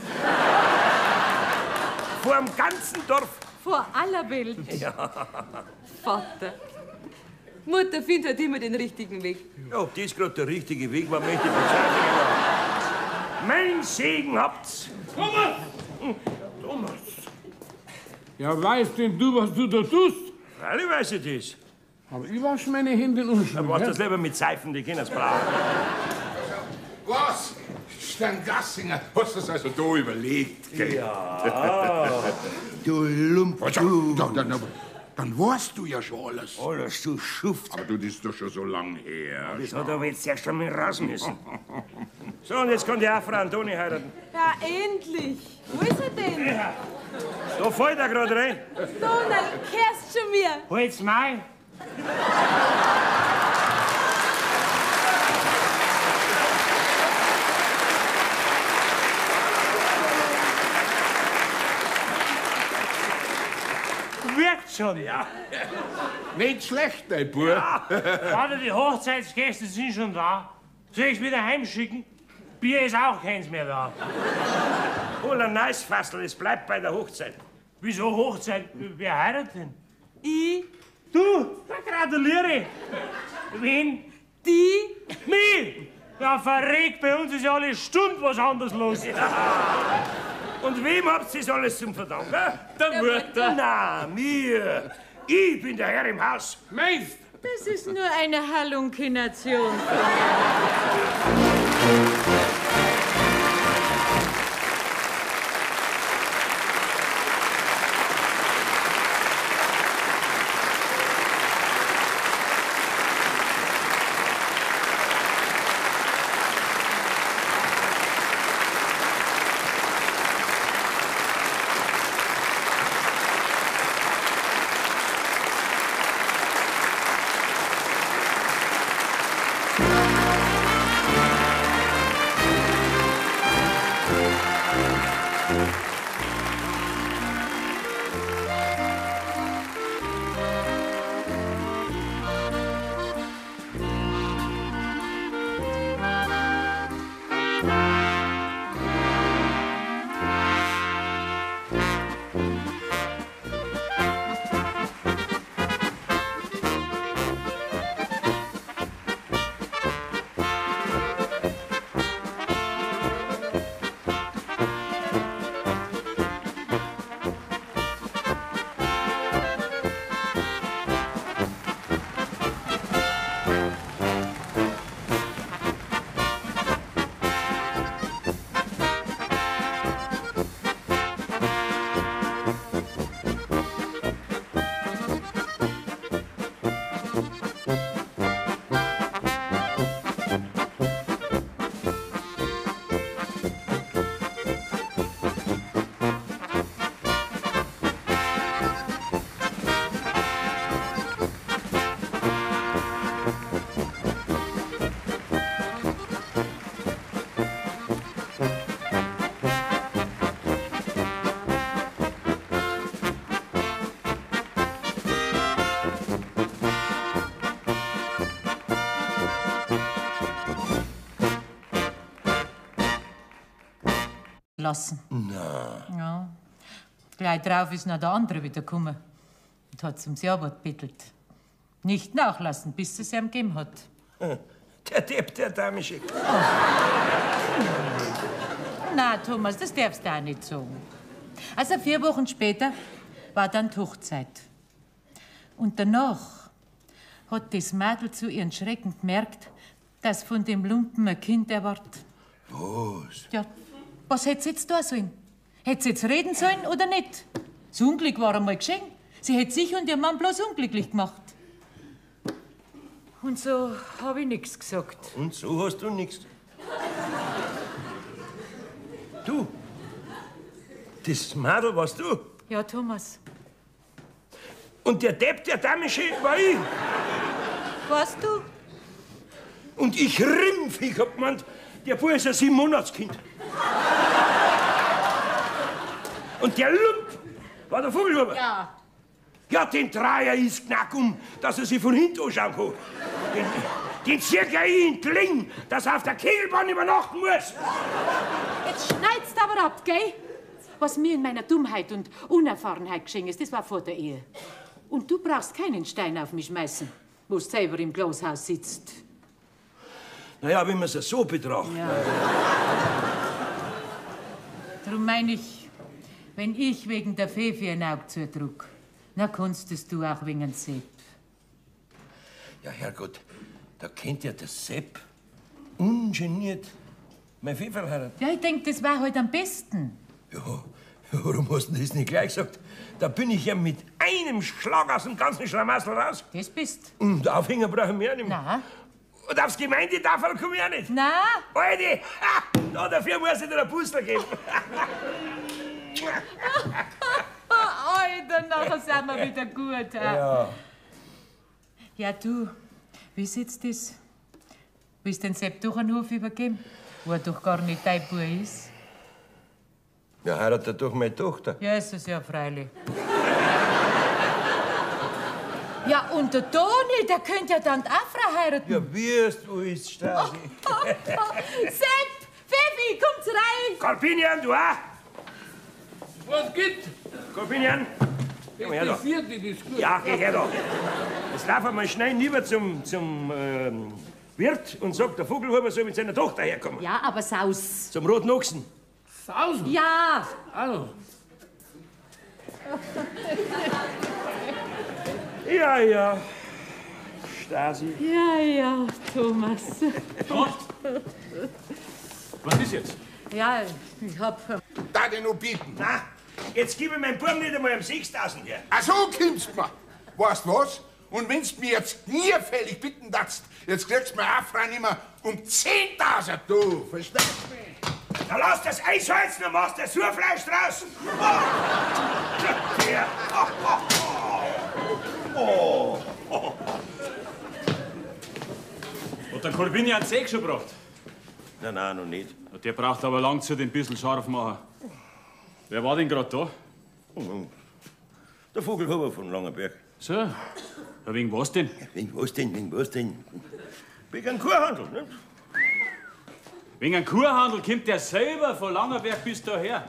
Vor dem ganzen Dorf. Vor aller Welt. Ja. Vater. Mutter findet halt immer den richtigen Weg. Ja, ob das gerade der richtige Weg war, möchte ich bezweifeln. Mein Segen habt's. Thomas! Ja, weißt denn du, was du da tust? Alle weiß ich das. Aber ich wasche meine Hände unschuldig. Dann machst du das lieber mit Seifen, die können es brauchen. Was? Steingassinger, hast du das also da überlegt, gell? Ja. Du Lump, du. Dann weißt du ja schon alles. Alles, du Schuft. Aber du, das ist doch schon so lang her. Das hat aber jetzt erst einmal raus müssen. So, und jetzt kann die auch Frau Antoni heiraten. Ja, endlich. Wo ist er denn? Ja. Da fällt er gerade rein. Donald, kehrst zu mir. Halt's Mai. Wirkt schon. Ja. Nicht schlecht, dein Bub. Ja. Warte, die Hochzeitsgäste sind schon da. Soll ich's wieder heimschicken? Bier ist auch keins mehr da. Hol ein neues Fassel, es bleibt bei der Hochzeit. Wieso Hochzeit? Wer heiratet denn? Ich. Du? Da gratuliere. Wen? Die. Mich? Ja, verregt, bei uns ist ja alle Stunden was anderes los. Ja. Und wem habt ihr das alles zum Verdanken? Der Mutter. Na, mir. Ich bin der Herr im Haus. Meister. Das ist nur eine Hallunkination. Lassen. Na. Ja. Gleich drauf ist noch der andere wieder gekommen und hat ums Jawort bettelt. Nicht nachlassen, bis es ihm gegeben hat. Der Depp, der Dame schickt. Na, Thomas, das darfst du auch nicht sagen. Also 4 Wochen später war dann die Hochzeit. Und danach hat das Mädel zu ihren Schrecken gemerkt, dass von dem Lumpen ein Kind erwartet. Was? Ja, was hätte sie jetzt tun sollen? Hätte sie jetzt reden sollen oder nicht? Das Unglück war einmal geschehen. Sie hätte sich und ihr Mann bloß unglücklich gemacht. Und so habe ich nichts gesagt. Und so hast du nichts. Du, das Mädel warst du. Ja, Thomas. Und der Depp, der Dame schickt, war ich. Warst du? Und ich rimpf, ich hab gemeint, der Bub ist ein 7-Monats-Kind. Und der Lump war der Vogelhuber. Ja. Ja, den Dreier ist knack dass er sich von hinten anschauen kann. Den circa ich in Kling, dass er auf der Kegelbahn übernachten muss. Jetzt schneid's aber ab, gell? Was mir in meiner Dummheit und Unerfahrenheit geschehen ist, das war vor der Ehe. Und du brauchst keinen Stein auf mich schmeißen, wo du selber im Glashaus sitzt. Naja, wenn man es so betrachtet. Ja. Darum meine ich, wenn ich wegen der Fefi ein Auge zudruck, dann kannst du auch wegen dem Sepp. Ja, Herrgott, da kennt ja der Sepp ungeniert mein Pfefferl heiraten? Ja, ich denke, das war halt am besten. Ja, warum hast du das nicht gleich gesagt? Da bin ich ja mit einem Schlag aus dem ganzen Schlamassel raus. Das bist. Und Aufhänger brauchen wir auch nicht mehr. Nein. Und aufs Gemeindetafel komme ich auch nicht. Nein. Alter, dafür muss ich dir einen Puzzle geben. Alter, nachher sind wir wieder gut. Ja. Ja, du, wie sitzt das? Willst du den Sepp durch den Hof übergeben, wo er doch gar nicht dein Bub ist? Ja, heiratet doch meine Tochter. Ja, ist es ja freilich. Ja, und der Toni, der könnte ja dann die Afra heiraten. Ja, wirst du ist Stasi. Sepp, Pfeffi, kommt's rein. Corbinian, du auch? Was gibt's? Corbinian, geh mal her da. Die vierte, die ist gut. Ja, geh her da. Jetzt lauf mal schnell rüber zum Wirt und sag, der Vogelhuber soll mit seiner Tochter herkommen. Ja, aber Saus. Zum Roten Ochsen. Sausen? Ja. Hallo. Ja, ja. Stasi. Ja, Thomas. Was ist jetzt? Ja, ich hab... Da den noch bieten. Na, jetzt gib ich meinem Buben nicht einmal um 6.000 her. Ach so kommst du mir. Weißt du was? Und wenn's mir jetzt nierfällig bitten darfst, jetzt kriegst du mir auch frei nimmer um 10.000, du. Verstehst du mich? Da lass das Eis heizen und machst das Surfleisch draus. Hat der Corbinian einen Säg schon gebracht? Nein, noch nicht. Der braucht aber lang zu den bisschen scharf machen. Wer war denn gerade da? Der Vogelhuber von Langenberg. So, ja, wegen was denn? Wegen was denn? Wegen einem Kuhhandel, ne? Wegen einem Kuhhandel kommt der selber von Langenberg bis daher.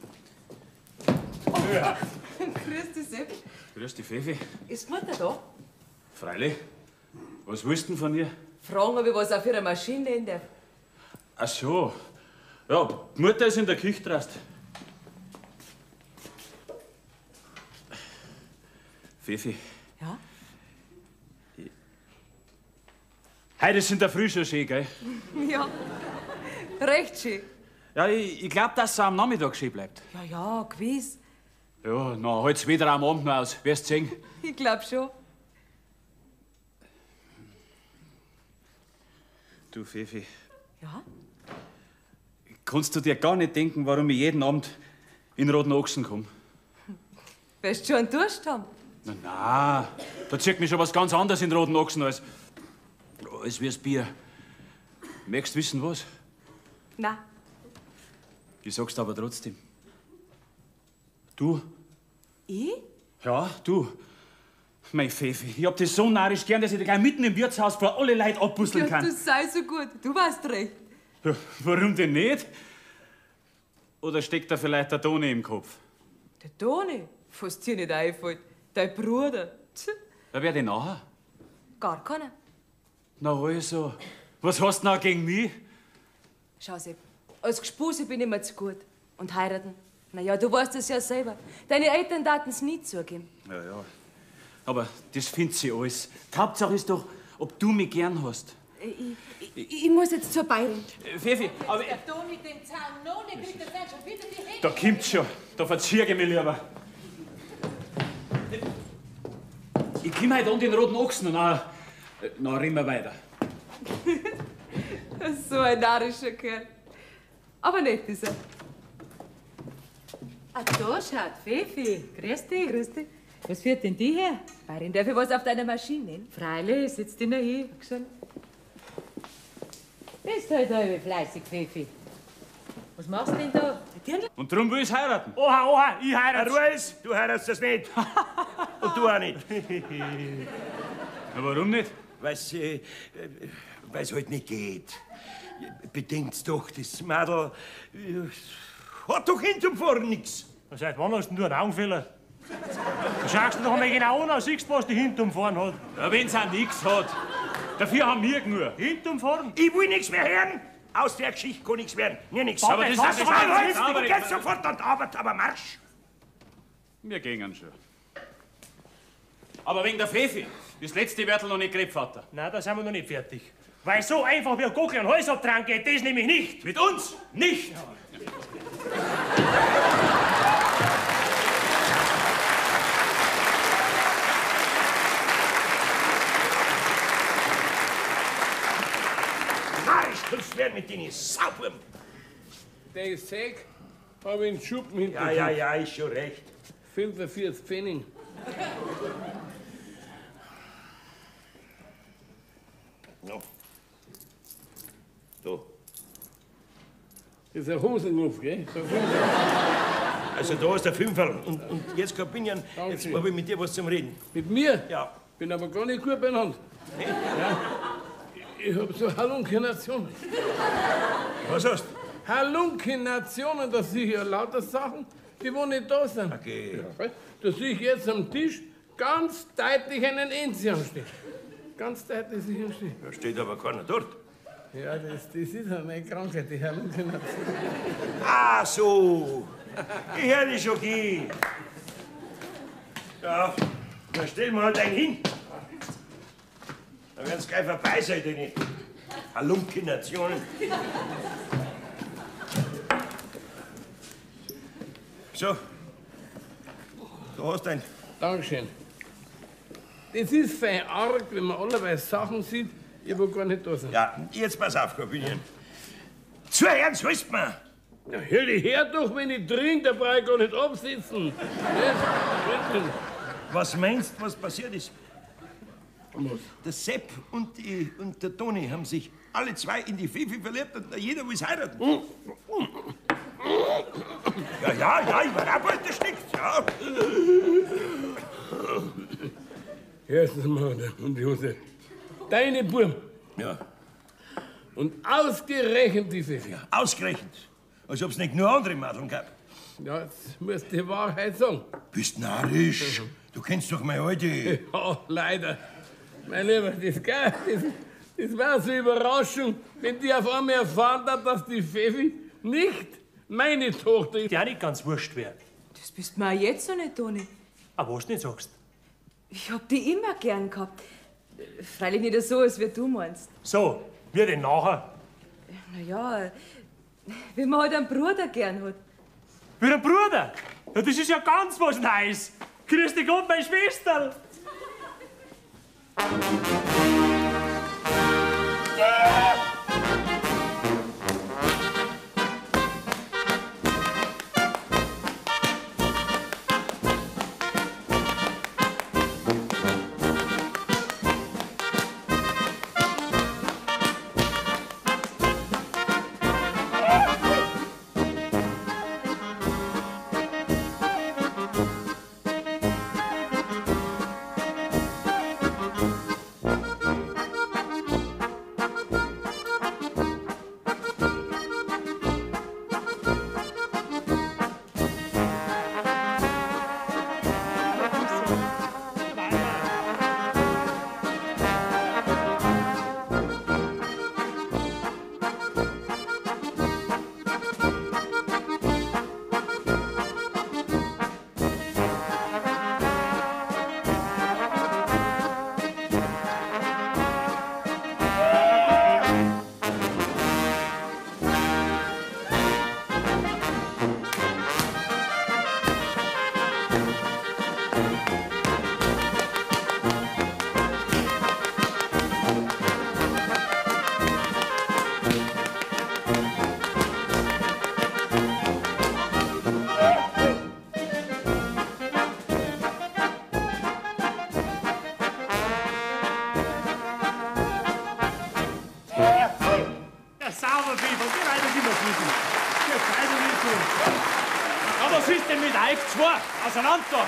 Ja. Grüß dich, Sepp. Grüß dich, Pfeffi. Ist die Mutter da? Freilich. Was willst du denn von ihr? Fragen, ob ich was auf ihrer Maschine nehmen darf. Ach so. Ja, die Mutter ist in der Küche drast. Pfeffi. Ja? Heute ist in der Früh schon schön, gell? Ja. Recht schön. Ja, ich glaub, dass es am Nachmittag schön bleibt. Ja, gewiss. Ja, na, halt's wieder am Abend noch aus. Wirst sehen. Ich glaub schon. Du, Pfeffi, Ja? kannst du dir gar nicht denken, warum ich jeden Abend in Roten Ochsen komme? Willst du schon einen Durst haben? Na, da zieht mich schon was ganz anderes in Roten Ochsen als wie's Bier. Möchtest wissen, was? Nein. Ich sag's dir aber trotzdem. Du? Ich? Ja, du. Mein Pfeffi, ich hab das so narrisch gern, dass ich dich gleich mitten im Wirtshaus vor alle Leute abbusseln Ja, kann. du sei so gut. Du weißt recht. Ja, warum denn nicht? Oder steckt da vielleicht der Toni im Kopf? Der Toni? Was dir nicht einfällt. Dein Bruder. Tch, Wer wär denn nachher? gar keiner. Na also, was hast du noch gegen mich? Schau, Sepp, als Gespuse bin ich mir zu gut. Und heiraten? Na ja, du weißt es ja selber. Deine Eltern taten es nie zugeben. Ja. Aber das findet sie alles. Die Hauptsache ist doch, ob du mich gern hast. Ich muss jetzt zur Bayern. Pfeffi, aber Der Toni den Zaun noch nicht kriegt, der schon wieder die Hände. da kommt's schon. Da verzieh ich mich lieber. Ich komm heute an den Roten Ochsen und dann rennen wir weiter. So ein narrischer Kerl. Aber nett ist er. Ah, da schaut, Pfeffi. Grüß dich. Grüß dich. Was führt denn die her? Bayern, darf ich was auf deiner Maschine nehmen? Freilich, sitzt die noch hin. Schon. Bist halt halb fleißig, Pfeffi. Was machst du denn da? Und drum will ich's heiraten. Oha, ich heirate. Ruiz, du heiratst das nicht. Und du auch nicht. Na, warum nicht? Weil's halt nicht geht. Bedenkt's doch, das Mädel hat doch hinterm Vorn nix. Seit wann hast denn du einen Augenfehler? Du schaust dir doch einmal genau an, siehst was die hinterm Vorn hat. Ja, wenn's auch nix hat. Dafür haben wir nur. Hinterm Vorn? Ich will nichts mehr hören. Aus der Geschichte kann nichts werden. Mir nichts. Aber das was ist du aber willst, du gehst sofort an die Arbeit, aber Marsch. Wir gehen schon. Aber wegen der Pfeffi. Das letzte Wörtel noch nicht geredet, Vater. Nein, da sind wir noch nicht fertig. Weil so einfach wie ein Gockel einen Hals abtragen geht, das nämlich nicht. Mit uns nicht. Ja. Kannst werden mit den Sauberm. Der Säg hab ich einen Schuppen hinter. Ja, ist schon recht. 45 Pfennig. No. Da. Das ist ein Hosenluft, gell? Also da ist der Fünferl. Und jetzt, Kapinian, jetzt habe ich mit dir was zum Reden. Mit mir? Ja. Bin aber gar nicht gut beieinander. Nee? Ja. Ich hab so Hallunkinationen. Was hast du? Hallunkinationen, da sehe ich ja lauter Sachen, die wo nicht da sind. Okay. Ja, da sehe ich jetzt am Tisch ganz deutlich einen Enzian stehen. Ganz deutlich sicher stehen. Da steht aber keiner dort. Ja, das ist eine Krankheit, die Hallukination. Ah, so. Ich höre dich schon gehen. Ja, dann stellen wir halt einen hin. Dann werden es gleich vorbei sein, deine Hallunkinationen. So, du hast einen. Dankeschön. Das ist fein arg, wenn man allerweise Sachen sieht, die wo gar nicht da sind. Ja, jetzt pass auf, Kapinian. Zu ernst willst du mir? Ja, hör dich her doch, wenn ich trinke, da brauche ich gar nicht absitzen. Was meinst du, was passiert ist? Was? Der Sepp und der Toni haben sich alle zwei in die Fifi verliebt und jeder will heiraten. Ja, ich war auch bald erstickt, ja. Erstens mal, und Josef, deine Burm. Ja. Und ausgerechnet die Fifi. Ja, ausgerechnet. Als ob's nicht nur andere Madeln gab. Ja, jetzt musst du die Wahrheit sagen. Bist narrisch. Du kennst doch meine Alte. Ja, leider. Mein Lieber, das war so eine Überraschung, wenn die auf einmal erfahren hat, dass die Fifi nicht meine Tochter ist. Die auch nicht ganz wurscht wäre. Das bist mir auch jetzt noch nicht, Toni. Aber was du nicht sagst. Ich hab die immer gern gehabt. Freilich nicht so, als wie du meinst. So, wie denn nachher? Naja, wie man halt einen Bruder gern hat. Wie ein Bruder? Ja, das ist ja ganz was Neues. Grüß dich Gott, meine Schwester. Was ist denn mit euch zwei? Auseinander!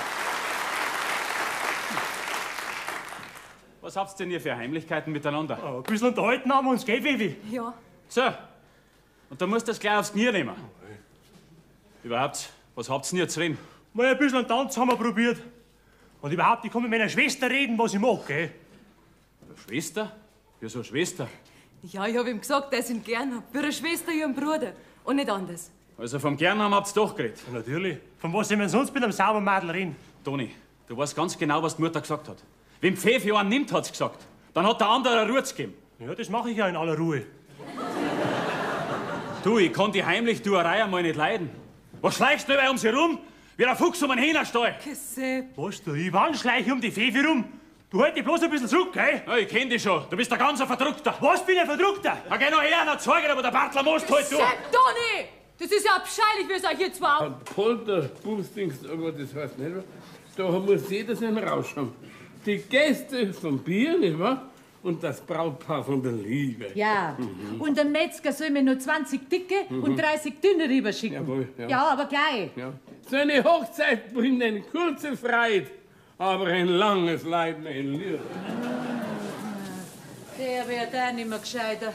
Was habt denn ihr für Heimlichkeiten miteinander? Ein bisschen unterhalten haben wir uns, gell, Vivi? Ja. So, und da musst du das gleich aufs Knie nehmen. Überhaupt, was habt ihr denn jetzt reden? Mal ein bisschen einen Tanz haben wir probiert. Und überhaupt, ich kann mit meiner Schwester reden, was ich mag, gell? Schwester? Wieso Schwester? Ja, ich hab ihm gesagt, dass ich ihn gern hab. Für eine Schwester, wie einen Bruder. Und nicht anders. Also vom Gernhaben habt's doch geredet. Ja, natürlich. Von was sollen wir sonst mit einem Saubermadel reden? Toni, du weißt ganz genau, was die Mutter gesagt hat. Wenn Pfeffi einen nimmt, hat's gesagt, dann hat der andere eine Ruhe gegeben. Ja, das mache ich ja in aller Ruhe. Du, ich kann die heimlich Tuerei einmal nicht leiden. Was schleichst du überall um sie rum? Wie ein Fuchs um einen Hähnerstall. Was du, ich wann schleiche um die Fefe rum? Du halt dich bloß ein bisschen zurück, gell? Ja, ich kenn dich schon. Du bist ein ganzer Verdruckter. Was bin ich ein Verdruckter? Na, geh noch her, dann zeig dir, wo der Bartler Most halt, du. Sag doch nicht! Das ist ja abscheulich, wie es euch hier zwei auch. Ein Polterbumsdings, aber das heißt nicht, da muss jeder seinen Rausch haben. Die Gäste vom Bier, nicht wahr? Und das Brautpaar von der Liebe. Ja, und der Metzger soll mir nur 20 dicke und 30 dünne rüberschicken. Jawohl, ja. Ja, aber gleich. Ja. So eine Hochzeit bringt eine kurze Freude, aber ein langes Leid, mein Lieber. Der wird auch nicht mehr gescheiter.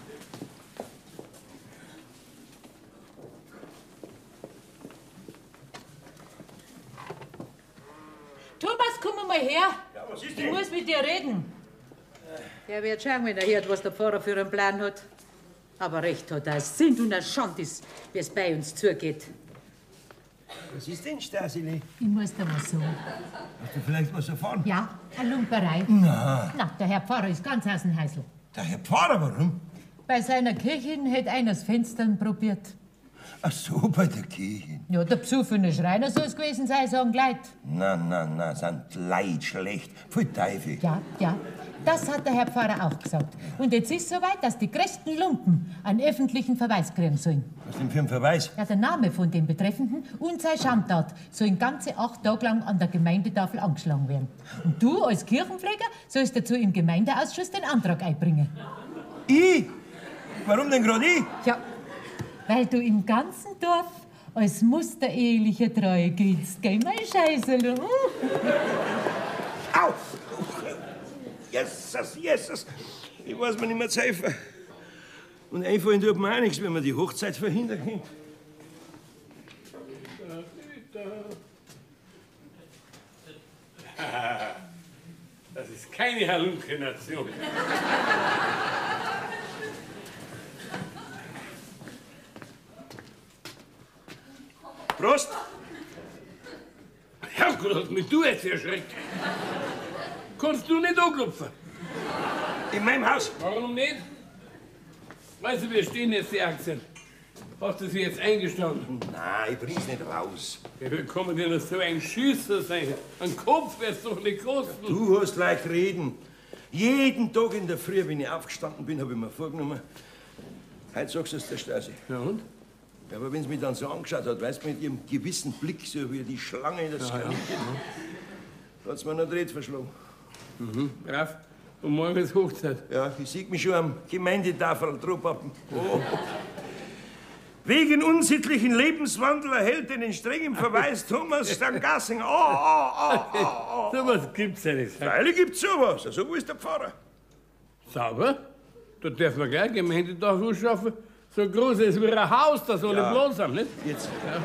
Thomas, komm mal her. Ja, was ist Ich denn? muss mit dir reden. Der wird schauen, wenn er hört, was der Pfarrer für einen Plan hat. Aber recht hat er. Es sind und es Schand ist, wie es bei uns zugeht. Was ist denn, Stasili? Ich muss dir was sagen. Hast du vielleicht was erfahren? Ja, eine Lumperei. Na, Na, der Herr Pfarrer ist ganz aus dem Häusl. der Herr Pfarrer, warum? Bei seiner Kirche hätte einer das Fenstern probiert. Ach so, bei der Kirche. Ja, der besoffene Schreiner soll es gewesen sein, sagen die Leute. Na, sind Leid schlecht. Voll Teufel. Ja, ja, das hat der Herr Pfarrer auch gesagt. Und jetzt ist es soweit, dass die größten Lumpen einen öffentlichen Verweis kriegen sollen. Was denn für ein Verweis? Ja, der Name von dem Betreffenden und seine Schandtat sollen ganze 8 Tage lang an der Gemeindetafel angeschlagen werden. Und du als Kirchenpfleger sollst dazu im Gemeindeausschuss den Antrag einbringen. Ich? Warum denn gerade ich? Ja, weil du im ganzen Dorf als musterehelicher Treue giltst, gell, mein Scheißerl? Au! Jesus! Ich weiß mir nicht mehr zu helfen. Und einfallen tut mir auch nichts, wenn man die Hochzeit verhindern kann. Das ist keine Halluzination. Prost! Herrgott, hast mich du jetzt erschreckt. Kannst du nicht anklopfen? In meinem Haus. Warum nicht? Weißt du, wir stehen jetzt die Aktien. Hast du sie jetzt eingestanden? Nein, ich bring's nicht raus. Ja, wie kann man denn noch so ein Schüsser sein? Ein Kopf wird's doch nicht kosten. Du hast leicht reden. Jeden Tag in der Früh, wenn ich aufgestanden bin, habe ich mir vorgenommen, heute sagst du es der Stasi. Ja und? Ja, aber wenn sie mich dann so angeschaut hat, weißt du, mit ihrem gewissen Blick, so wie die Schlange in das Kaninchen, da hat's mir noch Dreht verschlagen. Brav. Und morgen ist Hochzeit. Ja, ich sehe mich schon am Gemeindetafel drohpappen. Oh. Wegen unsittlichen Lebenswandel erhält den strengen Verweis Thomas Stangassing. Sowas gibt's ja nicht. Freilich gibt's sowas. So ist der Pfarrer. Sauber? Da dürfen wir gleich Gemeindetafel schaffen. So groß ist wie ein Haus, das alle Ja. Platz haben, nicht? Jetzt. Ja.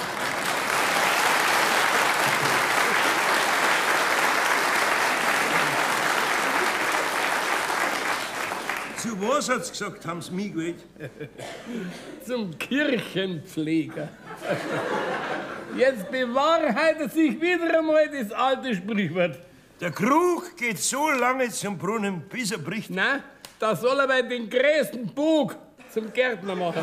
Zu was hat's gesagt, haben's mich gewählt? Zum Kirchenpfleger. Jetzt bewahrheitet sich wieder einmal das alte Sprichwort. Der Krug geht so lange zum Brunnen, bis er bricht. Na, da soll er bei den größten Bug zum Gärtner machen.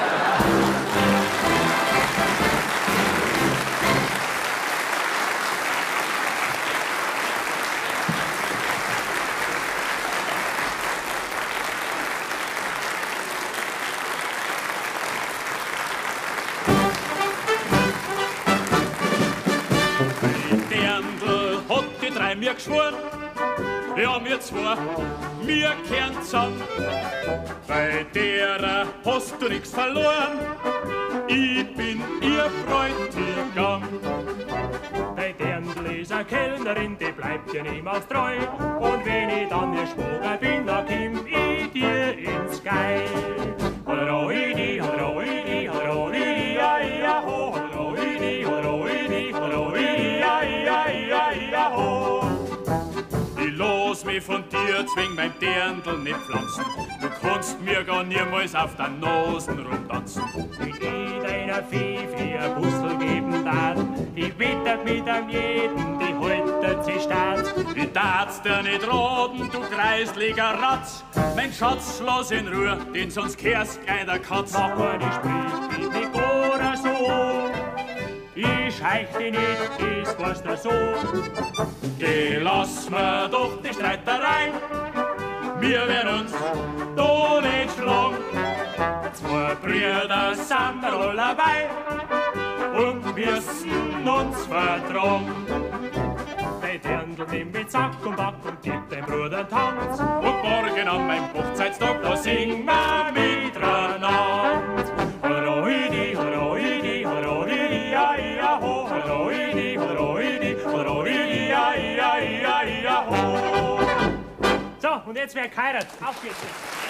Dirndl hat die drei mir geschworen, ja, wir zwei, wir kehren zusammen. Bei derer hast du nix verloren, ich bin ihr Bräutigam. Bei Dirndl ist eine Kellnerin, die bleibt dir niemals treu. Und wenn ich dann ihr Schwager bin, dann komm ich dir ins Geil. Holroidi, holroidi, holroidi, ja, ja, ho. Holroidi, holroidi, holroidi, ja, ja, ja, ja, ho. Ich los mich von dir, zwing mein Dirndl nicht pflanzen. Du kannst mir gar niemals auf der Nasen rumtanzen. Wenn ich deiner Fifi ein Puzzle geben darf, die wittert mit am jeden, die haltet sich staat. Ich darf's dir nicht raten, du kreisliger Ratz. Mein Schatz, lass in Ruhe, denn sonst kehrst gleich der Katz. Mach keine Sprich, mit mich oder so. Ich scheich dich nicht, das weißt du so. Geh, lass mir doch die Streitereien. Wir werden uns da nicht schlagen. Zwei Brüder sind wir alle dabei und müssen uns vertragen. Bei Dirndl nimm mit Sack und Back und gib dein Bruder Tanz. Und morgen an meinem Hochzeitstag, da singen wir miteinander. Horoidi, horoidi, horoidi, ja, ja, ho. Horoidi, horoidi, horoidi, ja, ja, ja, ja, ho. So, und jetzt wer geheiratet. Auf geht's.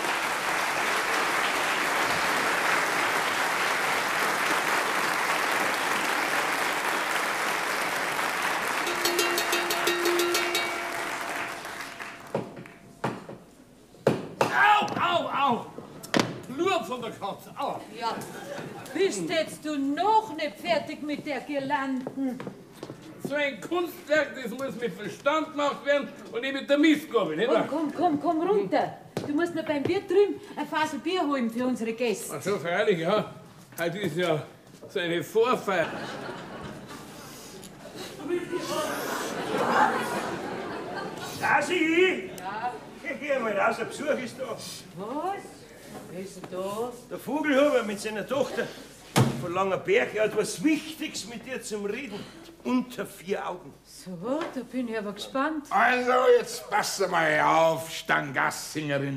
Nur von der Katze. Au. Ja, bist jetzt du noch nicht fertig mit der Girlanden? So ein Kunstwerk, das muss mit Verstand gemacht werden und nicht mit der Mistgabel, nicht wahr? Komm runter. Du musst noch beim Bier drüben ein Fasel Bier holen für unsere Gäste. Ach so, freilich, ja. Heute ist ja so eine Vorfeier. Stasi! Ja? Geh mal raus, ein Besuch ist da. Was? Wer ist denn da? Der Vogelhuber mit seiner Tochter von Langerberg. Er hat was Wichtiges mit dir zum Reden. Unter 4 Augen. So, da bin ich aber gespannt. Also, jetzt pass mal auf, Stangassingerin.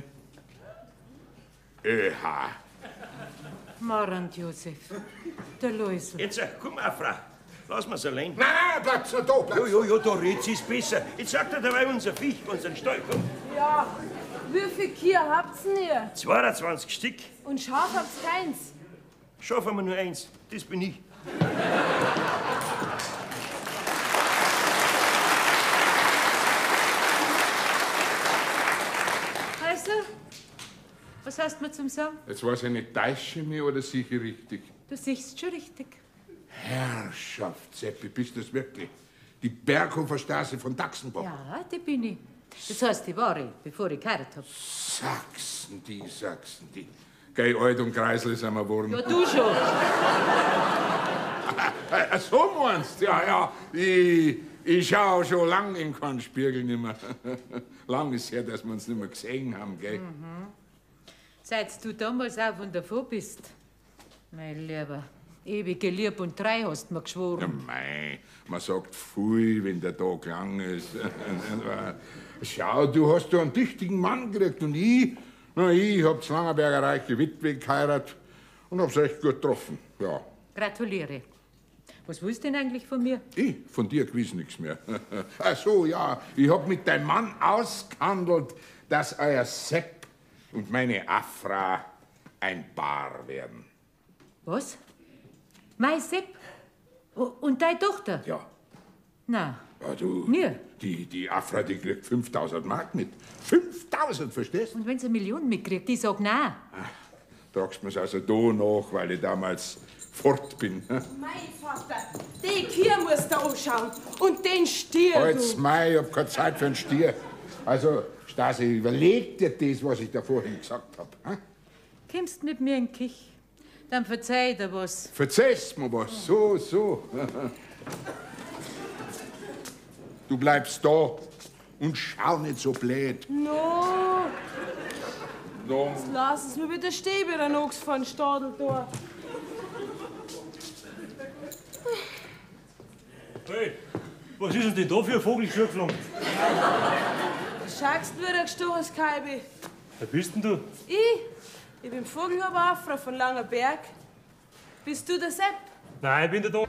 ÖH. Marant Josef, der Läusel. Jetzt, komm auf, Frau. Lass mal's allein. Nein, bleib's nur da, bleib's. Jo, da red's ist besser. Jetzt sagt er dabei unser Viech, unseren Stall. Komm. Ja, wie viel Kier habt's denn ihr? 22 Stück. Und Schaf habt's keins. Schaffen wir nur eins. Das bin ich. Also, was hast du mir zum Sagen? Jetzt weiß ich nicht, täusche ich mich oder sicher richtig? Du siehst schon richtig. Herrschaft, Seppi, bist du das wirklich? Die Berghofer Straße von Dachsenbach. Ja, die bin ich. Das heißt, die war ich, bevor ich geheiratet hab. Sachsen die. Gell, alt und kreislich sind wir geworden. Ja, du schon. So meinst du? Ja. Ich schau schon lang in keinen Spiegel nimmer. Lang ist her, dass wir uns nicht mehr gesehen haben, gell? Seit du damals auf und davon bist, mein Lieber, ewige Lieb und Treu hast du mir Ja, geschworen. mei, man sagt viel, wenn der Tag lang ist. Schau, du hast da einen tüchtigen Mann gekriegt und ich hab zu Langerberger reiche Witwe geheiratet und hab's echt gut getroffen, ja. Gratuliere. Was willst du denn eigentlich von mir? Ich? Von dir gewiss nichts mehr. Ach so, ja, ich hab mit deinem Mann ausgehandelt, dass euer Sepp und meine Afra ein Paar werden. Was? Mein Sepp? Und deine Tochter? Ja. Na, Ja, du, mir? die Afra, die kriegt 5.000 Mark mit. 5.000, verstehst du? Und wenn sie 1 Million mitkriegt, die sagt nein. Tragst mir's also da nach, weil ich damals fort bin. Mein Vater, die Kier musst du anschauen. Und den Stier, Halt's du. Mai, ich hab keine Zeit für einen Stier. Also, Stasi, überleg dir das, was ich da vorhin gesagt hab. Hm? Kommst mit mir in die Küche, dann verzeih ich dir was. Verzeihst mir was, so. Du bleibst da und schau nicht so blöd. No, No. lass es mir bitte stehen, wie der Nox von Stadel da. Hey, was ist denn da für ein Vogel geflogen? Schaust du, wie der gestochen Kalbi? Wer bist denn du? Ich bin Vogelhuber Afra von Langerberg. Bist du der Sepp? Nein, ich bin der Don.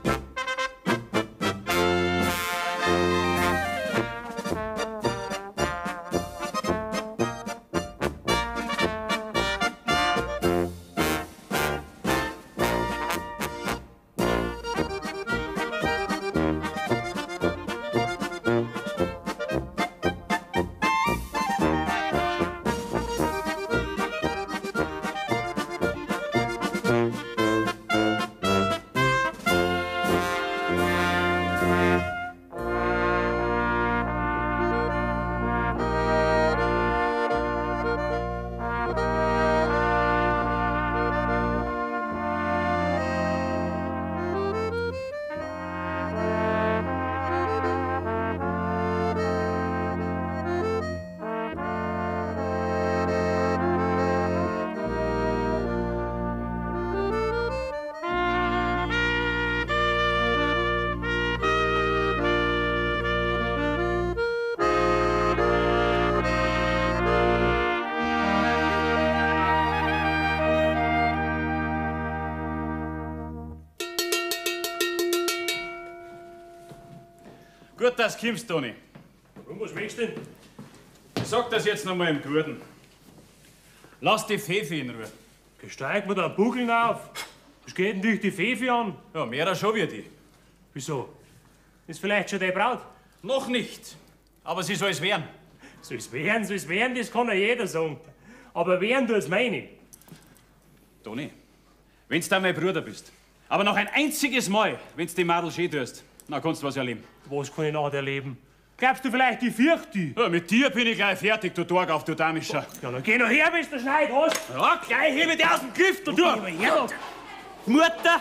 Gut, dass du kommst, Toni. Warum, was willst du denn? Ich sag das jetzt noch mal im Guten. Lass die Fefi in Ruhe. Steig mir da Buckeln auf. Was geht denn dich die Fefi an? Ja, mehr schon wie die. Wieso? Ist vielleicht schon deine Braut? Noch nicht. Aber sie soll es werden. Soll es werden, das kann ja jeder sagen. Aber werden tut's meine. Toni, wenn's da mein Bruder bist, aber noch ein einziges Mal, wenn's die Madel schön tust, dann kannst du was erleben. Was kann ich nachher erleben? Glaubst du vielleicht, ich fürchte dich? Ja, mit dir bin ich gleich fertig, du Tag auf, du Damischer. Ja, dann geh noch her, bis du Schneid hast. Ja, gleich hebe ich dich aus dem Griff, du Mutter!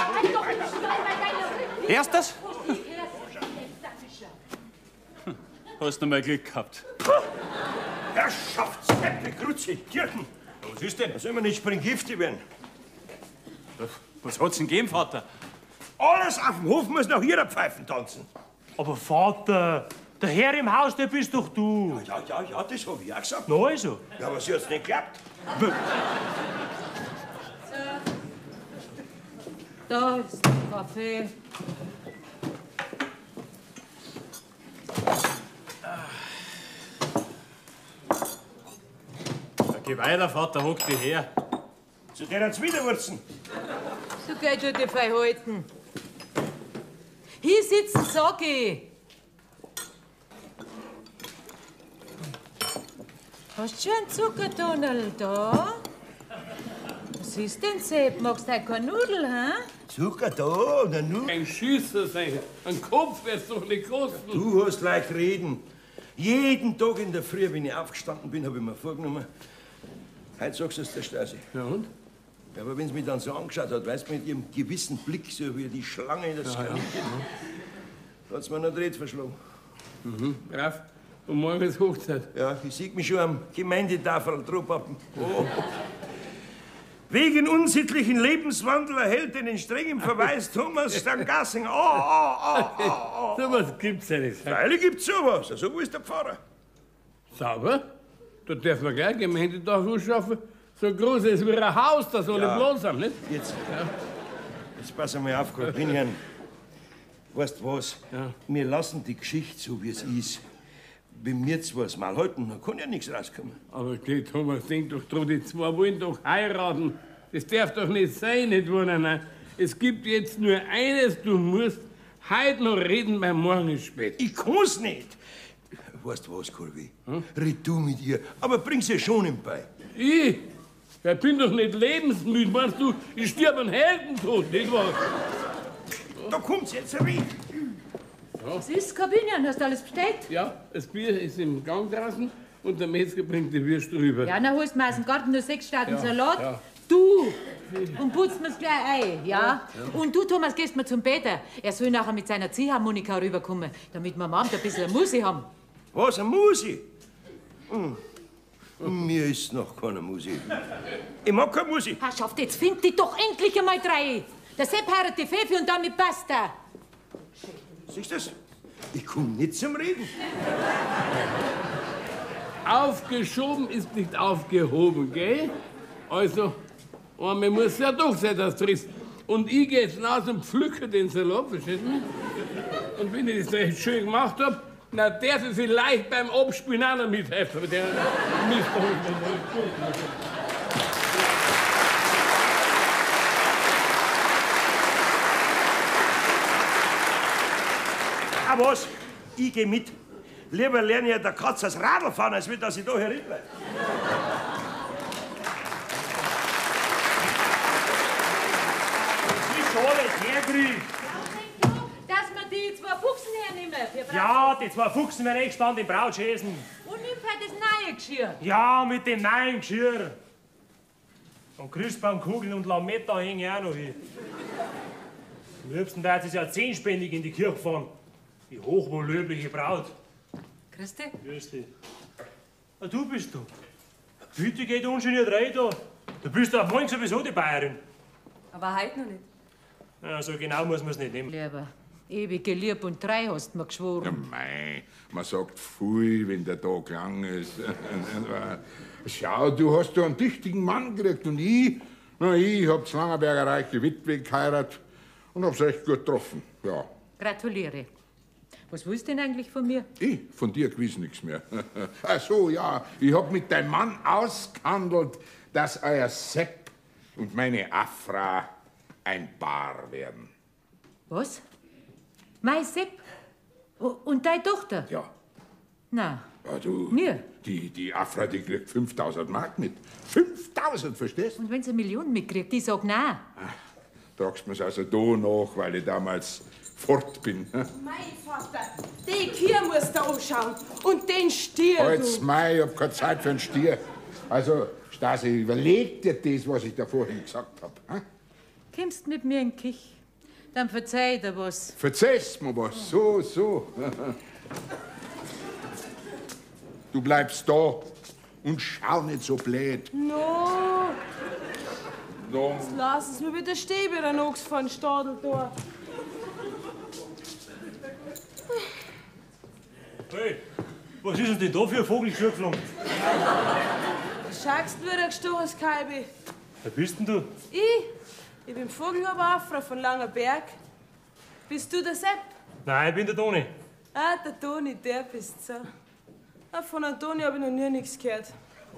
Hörst du das? Hast du mal Glück gehabt. Herrschaftssäppel, Grütze, Kirchen. Was ist denn? Da soll man nicht springgiftig werden. Was hat's denn gegeben, Vater? Alles auf dem Hof muss nach ihrer Pfeifen tanzen. Aber Vater, der Herr im Haus, der bist doch du. Ja, das hab ich auch gesagt. Na also. Ja, aber sie hat's nicht geklappt. Da ist der Kaffee. Geh weiter, Vater, hock dich her. Zu deren Zwiderwurzen. So geht schon die Verhalten. Hier sitzen, sag ich. Hast du schon einen Zuckertunnel da? Was ist denn, Sepp? Magst du heute keine Nudel, hä? Zucker da oder nur? Ein Schüsser sein. Ein Kopf wird's doch nicht kosten. Du hast leicht reden. Jeden Tag in der Früh, wenn ich aufgestanden bin, habe ich mir vorgenommen, heute sagst du es der Stasi. Ja und? Ja, aber wenn sie mich dann so angeschaut hat, weißt du, mit ihrem gewissen Blick, so wie die Schlange in das Kaninchen, da hat's mir noch Dreht verschlagen. Brav. Und morgen ist Hochzeit. Ja, ich sehe mich schon am Gemeindetafel draufpappen. Oh. Wegen unsittlichen Lebenswandel erhält den strengen Verweis Thomas Stangassing. So was gibt's ja nicht. Freilich gibt's sowas. So wo ist der Pfarrer? Sauber? Da dürfen wir gleich Gemeindetafel schaffen. So groß ist wie ein Haus, das alle Platz haben, nicht? Jetzt pass einmal auf, Kolpinian. Weißt du was? Ja. Wir lassen die Geschichte so, wie es ist. Wenn wir zwar das Mal halten, dann kann ja nichts rauskommen. Aber geh, Thomas, denk doch dran, die zwei wollen doch heiraten. Das darf doch nicht sein, nicht wahr? Nein. Es gibt jetzt nur eines, du musst heute noch reden, weil morgen ist spät. Ich kann's nicht. Weißt du was, Kolbi? Red du mit ihr, aber bring's ihr schon im Bei. Ich? Ich bin doch nicht lebensmüde, meinst du? Ich stirb an Heldentod, nicht wahr? Da kommt's jetzt rein. Was ist, Kabinian? Hast du alles bestellt? Ja, das Bier ist im Gang draußen und der Metzger bringt die Würste rüber. Ja, dann holst du mir aus dem Garten nur 6 Staaten Ja, Salat. ja. Du! Und putzt mir's gleich ein, ja? Und du, Thomas, gehst mal zum Peter. Er soll nachher mit seiner Ziehharmonika rüberkommen, damit wir am Abend ein bisschen Musik haben. Was, eine Musik? Mir ist noch keine Musik. Ich mag keine Musik. Herrschaft, jetzt find dich doch endlich einmal drei. Der Sepp heiratet die Fefi und damit basta. Siehst du das? Ich komm nicht zum Reden. Aufgeschoben ist nicht aufgehoben, gell? Also, man muss ja doch sein, das triffst. Und ich geh jetzt raus und pflücke den Salat, verstehst du? Und wenn ich das recht schön gemacht hab, na, darf ich vielleicht beim Abspielen auch noch mithelfen. Der Ah, was? Ich geh mit. Lieber lerne ich der Katz das Radl fahren, als wird, dass ich da herinbleibe. Wie schon alles herkriegt. Dass wir die 2 Fuchsen hernehmen. für Ja, die 2 Fuchsen werden gespannt im Brautschäsen. Und nimm halt das neue Geschirr. Ja, mit dem neuen Geschirr. Und Christbaumkugeln und Lametta hängen auch noch hin. Am liebsten darf es ja 10-spendig in die Kirche fahren. Die hochwohllöbliche Braut. Christi? Grüß dich. Ah, du bist du. Bitte geht ungeniert rein da. Du bist doch morgen sowieso die Bayerin. Aber heute noch nicht. Ja, so genau muss man es nicht nehmen. Lieber, ewige Lieb und Treu hast du mir Ja, geschworen. mei, man sagt viel, wenn der Tag lang ist. Schau, du hast da einen tüchtigen Mann gekriegt und ich hab zu Langerberger reiche Witwe geheiratet und hab's echt gut getroffen. Ja. Gratuliere. Was willst du denn eigentlich von mir? Ich? Von dir gewiss nichts mehr. Ach so, ja. Ich hab mit deinem Mann ausgehandelt, dass euer Sepp und meine Afra ein Paar werden. Was? Mein Sepp? Und deine Tochter? Ja. Na, Ja, du. mir? Die Afra, die kriegt 5000 Mark mit. 5000, verstehst du? Und wenn sie 1 Million mitkriegt, die sagt nein. Tragst mir's also da nach, weil ich damals fort bin. Mein Vater, die Kier musst du anschauen. Und den Stier, Halt's du. Mai, ich hab keine Zeit für einen Stier. Also, Stasi, überleg dir das, was ich da vorhin gesagt hab. Hm? Kommst mit mir in die Küche, dann verzeih ich dir was. Verzeihst mir was, so. Du bleibst da und schau nicht so blöd. No, No. jetzt lass es mir bitte stehen, wie der Nox von Stadel da. Hey, was ist denn da für ein Vogel geflogen? Schaust du, wie der gestochen ist, Kalbi? Wer bist denn du? Ich bin Vogelhuber Afra von Langerberg. Bist du der Sepp? Nein, ich bin der Toni. Ah, der Toni, der bist so. Ah, von Antoni hab ich noch nie nichts gehört.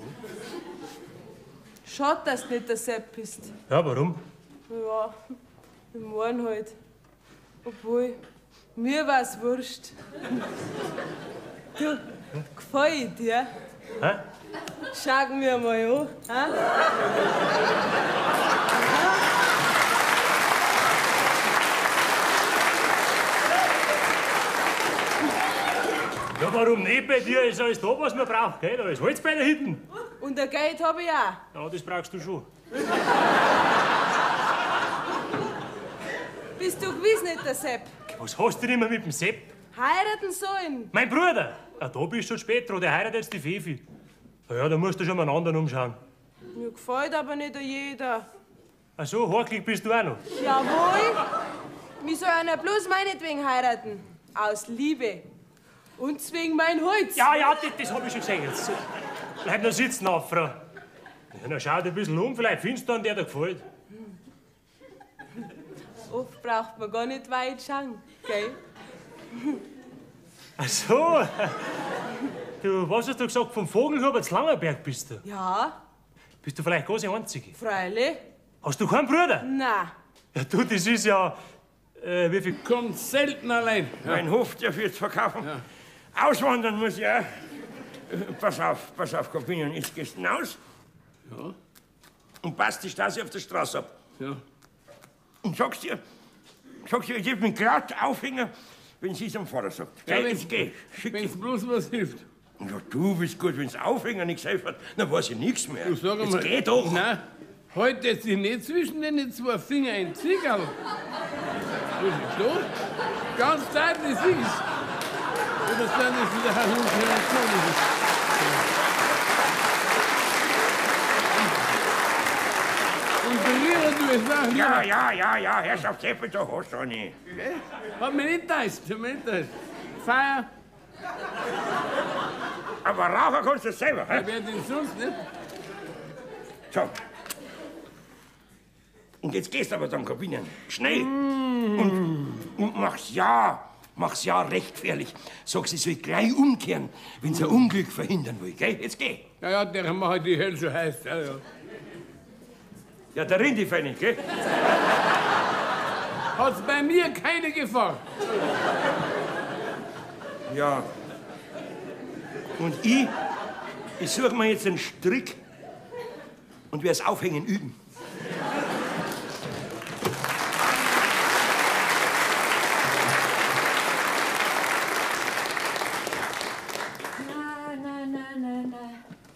Schade, dass du nicht der Sepp bist. Ja, warum? Ja, ich mein halt. Obwohl, mir war's wurscht. Du, gefällt dir? Hä? Schau mir mal an. Ja, warum nicht? Bei dir ist alles da, was man braucht, gell? Da ist Holz bei der Hütten. Und der Geld hab ich auch. Ja, das brauchst du schon. Bist du gewiss nicht der Sepp? Was hast du denn immer mit dem Sepp? Heiraten sollen. Mein Bruder! Ah, da bist du schon spät dran, der heiratet jetzt die Fefi. Na ja, da musst du schon mal einen anderen umschauen. Mir gefällt aber nicht jeder. Ach so, hakelig bist du auch noch. Jawohl. Wir sollen ja bloß meinetwegen heiraten. Aus Liebe. Und wegen mein Holz. Ja, das hab ich schon gesehen. Jetzt bleib noch sitzen, Afra. Ja, na schau dich ein bisschen um, vielleicht findest du einen, der dir gefällt. Oft braucht man gar nicht weit schauen, gell? Ach so. Du, was hast du gesagt, vom Vogelhuber zu Langerberg bist du? Ja, Bist du vielleicht ganz die Einzige? freilich. Hast du keinen Bruder? Na, Ja, du, das ist ja... wie viel... Kommt selten allein. Mein Hof, der wird verkaufen. Auswandern muss ich auch. Pass auf, Kopinion, jetzt gehst du hinaus. Ja. Und passt die Stasi auf der Straße ab. Ja. Und sagst dir, ich geb mich glatt aufhängen, wenn sie es am Vater sagt. Ja, Gell, wenn's- jetzt geh. Schick. Wenn's bloß was hilft. Ja, du bist gut, wenn's Aufhängen nichts hilft, dann weiß ich nichts mehr. Du sag Jetzt mal. geh doch. Nein, halt jetzt dich nicht zwischen den 2 Finger ein Ziegerl. Du? Ganz deutlich siehst. Oder dann ist wieder Halluzination. Und verlieren du es nach mir. Ja, Herrschaft Seppel, da hast du nicht. Hat mich nicht getäuscht, Feier, Aber rauchen kannst du selber, hä? wer denn sonst nicht? So. Und jetzt gehst du aber dann Kabinen. Schnell. Und mach's ja rechtfertig. Sag, sie soll gleich umkehren, wenn sie ein Unglück verhindern will, gell? Jetzt geh. Ja, der macht die Hölle so heiß. Ja. Ja, der Rindifenig, gell? Hat's bei mir keine Gefahr. Ja. Und ich suche mir jetzt einen Strick und werd's Aufhängen üben. Na.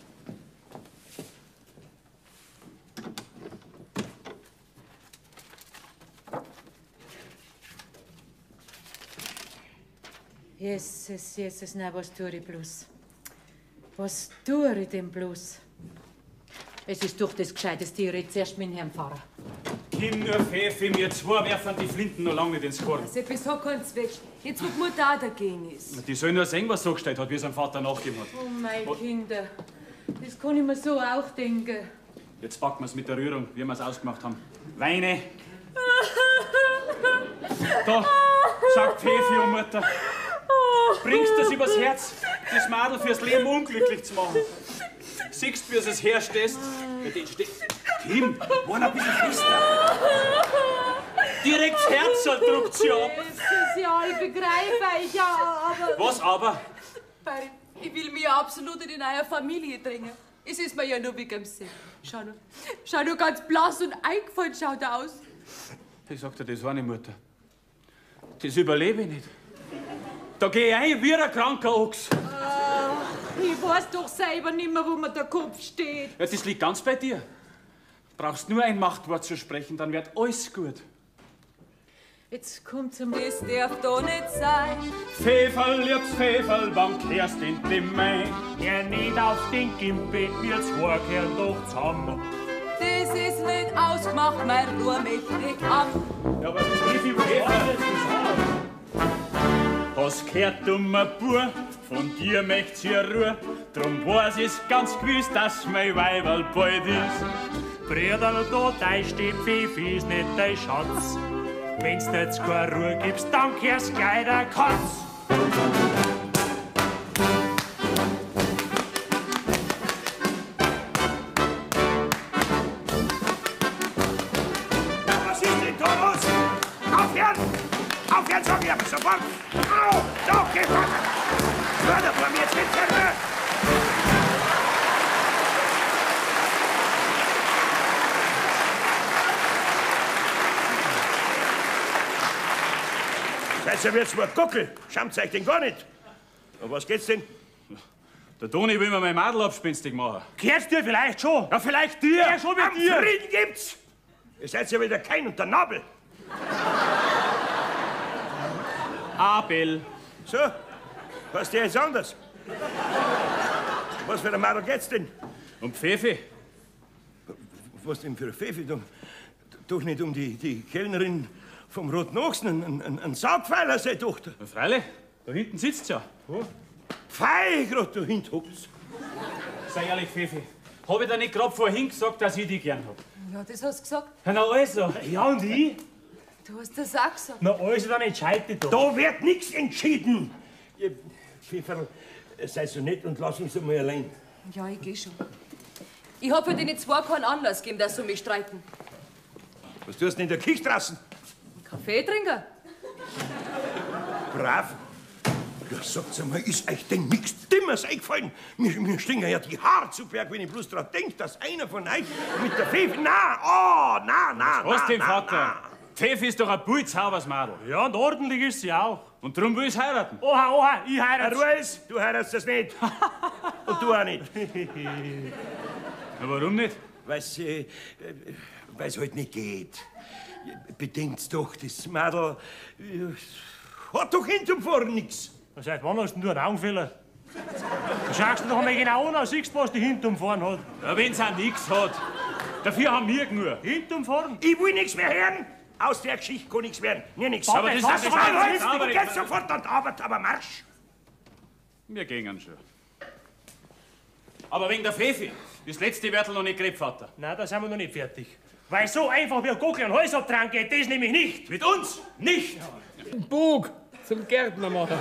Jesus, na, was tue ich bloß? Was tue ich denn bloß? Es ist doch das Gescheiteste, ich rede zuerst mit dem Herrn Pfarrer. Kim nur Pfeffi, wir zwei werfen die Flinten noch lange nicht ins Korn. Seppi, sag keins weg. Jetzt, wo die Mutter auch dagegen ist. Die sollen nur sehen, was so gestellt hat, wie es am Vater nachgegeben hat. Oh, meine Kinder, das kann ich mir so auch denken. Jetzt packen wir es mit der Rührung, wie wir es ausgemacht haben. Weine. Da, sagt Pfeffi und Mutter. Bringst du das übers Herz, das Madel fürs Leben unglücklich zu machen? Siehst du, wie es herstehst? Bei denen steht. Tim, war noch ein bisschen fester. Direkt das Herz druckt sie ab. Das ist ja all begreiflich, ja, aber... Was aber? Barry, ich will mich ja absolut in die neue Familie drängen. Es ist mir ja nur wie am See. Schau nur ganz blass und eingefallen schaut er aus. Ich sag dir, das war eine Mutter. Das überlebe ich nicht. Da geh ich ein wie ein kranker Ochs. Ich weiß doch selber nicht mehr, wo mir der Kopf steht. Ja, das liegt ganz bei dir. Brauchst nur ein Machtwort zu sprechen, dann wird alles gut. Jetzt kommt zum... Das darf doch nicht sein. Pfefferl, jetzt Pfefferl, wann kehrst endlich mein? Ja, nicht auf den Gimpel, wir zwei kehren doch zusammen. Das ist nicht ausgemacht, mein Ruhe mächtig an. Ja, aber wie viel Pfefferl ist das auch? Hast gehört, dummer Bur, von dir möcht's ja Ruhe. Drum weiß ich's ganz gewiss, dass mein Weiberl bald ist. Brüderl, da dein steht Pfeffi, ist nicht dein Schatz. Wenn's dir jetzt keine Ruhe gibst, dann kehrst gleich der Katz. Was ist denn da los? Aufhören! Aufhören, sag ich aber sofort! Au! Da, geh weiter! Förder von mir, jetzt wird's ja Ruhe! Seid ihr jetzt mal Guckel? Schaut euch den gar nicht. Um was geht's denn? Der Toni will mir mein Madel abspinstig machen. Gehört's dir vielleicht schon? Ja, vielleicht dir. Ja, schon mit Am dir. Frieden gibt's! Ihr seid ja wieder kein und der Nabel. Abel. So, was der jetzt anders? Was für ein Madel geht's denn? Und Pfeffi? Was denn für ein Pfeffi? Doch nicht um die Kellnerin vom Roten Ochsen, ein Saugpfeiler, seine Tochter. Na, freilich, da hinten sitzt ja. Fei, grad da hinten hockt's. Sei ehrlich, Pfeffi, hab ich dir nicht grad vorhin gesagt, dass ich dich gern hab? Ja, das hast du gesagt. Na also. Ja, und ich? Du hast das auch gesagt. Na also, dann entscheid dich doch. Da wird nichts entschieden. Pfefferl, sei so nett und lass uns einmal allein. Ja, ich geh schon. Ich hab für die zwei keinen Anlass gegeben, dass sie mich streiten. Was tust du denn in der Küche draußen? Kaffee trinken? Brav. Ja, sagt's einmal, ist euch denn nichts Dummes eingefallen? Mir stehen ja die Haare zu Berg, wenn ich bloß dran denk, dass einer von euch mit der Pfeffi... Na! Was denn, Vater? Pfeffi ist doch ein bulzhaubers Madel. Ja, und ordentlich ist sie auch. Und drum will ich's heiraten. Oha, ich heirate. Ruhe ist, du heiratst das nicht. Und du auch nicht. Na, warum nicht? Weil's halt nicht geht. Bedenkt's doch, das Madel hat doch hinten und vorne nichts. Seit wann hast denn du einen Augenfehler? Du schaust doch einmal genau an, siehst, was die hinten und vorn hat. Ja, wenn's auch nix hat. Dafür haben wir genug. Hinten und vorn? Ich will nichts mehr hören. Aus der Geschichte kann nichts werden. Mir nichts. Aber das ist Jetzt sofort an die Arbeit, aber Marsch. Wir gehen schon. Aber wegen der Pfeffi. Das letzte Wörtel noch nicht geredet, Vater. Nein, da sind wir noch nicht fertig. Weil so einfach wie ein Gockel an Hals abtragen geht, das nämlich nicht. Mit uns nicht. Ein Bug zum Gärtner machen.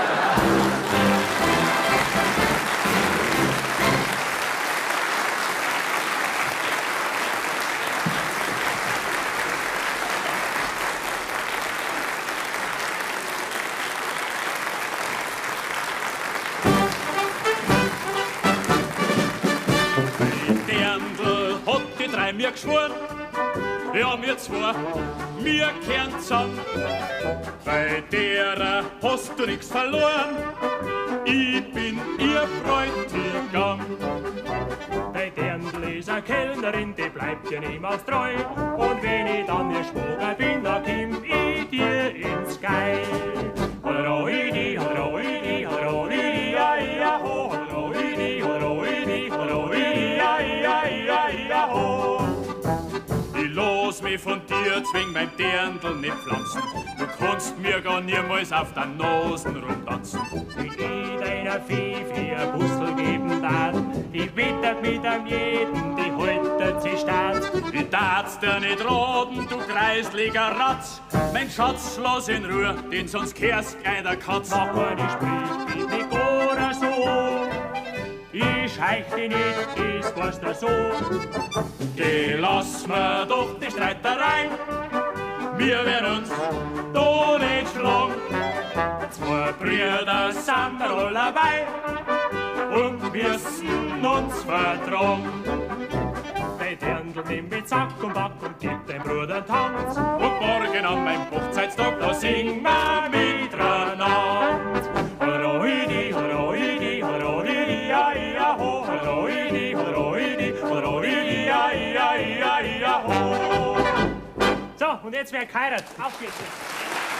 Mir geschworen, ja, wir zwei, wir kehren zusammen. Bei derer hast du nix verloren, ich bin ihr Bräutigam. Bei Dirndl ist eine Kellnerin, die bleibt dir niemals treu. Und wenn ich dann ihr Schwager bin, dann komm ich dir ins Geil. Hallroidi, hallroidi, hallroidi, ja, ja, ho. Hallroidi, hallroidi, hallroidi, ja, ja, ja, ja, ho. Los mich von dir, zwing mein Dirndl nicht pflanzen. Du kannst mir gar niemals auf der Nosen rumtanzen. Wenn ich deiner Pfeffi ein Bussel geben darf, die wittert mit am jeden, die halt haltet sie statt. Ich darf's dir nicht roden, du kreisliger Ratz. Mein Schatz, lass in Ruhe, denn sonst kehrst gleich der Katz. Mach keine Sprich, bitte oder so. Ich scheich dich nicht, das weißt du so. Geh, lass mir doch die Streiterei. Wir werden uns da nicht schlagen. Zwei Brüder sind wir alle dabei und müssen uns vertragen. Bei Dirndl nimm mit Sack und Back und gib dem Bruder einen Tanz. Und morgen an meinem Hochzeitstag, da singen wir miteinander. Horoidi, horoidi, horoidi, ja, ja, ho. Horoidi, horoidi, horoidi, ja, ja, ja, ja, ho. So, und jetzt wer geheiratet. Auf geht's jetzt.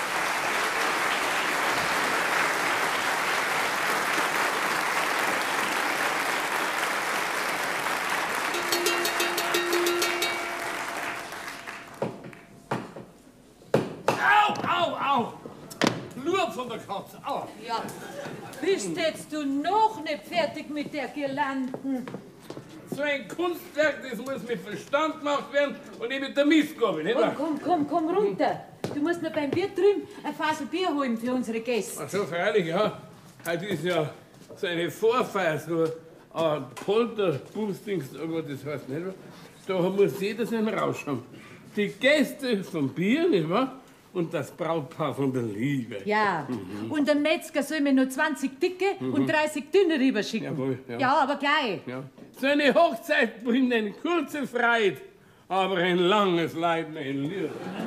Von der Katze. Au. Ja, bist jetzt du noch nicht fertig mit der Girlanden? So ein Kunstwerk, das muss mit Verstand gemacht werden und nicht mit der Mistgabel, nicht wahr? Komm runter. Du musst noch beim Wirt drüben ein Fasel Bier holen für unsere Gäste. Ach so, freilich, ja. Heute ist ja so eine Vorfeier, so ein Polter-Boostings, aber das heißt nicht wahr? Da muss jeder seinen Rausch haben. Die Gäste vom Bier, nicht wahr? Und das Brautpaar von der Liebe. Ja, und der Metzger soll mir nur 20 dicke und 30 dünne rüberschicken. Jawohl, ja. Ja, aber gleich. Ja. So eine Hochzeit bringt eine kurze Freude, aber ein langes Leid, mein Lieber.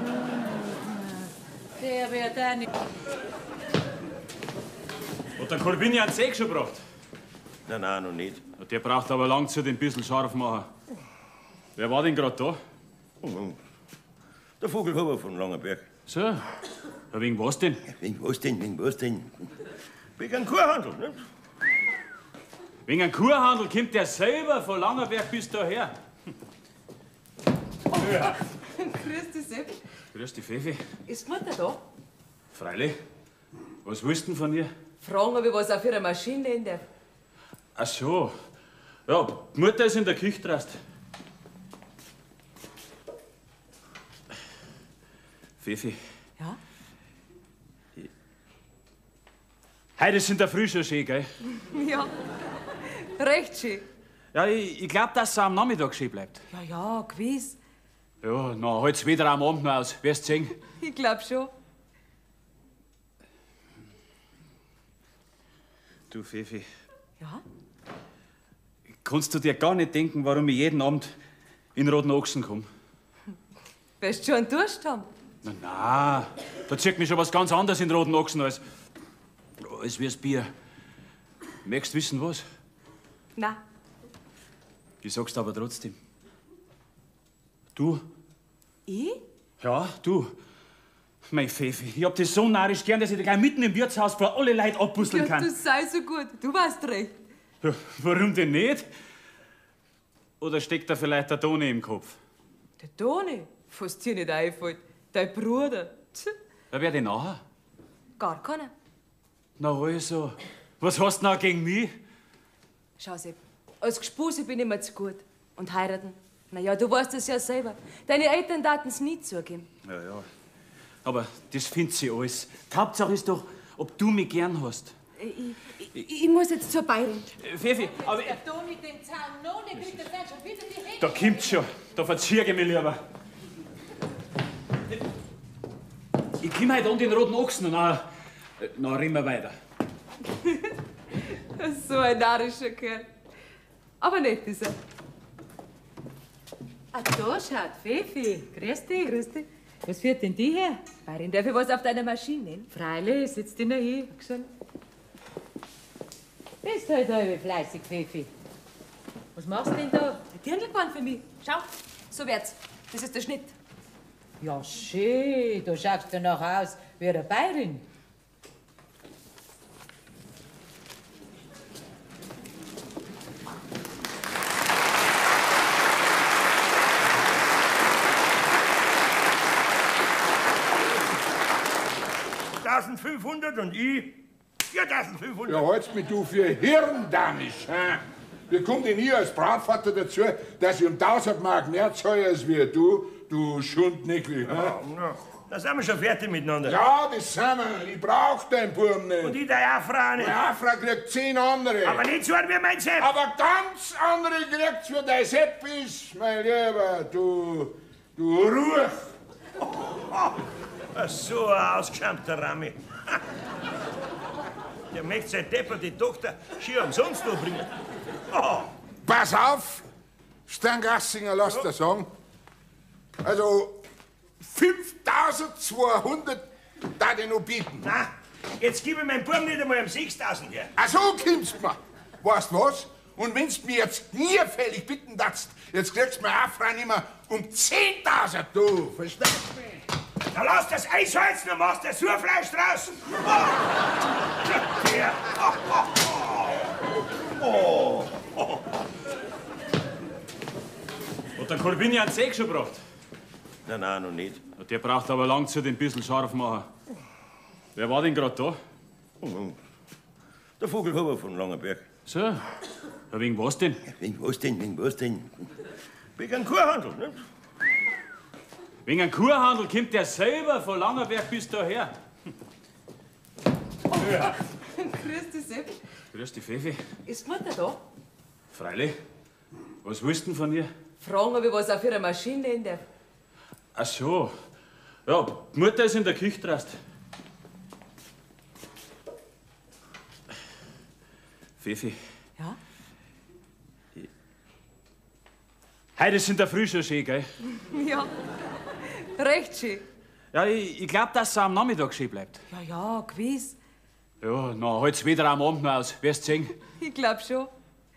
Der wird auch nicht. Hat der Corbini einen Säg schon gebracht? Nein, noch nicht. Der braucht aber lang zu den bisschen scharf machen. Wer war denn gerade da? Der Vogelhuber von Langerberg. So, ja, wegen was denn? Wegen was denn? Wegen einem Kuhhandel, ne? Wegen einem Kuhhandel kommt der selber von Langerberg bis daher. Ja. Grüß dich, Sepp. Grüß dich, Pfeffi. Ist die Mutter da? Freilich. Was willst du denn von ihr? Fragen, ob ich was auf ihrer Maschine nehmen darf. Ach so. Ja, die Mutter ist in der Küche drast. Pfeffi. Ja? Heute ist in der Früh schon schön, gell? Ja, recht schön. Ja, ich glaub, dass es am Nachmittag schön bleibt. Ja, gewiss. Ja, na, halt's wieder am Abend noch aus. Wirst sehen. Ich glaub schon. Du, Pfeffi. Ja? Kannst du dir gar nicht denken, warum ich jeden Abend in Roten Ochsen komme? Wirst du schon einen Durst haben? Na, da zieht mich schon was ganz anderes in Roten Ochsen als wie's Bier. Möchtest du wissen, was? Nein. Ich sag's dir aber trotzdem. Du? Ich? Ja, du. Mein Pfeffi, ich hab das so narrisch gern, dass ich dich gleich mitten im Wirtshaus vor alle Leute abbusseln Ja, kann. du sei so gut. Du weißt recht. Ja, warum denn nicht? Oder steckt da vielleicht der Toni im Kopf? Der Toni? Was dir nicht einfällt. Dein Bruder. Tch, Ja, wer denn nachher? gar keiner. Na also, was hast du noch gegen mich? Schau, Sepp, als Gespuse bin ich mir zu gut. Und heiraten? Na ja, du weißt es ja selber. Deine Eltern taten es nie zugeben. Ja, ja. Aber das findet sie alles. Die Hauptsache ist doch, ob du mich gern hast. Ich muss jetzt zur Bayern. Pfeffi, aber Der Toni den Zaun noch nicht kriegt, der fährt schon wieder die Hände. da kommt's schon. Da verzieh ich mich lieber. Ich komm heute an den Roten Ochsen und dann rennen wir weiter. So ein narrischer Kerl. Aber nett ist er. Ah, da schaut Pfeffi. Grüß dich. Grüß dich. Was führt denn die her? Bayern, darf ich was auf deiner Maschine nehmen? Freilich, sitzt in der hier. Bist halt halb fleißig, Pfeffi. Was machst du denn da? Ein Dirndlband für mich. Schau, so wird's. Das ist der Schnitt. Ja, schön. Du schaust ja noch aus wie eine Bayerin. $1.500 und ich 4.500. Ja, halt's mich du für hirndamisch, hä? Wie kommt denn ich als Brautvater dazu, dass ich 1000 Mark mehr zahle als wie du Schundnickel? Da sind wir schon fertig miteinander. Ja, das sind wir. Ich brauch den Buben nicht. Und ich deine Afra nicht. Die Afra kriegt 10 andere. Aber nicht so ein wie mein Sepp. Aber ganz andere kriegt's für dein Sepp ist, mein Lieber. Du Ruch. So ein ausgeschämter Rami. Der möchte seine depperte Tochter schier umsonst umbringen. Pass auf, Stangassinger, lass dir sagen. Also 5.200 darf ich noch bieten. Na, jetzt gebe ich meinen Buben nicht einmal um 6.000 her. Ach so kommst du mir. Weißt du was? Und wenn's mir jetzt nie fällig bitten darfst, jetzt kriegst du mir auch Frau nimmer um 10.000, du. Verstehst du mich? Na lass das Eis heizen und machst das Surfleisch draußen. Hat der Corbini einen Säg schon gebracht? Nein, noch nicht. Der braucht aber lang zu den bisschen scharf machen. Wer war denn gerade da? Der Vogelhuber von Langenberg. So, ja, wegen was denn? Wegen was denn? Wegen einem Kuhhandel, ne? Wegen einem Kuhhandel kommt der selber von Langenberg bis daher. Ja. Grüß dich, Sepp. Grüß dich, Pfeffi. Ist die Mutter da? Freilich. Was willst du denn von ihr? Fragen, ob ich was auf ihrer Maschine nehmen darf. Ach so. Ja, die Mutter ist in der Küche draußen. Pfeffi. Ja? Heute ist in der Früh schon schön, gell? Ja, recht schön. Ja, ich glaub, dass es am Nachmittag schön bleibt. Ja, gewiss. Ja, na, halt's wieder am Abend noch aus. Wirst sehen. Ich glaub schon.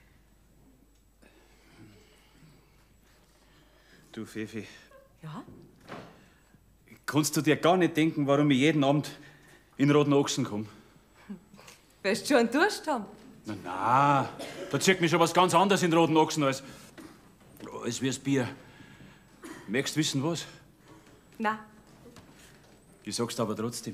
Du, Pfeffi. Ja? Kannst du dir gar nicht denken, warum ich jeden Abend in Roten Ochsen komme? Wirst du schon einen Durst haben? Na, da zieht mich schon was ganz anderes in Roten Ochsen als wie's Bier. Möchtest du wissen, was? Nein. Ich sag's aber trotzdem.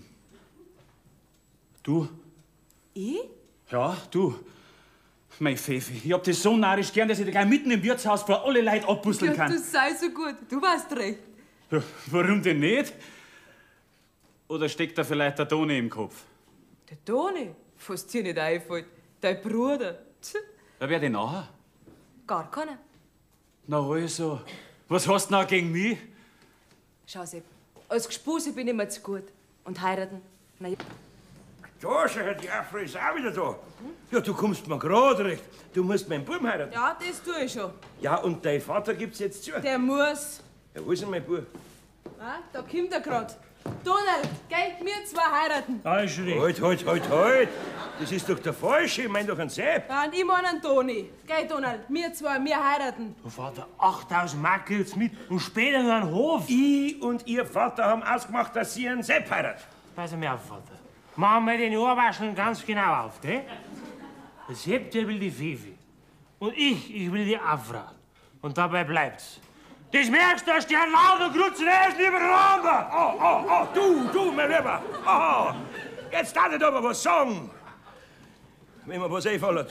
Du? Ich? Ja, du. Mein Pfeffi, ich hab dich so narrisch gern, dass ich dich gleich mitten im Wirtshaus vor alle Leute abbusseln Ja, kann. du sei so gut. Du weißt recht. Ja, warum denn nicht? Oder steckt da vielleicht der Toni im Kopf? Der Toni? Was dir nicht einfällt. Dein Bruder. Ja, wer denn nachher? Gar keiner. Na also, was hast du noch gegen mich? Schau, Sepp, als Gespuse bin ich mir zu gut. Und heiraten? Na ja. Da, schau, die Afra ist auch wieder da. Ja, du kommst mir gerade recht. Du musst meinen Buben heiraten. Ja, das tue ich schon. Ja, und dein Vater gibt's jetzt zu. Der muss. Ja, wo ist denn mein Bub? Ah, da kommt er grad. Donald, geh, wir zwei heiraten. Da ist recht. Halt. Das ist doch der Falsche. Ich mein doch einen Sepp. Ja, und ich meine einen Toni. Geh, Donald, wir zwei, wir heiraten. Du Vater, 8.000 Mark gibt's mit und später noch einen Hof. Ich und ihr Vater haben ausgemacht, dass sie einen Sepp heiraten. Pass mir auf, Vater. Machen wir den Ohrwaschen ganz genau auf, gell? Der Sepp, der will die Pfeffi. Und ich will die Afra. Und dabei bleibt's. Das merkst du, dass die lauter Grutzen erst nebeneinander. Du, mein Lieber. Jetzt darf ich aber was sagen. Wenn mir was einfällt.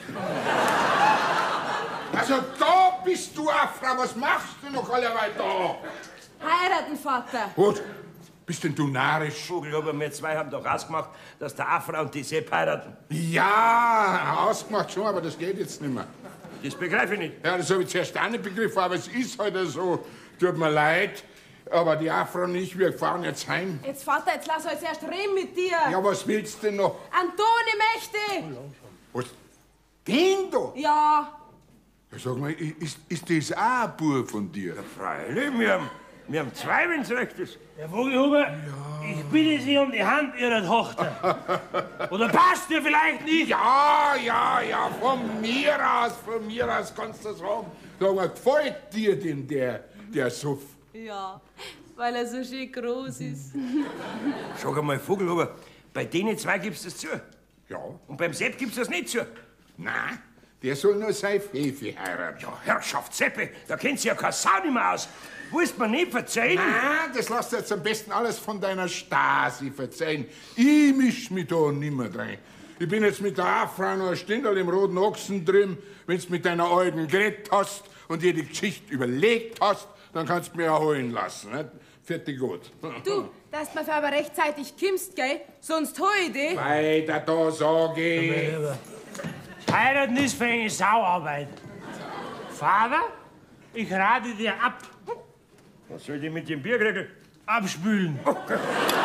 Also da bist du, Afra. Was machst du noch alleweil da? Heiraten, Vater. Gut. Bist denn du narrisch? Vogel, aber wir zwei haben doch ausgemacht, dass der Afra und die Sepp heiraten. Ja, ausgemacht schon, aber das geht jetzt nicht mehr. Das begreife ich nicht. Ja, das habe ich zuerst auch nicht begriffen, aber es ist halt so. Tut mir leid, aber die Afra und ich, wir fahren jetzt heim. Jetzt, Vater, jetzt lass uns erst reden mit dir. Ja, was willst du denn noch? Antoni möchte. Was? Den da? Ja. Ja, sag mal, ist das auch ein Bub von dir? Ja, freilich, wir haben zwei, wenn's recht ist. Herr Vogelhuber, ich bitte Sie um die Hand Ihrer Tochter. Oder passt ihr vielleicht nicht? Ja, von mir aus kannst du sagen. Sag mal, gefällt dir denn der Suff? Ja, weil er so schön groß ist. Sag einmal, Vogelhuber, bei denen zwei gibst du das zu. Ja. Und beim Sepp gibst du das nicht zu. Nein, der soll nur sein Pfeffi heiraten. Ja, Herrschaft Seppe, da kennt sie ja keine Sau nicht mehr aus. Willst du mir nicht verzeihen? Nein, das lass du jetzt am besten alles von deiner Stasi verzeihen. Ich misch mich da nimmer rein. Ich bin jetzt mit der Afra noch ein Stündel im Roten Ochsen drüben. Wenn's mit deiner Alten geredet hast und dir die Geschichte überlegt hast, dann kannst du mich erholen lassen. Nicht? Fertig gut. Du, dass du mir aber rechtzeitig kimmst, gell? Sonst hol ich dich. Weiter da, sag ich. Heiraten ist für eine Sauarbeit. Vater, ich rate dir ab. Was soll ich mit dem Bier kriegen? Abspülen. Okay.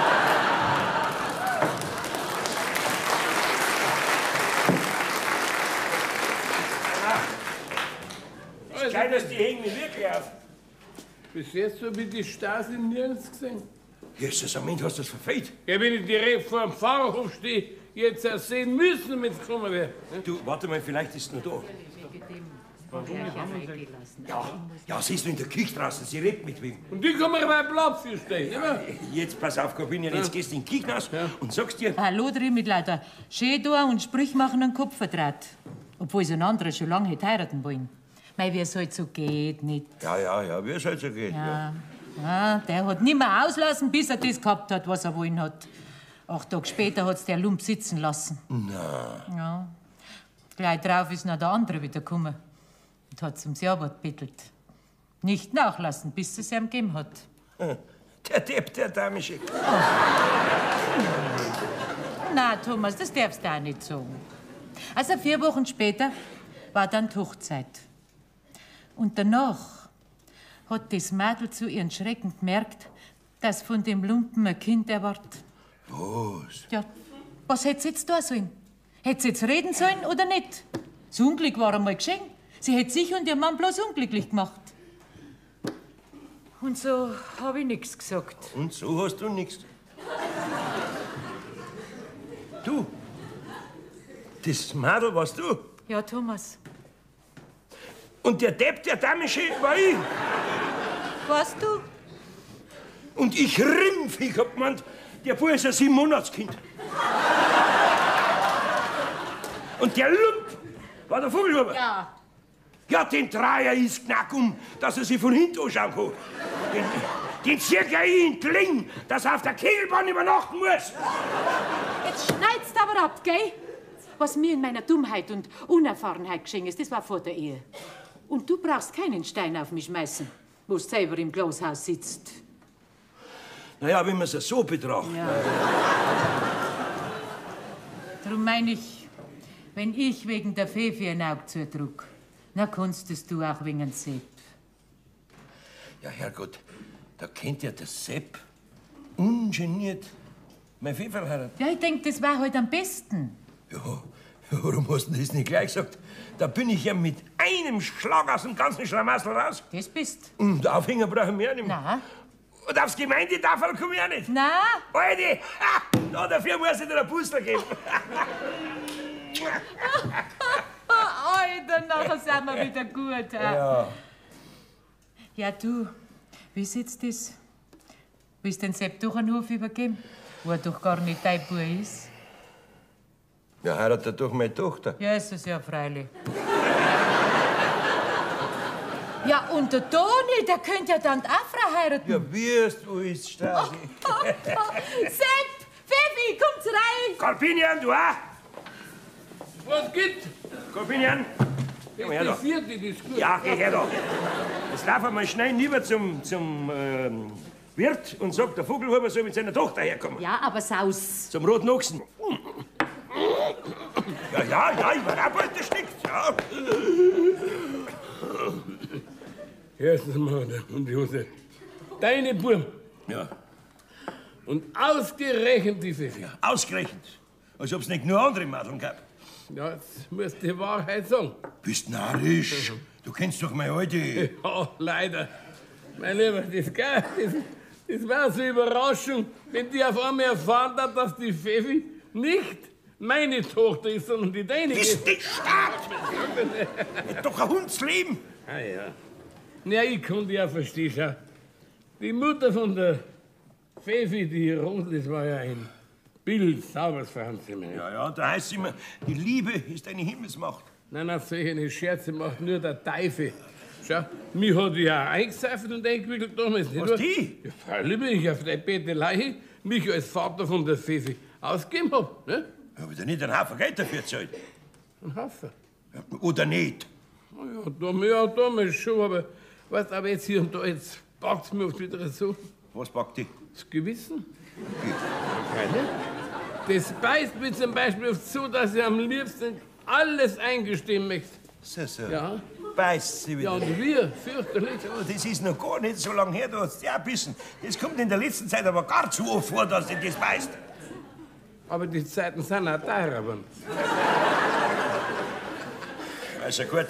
Also, Geil, dass die hängen mich wirklich auf. Bis jetzt habe ich die Stasi nirgends gesehen. Jesus, am Ende hast du das verfehlt. Ja, wenn ich direkt vor dem Pfarrhof stehe, jetzt sehen müssen, wenn es gekommen wäre. Du, warte mal, vielleicht ist es noch da. Ja, sie ist nur in der Küche draußen, sie redet mit wem. Und die kann man bei Platz hier stehen, immer. Jetzt pass auf, Corbinian, jetzt gehst du in die Küche raus und sagst dir... Hallo, drin mit lauter schön tun und Sprüch machen und Kopf vertraut. Obwohl sie ein anderer schon lange hätte heiraten wollen. Mei, wie es halt so geht, nicht? Ja, wie es halt so geht. Ja. Ja, der hat nimmer auslassen, bis er das gehabt hat, was er wollen hat. 8 Tage später hat's der Lump sitzen lassen. Na. Ja. Gleich drauf ist noch der andere wieder gekommen und hat zum Jawort bettelt. Nicht nachlassen, bis es ihm gegeben hat. Der Depp, der Damische. Na, Thomas, das darfst du auch nicht sagen. Also 4 Wochen später war dann die Hochzeit. Und danach hat das Mädel zu ihren Schrecken gemerkt, dass von dem Lumpen ein Kind erwartet. Was? Ja, was hätte sie jetzt tun sollen? Hätte sie jetzt reden sollen oder nicht? Das Unglück war einmal geschehen. Sie hätte sich und ihr Mann bloß unglücklich gemacht. Und so habe ich nichts gesagt. Und so hast du nichts. Du, das Mädel warst du. Ja, Thomas. Und der Depp, der Damische, war ich. Warst du? Und ich rimpf, ich hab gemeint, der Bub ist ein 7-Monats-Kind. Und der Lump war der Vogelhuber. Ja. Ja, den Dreier ist knack dass er sich von hinten anschauen kann. Den circa in den Kling, dass er auf der Kegelbahn übernachten muss. Jetzt schneid's aber ab, gell? Was mir in meiner Dummheit und Unerfahrenheit geschehen ist, das war vor der Ehe. Und du brauchst keinen Stein auf mich schmeißen, wo du selber im Glashaus sitzt. Naja, wenn man es so betrachtet. Ja. Darum meine ich, wenn ich wegen der Fefi ein Auge zudruck, dann kannst du auch wegen Sepp. Ja, Herrgott, da kennt ja der Sepp ungeniert mein Feferl heiraten. Ja, ich denk, das war halt am besten. Ja, warum hast du das nicht gleich gesagt? Da bin ich ja mit einem Schlag aus dem ganzen Schlamassel raus. Das bist. Und Aufhänger brauchen wir auch nicht mehr. Nein. Und aufs Gemeindetafel komme ich auch nicht. Nein. Alter, dafür muss ich dir einen Puzzle geben. Alter, nachher sind wir wieder gut. Ja. Ja, du, wie sitzt das? Willst du den Sepp doch einen Hof übergeben, wo er doch gar nicht dein Bub ist? Ja, heiratet doch meine Tochter. Ja, ist es ja freilich. Ja, und der Toni, der könnte ja dann die Afra heiraten. Ja, wirst du ist Stasi. Sepp, Pfeffi, kommt's rein. Corbinian, du auch? Was gibt's? Corbinian, geh mal her da. Die vierte, die ist gut. Ja, geh her da. Jetzt laufen wir mal schnell rüber zum Wirt und sagt, der Vogelhuber soll mit seiner Tochter herkommen. Ja, aber Saus. Zum Roten Ochsen. Ja, ich war auch bald erstickt, ja. Erstens mal, und die Hose. Deine Burm. Ja. Und ausgerechnet die Pfeffi. Ausgerechnet. Als ob's nicht nur andere Madeln gab. Ja, jetzt musst du die Wahrheit sagen. Bist narrisch. Du kennst doch meine alte. Ja, leider. Mein Lieber, das war so eine Überraschung, wenn die auf einmal erfahren hat, dass die Pfeffi nicht meine Tochter ist, sondern die deine. Bist nicht stark! Hat doch ein Hundsleben. Ah ja. Ja, ich konnte ja verstehen, schau. Die Mutter von der Pfeffi, die Rosel, das war ja ein Bild, sauberes Frauenzimmer. Ja, da heißt es immer, die Liebe ist eine Himmelsmacht. Nein, solche Scherze macht nur der Teufel. Schau, mich hat die auch eingeseift und eingewickelt damals. Nicht Was, wahr? die? Ja, freilich bin ich auf der Bettelei mich als Vater von der Pfeffi ausgegeben hab. Ne? Hab ich da nicht einen Haufen Geld dafür gezahlt? Ein Haufen? Oder nicht? Ja, damals schon, aber weißt, aber jetzt hier und da, jetzt packt's mir oft wieder so. Was packt die? Das Gewissen. Keine? Das beißt mir zum Beispiel oft so, dass ich am liebsten alles eingestehen möchte. So. Ja. Beißt sie wieder. Ja, und wir, fürchterlich. Das ist noch gar nicht so lange her, du hast ja bissen. Das kommt in der letzten Zeit aber gar zu oft vor, dass dich das beißt. Aber die Zeiten sind auch teurer geworden. Also gut.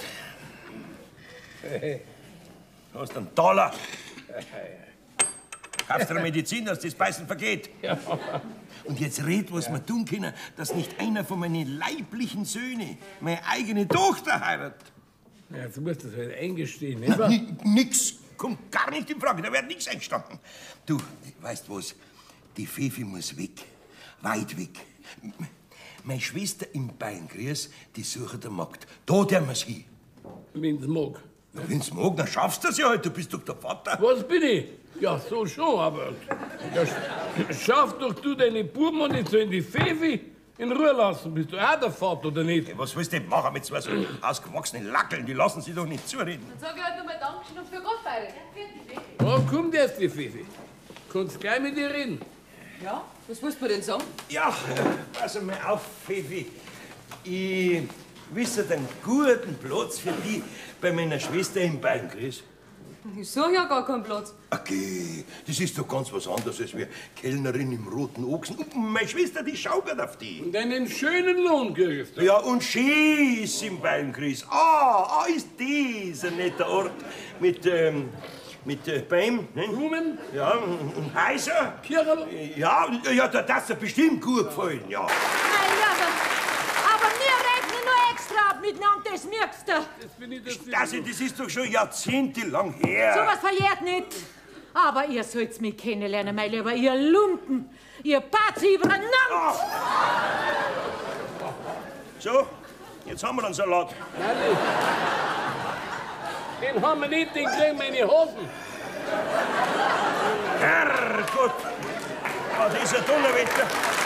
Du hast einen Taler. Kaufst du eine Medizin, dass das Beißen vergeht? Ja. Und jetzt red, was wir tun können, dass nicht einer von meinen leiblichen Söhnen meine eigene Tochter heiratet. Ja, jetzt musst du das halt eingestehen, nicht wahr? Nix. Kommt gar nicht in Frage, da wird nichts eingestanden. Du, weißt was? Die Fefi muss weg. Weit weg. Meine Schwester im Beinkreis, die sucht eine Magd. Da der muss hin. Wenn's mag. Ja, wenn's mag, dann schaffst du das ja halt. Du bist doch der Vater. Was bin ich? Ja, so schon, aber ja, schaff doch du deine Buben und nicht so in die Fefi in Ruhe lassen. Bist du auch der Vater, oder nicht? Was willst du denn machen mit so ausgewachsenen Lackeln? Die lassen sich doch nicht zureden. Dann sag ich halt nochmal Dankeschön und für Gott feiern. Da kommt erst die Fefi. Kannst gleich mit ihr reden. Ja, was willst du mir denn sagen? Ja, pass mal auf, Fefi. Ich wisse einen guten Platz für dich bei meiner Schwester im Beinkreis. Ich suche ja gar keinen Platz. Okay, das ist doch ganz was anderes als wie Kellnerin im Roten Ochsen. Und meine Schwester, die schaut auf die. Und einen schönen Lohn kriegst du. Ja, und schön ist im Beinkreis. Ist das ein netter Ort mit Bäumen. Ne? Blumen? Ja, und Häuser. Kircherl? Ja, da darf's dir bestimmt gut gefallen, ja. Aber wir rechnen nur extra ab miteinander, das merkst du. Das ist doch schon jahrzehntelang her. So was verjährt nicht. Aber ihr sollt's mich kennenlernen, mein Lieber, ihr Lumpen. Ihr Bazi übereinander. So, jetzt haben wir einen Salat. Den haben wir nicht, den kriegen wir in die Hosen. Herrgott, das ist ein Donnerwetter.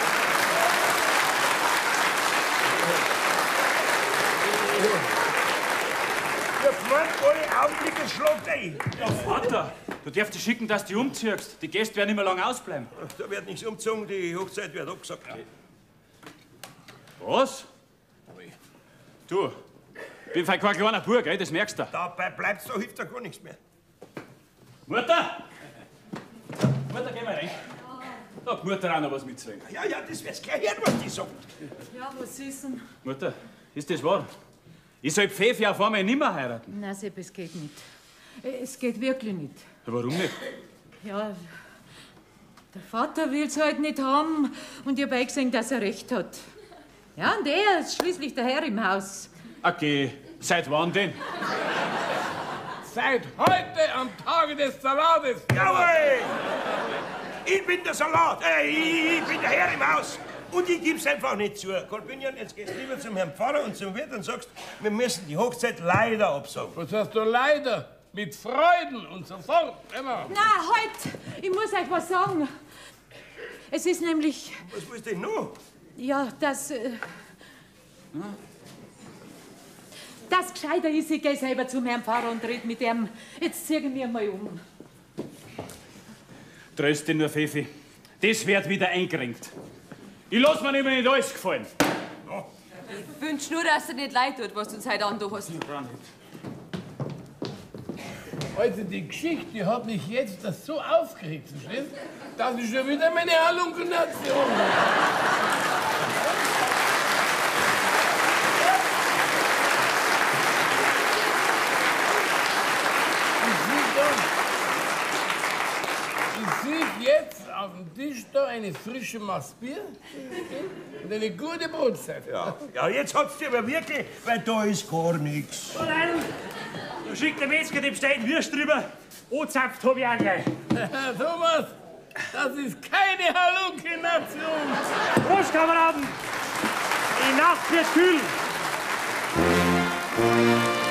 Der Freund alle Augenblicke schlägt ein. Ja, Vater, du darfst dich schicken, dass du umziehst. Die Gäste werden nicht mehr lange ausbleiben. Ach, da wird nichts umgezogen, die Hochzeit wird abgesagt. Was? Du, ich bin kein kleiner Bub, gell? Das merkst du. Dabei bleibst du, hilft dir gar nichts mehr. Mutter! Mutter, geh mal rein. Da hat Mutter auch noch was mitzureden. Ja, das wär's gleich hören, was die sagt. Ja, was ist denn? Mutter, ist das wahr? Ich soll Pfeffi auf einmal nicht mehr heiraten. Nein, Sepp, es geht nicht. Es geht wirklich nicht. Ja, warum nicht? Ja, der Vater will's halt nicht haben und ich hab eingesehen, dass er recht hat. Ja, und er ist schließlich der Herr im Haus. Okay, seit wann denn? Seit heute am Tage des Salates. Jawohl! Ich bin der Salat. Ich bin der Herr im Haus. Und ich gib's einfach nicht zu. Kolbinian, jetzt gehst du lieber zum Herrn Pfarrer und zum Wirt und sagst, wir müssen die Hochzeit leider absagen. Was hast du leider? Mit Freuden und sofort, immer. Na, halt! Ich muss euch was sagen. Es ist nämlich... Was willst du denn noch? Ja, das gescheiter ist, ich geh selber zum Herrn Pfarrer und red mit ihm. Jetzt ziehen wir mal um. Tröst dich nur, Pfeffi. Das wird wieder eingerenkt. Ich lass mir nicht alles gefallen. Ich wünsch nur, dass dir nicht leid tut, was du uns heute an hast. Also die Geschichte, die hat mich jetzt so aufgeregt, verstehst du? Das ist schon wieder meine Halluzination. Ich sehe jetzt auf dem Tisch da eine frische Maß Bier und eine gute Brotzeit. Ja, jetzt hat's dir aber wirklich, weil da ist gar nichts. Nein, da schickt der Metzger die bestellten Würst drüber. Ozapft hab ich auch gleich. Thomas, das ist keine Halluzination. Prost, Kameraden. Die Nacht wird kühl.